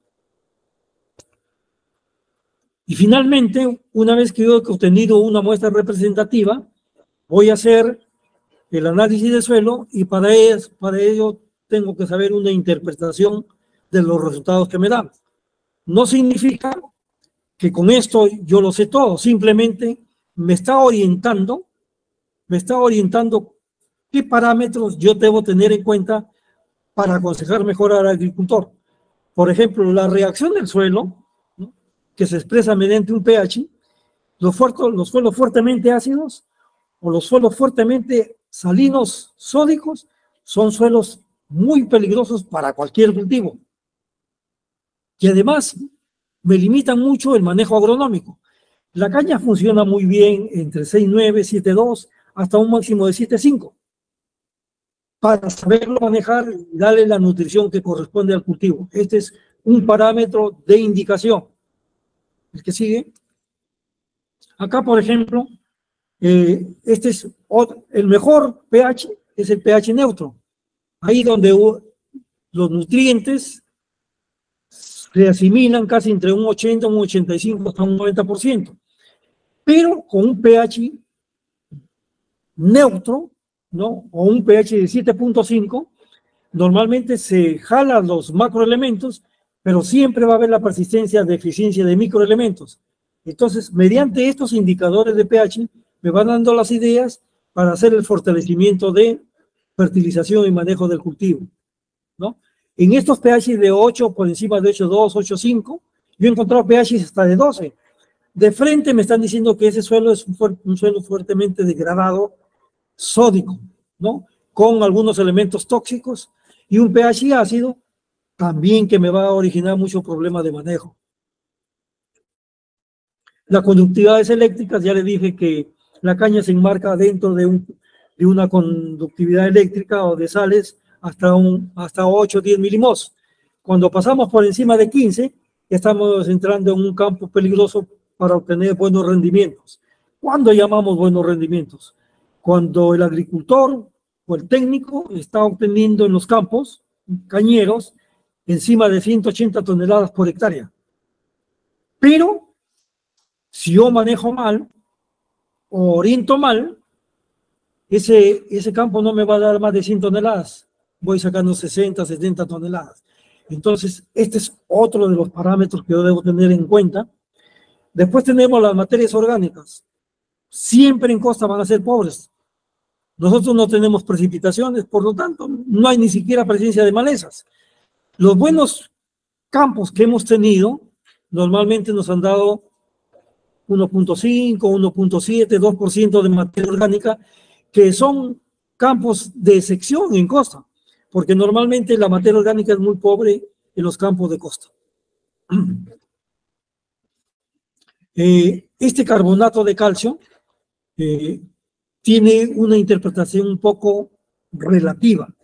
Y finalmente, una vez que yo he obtenido una muestra representativa, voy a hacer el análisis de suelo y para ello, para ello tengo que saber una interpretación de los resultados que me dan. No significa que con esto yo lo sé todo, simplemente me está orientando, me está orientando qué parámetros yo debo tener en cuenta para aconsejar mejor al agricultor. Por ejemplo, la reacción del suelo, ¿no?, que se expresa mediante un pH, los, fuertes, los suelos fuertemente ácidos o los suelos fuertemente salinos sódicos son suelos muy peligrosos para cualquier cultivo. Y además me limitan mucho el manejo agronómico. La caña funciona muy bien entre seis punto nueve, siete punto dos, hasta un máximo de siete punto cinco. Para saberlo manejar, darle la nutrición que corresponde al cultivo. Este es un parámetro de indicación. El que sigue. Acá, por ejemplo, eh, este es otro, el mejor pH, es el pH neutro. Ahí donde los nutrientes se asimilan casi entre un ochenta, un ochenta y cinco hasta un noventa por ciento. Pero con un pH neutro, ¿no?, o un pH de siete punto cinco, normalmente se jalan los macroelementos, pero siempre va a haber la persistencia de deficiencia de microelementos. Entonces, mediante estos indicadores de pH, me van dando las ideas para hacer el fortalecimiento de fertilización y manejo del cultivo, ¿no? En estos pH de ocho, por encima de ocho punto dos, ocho punto cinco, yo he encontrado pH hasta de doce. De frente me están diciendo que ese suelo es un, un suelo fuertemente degradado, sódico, ¿no?, con algunos elementos tóxicos, y un pH ácido también que me va a originar muchos problemas de manejo. Las conductividades eléctricas, ya le dije que la caña se enmarca dentro de, un, de una conductividad eléctrica o de sales hasta, un, hasta ocho o diez milimos. Cuando pasamos por encima de quince, estamos entrando en un campo peligroso para obtener buenos rendimientos. ¿Cuándo llamamos buenos rendimientos? Cuando el agricultor o el técnico está obteniendo en los campos cañeros encima de ciento ochenta toneladas por hectárea. Pero si yo manejo mal o oriento mal, ese, ese campo no me va a dar más de cien toneladas. Voy sacando sesenta, setenta toneladas. Entonces, este es otro de los parámetros que yo debo tener en cuenta. Después tenemos las materias orgánicas. Siempre en costa van a ser pobres. Nosotros no tenemos precipitaciones, por lo tanto, no hay ni siquiera presencia de malezas. Los buenos campos que hemos tenido, normalmente nos han dado uno punto cinco, uno punto siete, dos por ciento de materia orgánica, que son campos de sección en costa, porque normalmente la materia orgánica es muy pobre en los campos de costa. Eh, este carbonato de calcio eh, tiene una interpretación un poco relativa.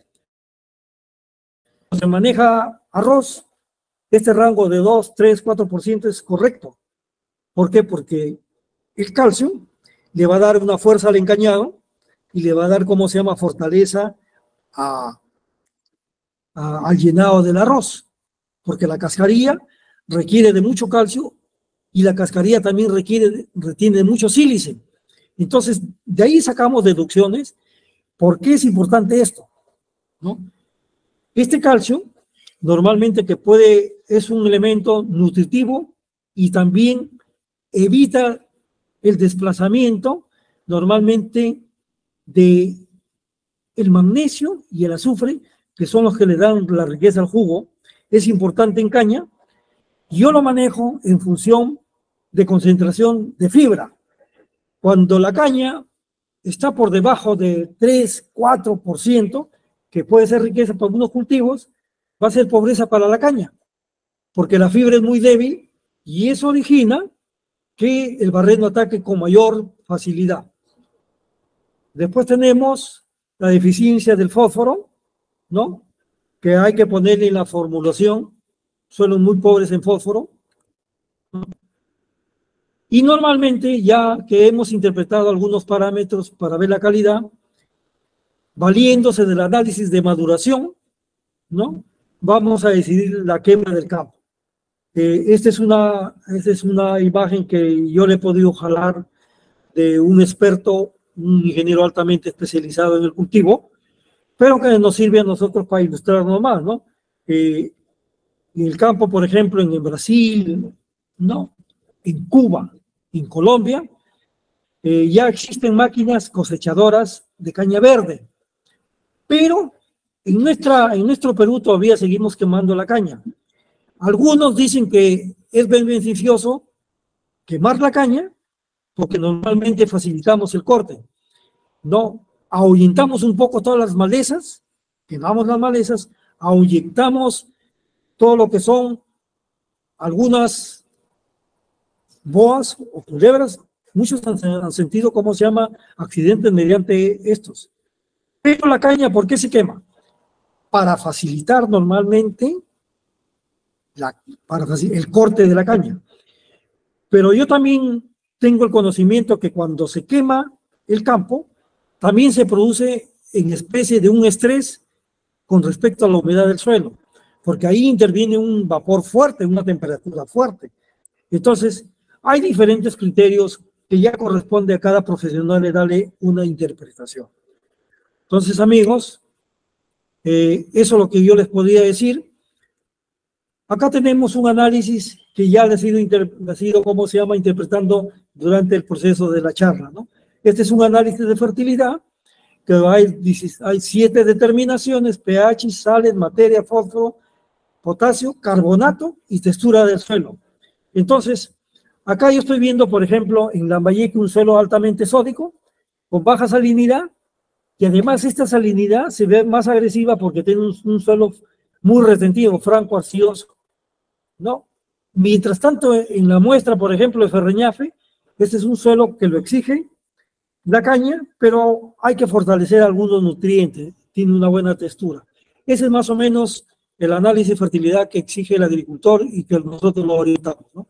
Se maneja arroz, este rango de dos, tres, cuatro por ciento es correcto. ¿Por qué? Porque el calcio le va a dar una fuerza al encañado y le va a dar, ¿cómo se llama?, fortaleza a, a, al llenado del arroz. Porque la cascarilla requiere de mucho calcio y la cascarilla también requiere, retiene mucho sílice. Entonces, de ahí sacamos deducciones. ¿Por qué es importante esto?, ¿no? Este calcio, normalmente que puede, es un elemento nutritivo y también evita el desplazamiento, normalmente, de el magnesio y el azufre, que son los que le dan la riqueza al jugo. Es importante en caña, Yo lo manejo en función de concentración de fibra. Cuando la caña está por debajo de tres, cuatro por ciento, que puede ser riqueza para algunos cultivos, va a ser pobreza para la caña, porque la fibra es muy débil y eso origina que el barreno ataque con mayor facilidad. Después tenemos la deficiencia del fósforo, ¿no? Que hay que ponerle en la formulación, suelos muy pobres en fósforo, ¿no? Y normalmente, ya que hemos interpretado algunos parámetros para ver la calidad, valiéndose del análisis de maduración, ¿no? Vamos a decidir la quema del campo. Eh, esta es una, esta es una imagen que yo le he podido jalar de un experto, un ingeniero altamente especializado en el cultivo, pero que nos sirve a nosotros para ilustrarnos más, ¿no? Eh, en el campo, por ejemplo, en, en Brasil, ¿no? En Cuba, en Colombia, eh, ya existen máquinas cosechadoras de caña verde, pero en, nuestra, en nuestro Perú todavía seguimos quemando la caña. Algunos dicen que es beneficioso quemar la caña porque normalmente facilitamos el corte, ¿no? Ahuyentamos un poco todas las malezas, quemamos las malezas, ahuyentamos todo lo que son algunas boas o culebras. Muchos han, han sentido cómo se llama accidentes mediante estos. Pero la caña, ¿por qué se quema? Para facilitar normalmente la, para facil- el corte de la caña. Pero yo también tengo el conocimiento que cuando se quema el campo, también se produce en especie de un estrés con respecto a la humedad del suelo, porque ahí interviene un vapor fuerte, una temperatura fuerte. Entonces, hay diferentes criterios que ya corresponde a cada profesional de darle una interpretación. Entonces, amigos, eh, eso es lo que yo les podría decir. Acá tenemos un análisis que ya les he ido, inter, les he ido ¿cómo se llama?, interpretando durante el proceso de la charla, ¿no? Este es un análisis de fertilidad, que hay, hay siete determinaciones: pH, sales, materia, fósforo, potasio, carbonato y textura del suelo. Entonces, acá yo estoy viendo, por ejemplo, en Lambayeque un suelo altamente sódico, con baja salinidad, y además esta salinidad se ve más agresiva porque tiene un, un suelo muy retentivo, franco arcilloso, ¿no? Mientras tanto, en la muestra, por ejemplo, de Ferreñafe, este es un suelo que lo exige la caña, pero hay que fortalecer algunos nutrientes, tiene una buena textura. Ese es más o menos el análisis de fertilidad que exige el agricultor y que nosotros lo orientamos, ¿no?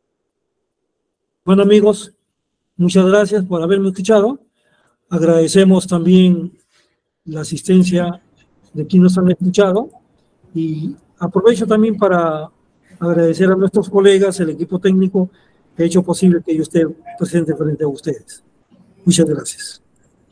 Bueno, amigos, muchas gracias por haberme escuchado. Agradecemos también la asistencia de quienes nos han escuchado y aprovecho también para agradecer a nuestros colegas, el equipo técnico que ha hecho posible que yo esté presente frente a ustedes. Muchas gracias.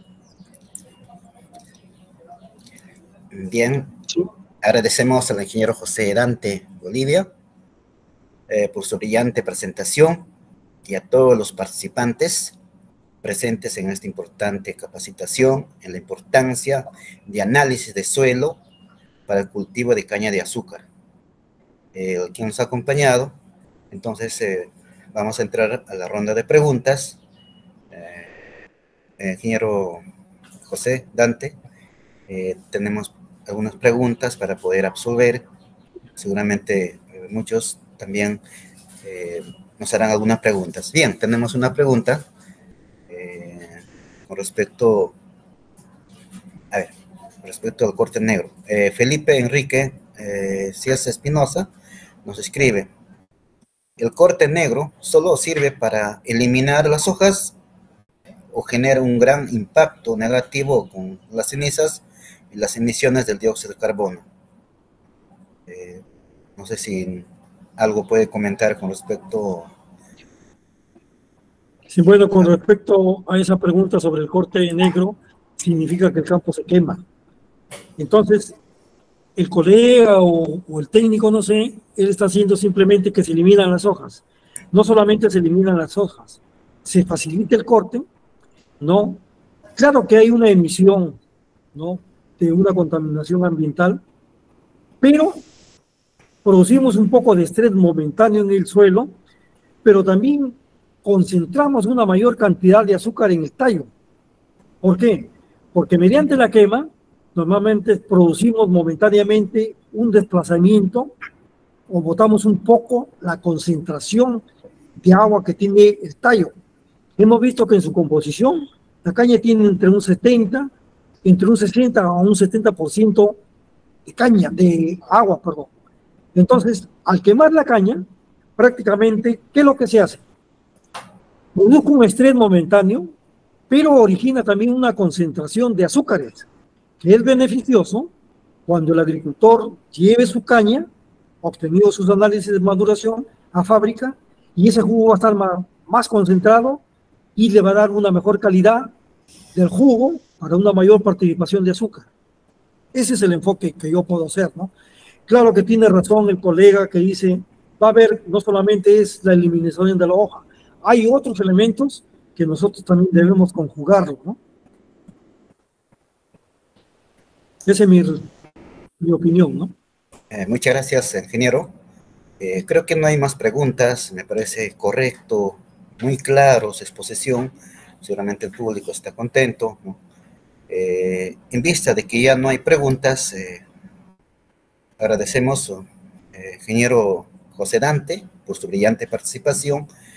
Bien, agradecemos al ingeniero José Dante Bolivia eh, por su brillante presentación y a todos los participantes presentes en esta importante capacitación en la importancia de análisis de suelo para el cultivo de caña de azúcar. Eh, quien nos ha acompañado, entonces eh, vamos a entrar a la ronda de preguntas. Eh, ingeniero José Dante, eh, tenemos algunas preguntas para poder absolver. Seguramente eh, muchos también eh, nos harán algunas preguntas. Bien, tenemos una pregunta eh, con respecto, a ver, con respecto al corte negro. Eh, Felipe Enrique eh, Ciesa Espinosa nos escribe: ¿el corte negro solo sirve para eliminar las hojas o genera un gran impacto negativo con las cenizas y las emisiones del dióxido de carbono? Eh, no sé si algo puede comentar con respecto. Sí, bueno, con respecto a esa pregunta sobre el corte negro, significa que el campo se quema. Entonces, el colega o, o el técnico, no sé, él está haciendo simplemente que se eliminan las hojas. No solamente se eliminan las hojas, se facilita el corte, ¿no? Claro que hay una emisión, ¿no?, de una contaminación ambiental, pero producimos un poco de estrés momentáneo en el suelo, pero también concentramos una mayor cantidad de azúcar en el tallo. ¿Por qué? Porque mediante la quema, normalmente producimos momentáneamente un desplazamiento o botamos un poco la concentración de agua que tiene el tallo. Hemos visto que en su composición, la caña tiene entre un setenta, entre un sesenta a un setenta por ciento de caña, de agua, perdón. Entonces, al quemar la caña, prácticamente, ¿qué es lo que se hace? Produce un estrés momentáneo, pero origina también una concentración de azúcares, que es beneficioso cuando el agricultor lleve su caña, obtenido sus análisis de maduración, a fábrica, y ese jugo va a estar más, más concentrado y le va a dar una mejor calidad del jugo para una mayor participación de azúcar. Ese es el enfoque que yo puedo hacer, ¿no? Claro que tiene razón el colega que dice, va a haber, no solamente es la eliminación de la hoja, hay otros elementos que nosotros también debemos conjugarlo, ¿no? Esa es mi, mi opinión, ¿no? Eh, muchas gracias, ingeniero. Eh, creo que no hay más preguntas, me parece correcto, muy claro su exposición, seguramente el público está contento, ¿no? Eh, en vista de que ya no hay preguntas, eh, agradecemos, eh, ingeniero José Dante, por su brillante participación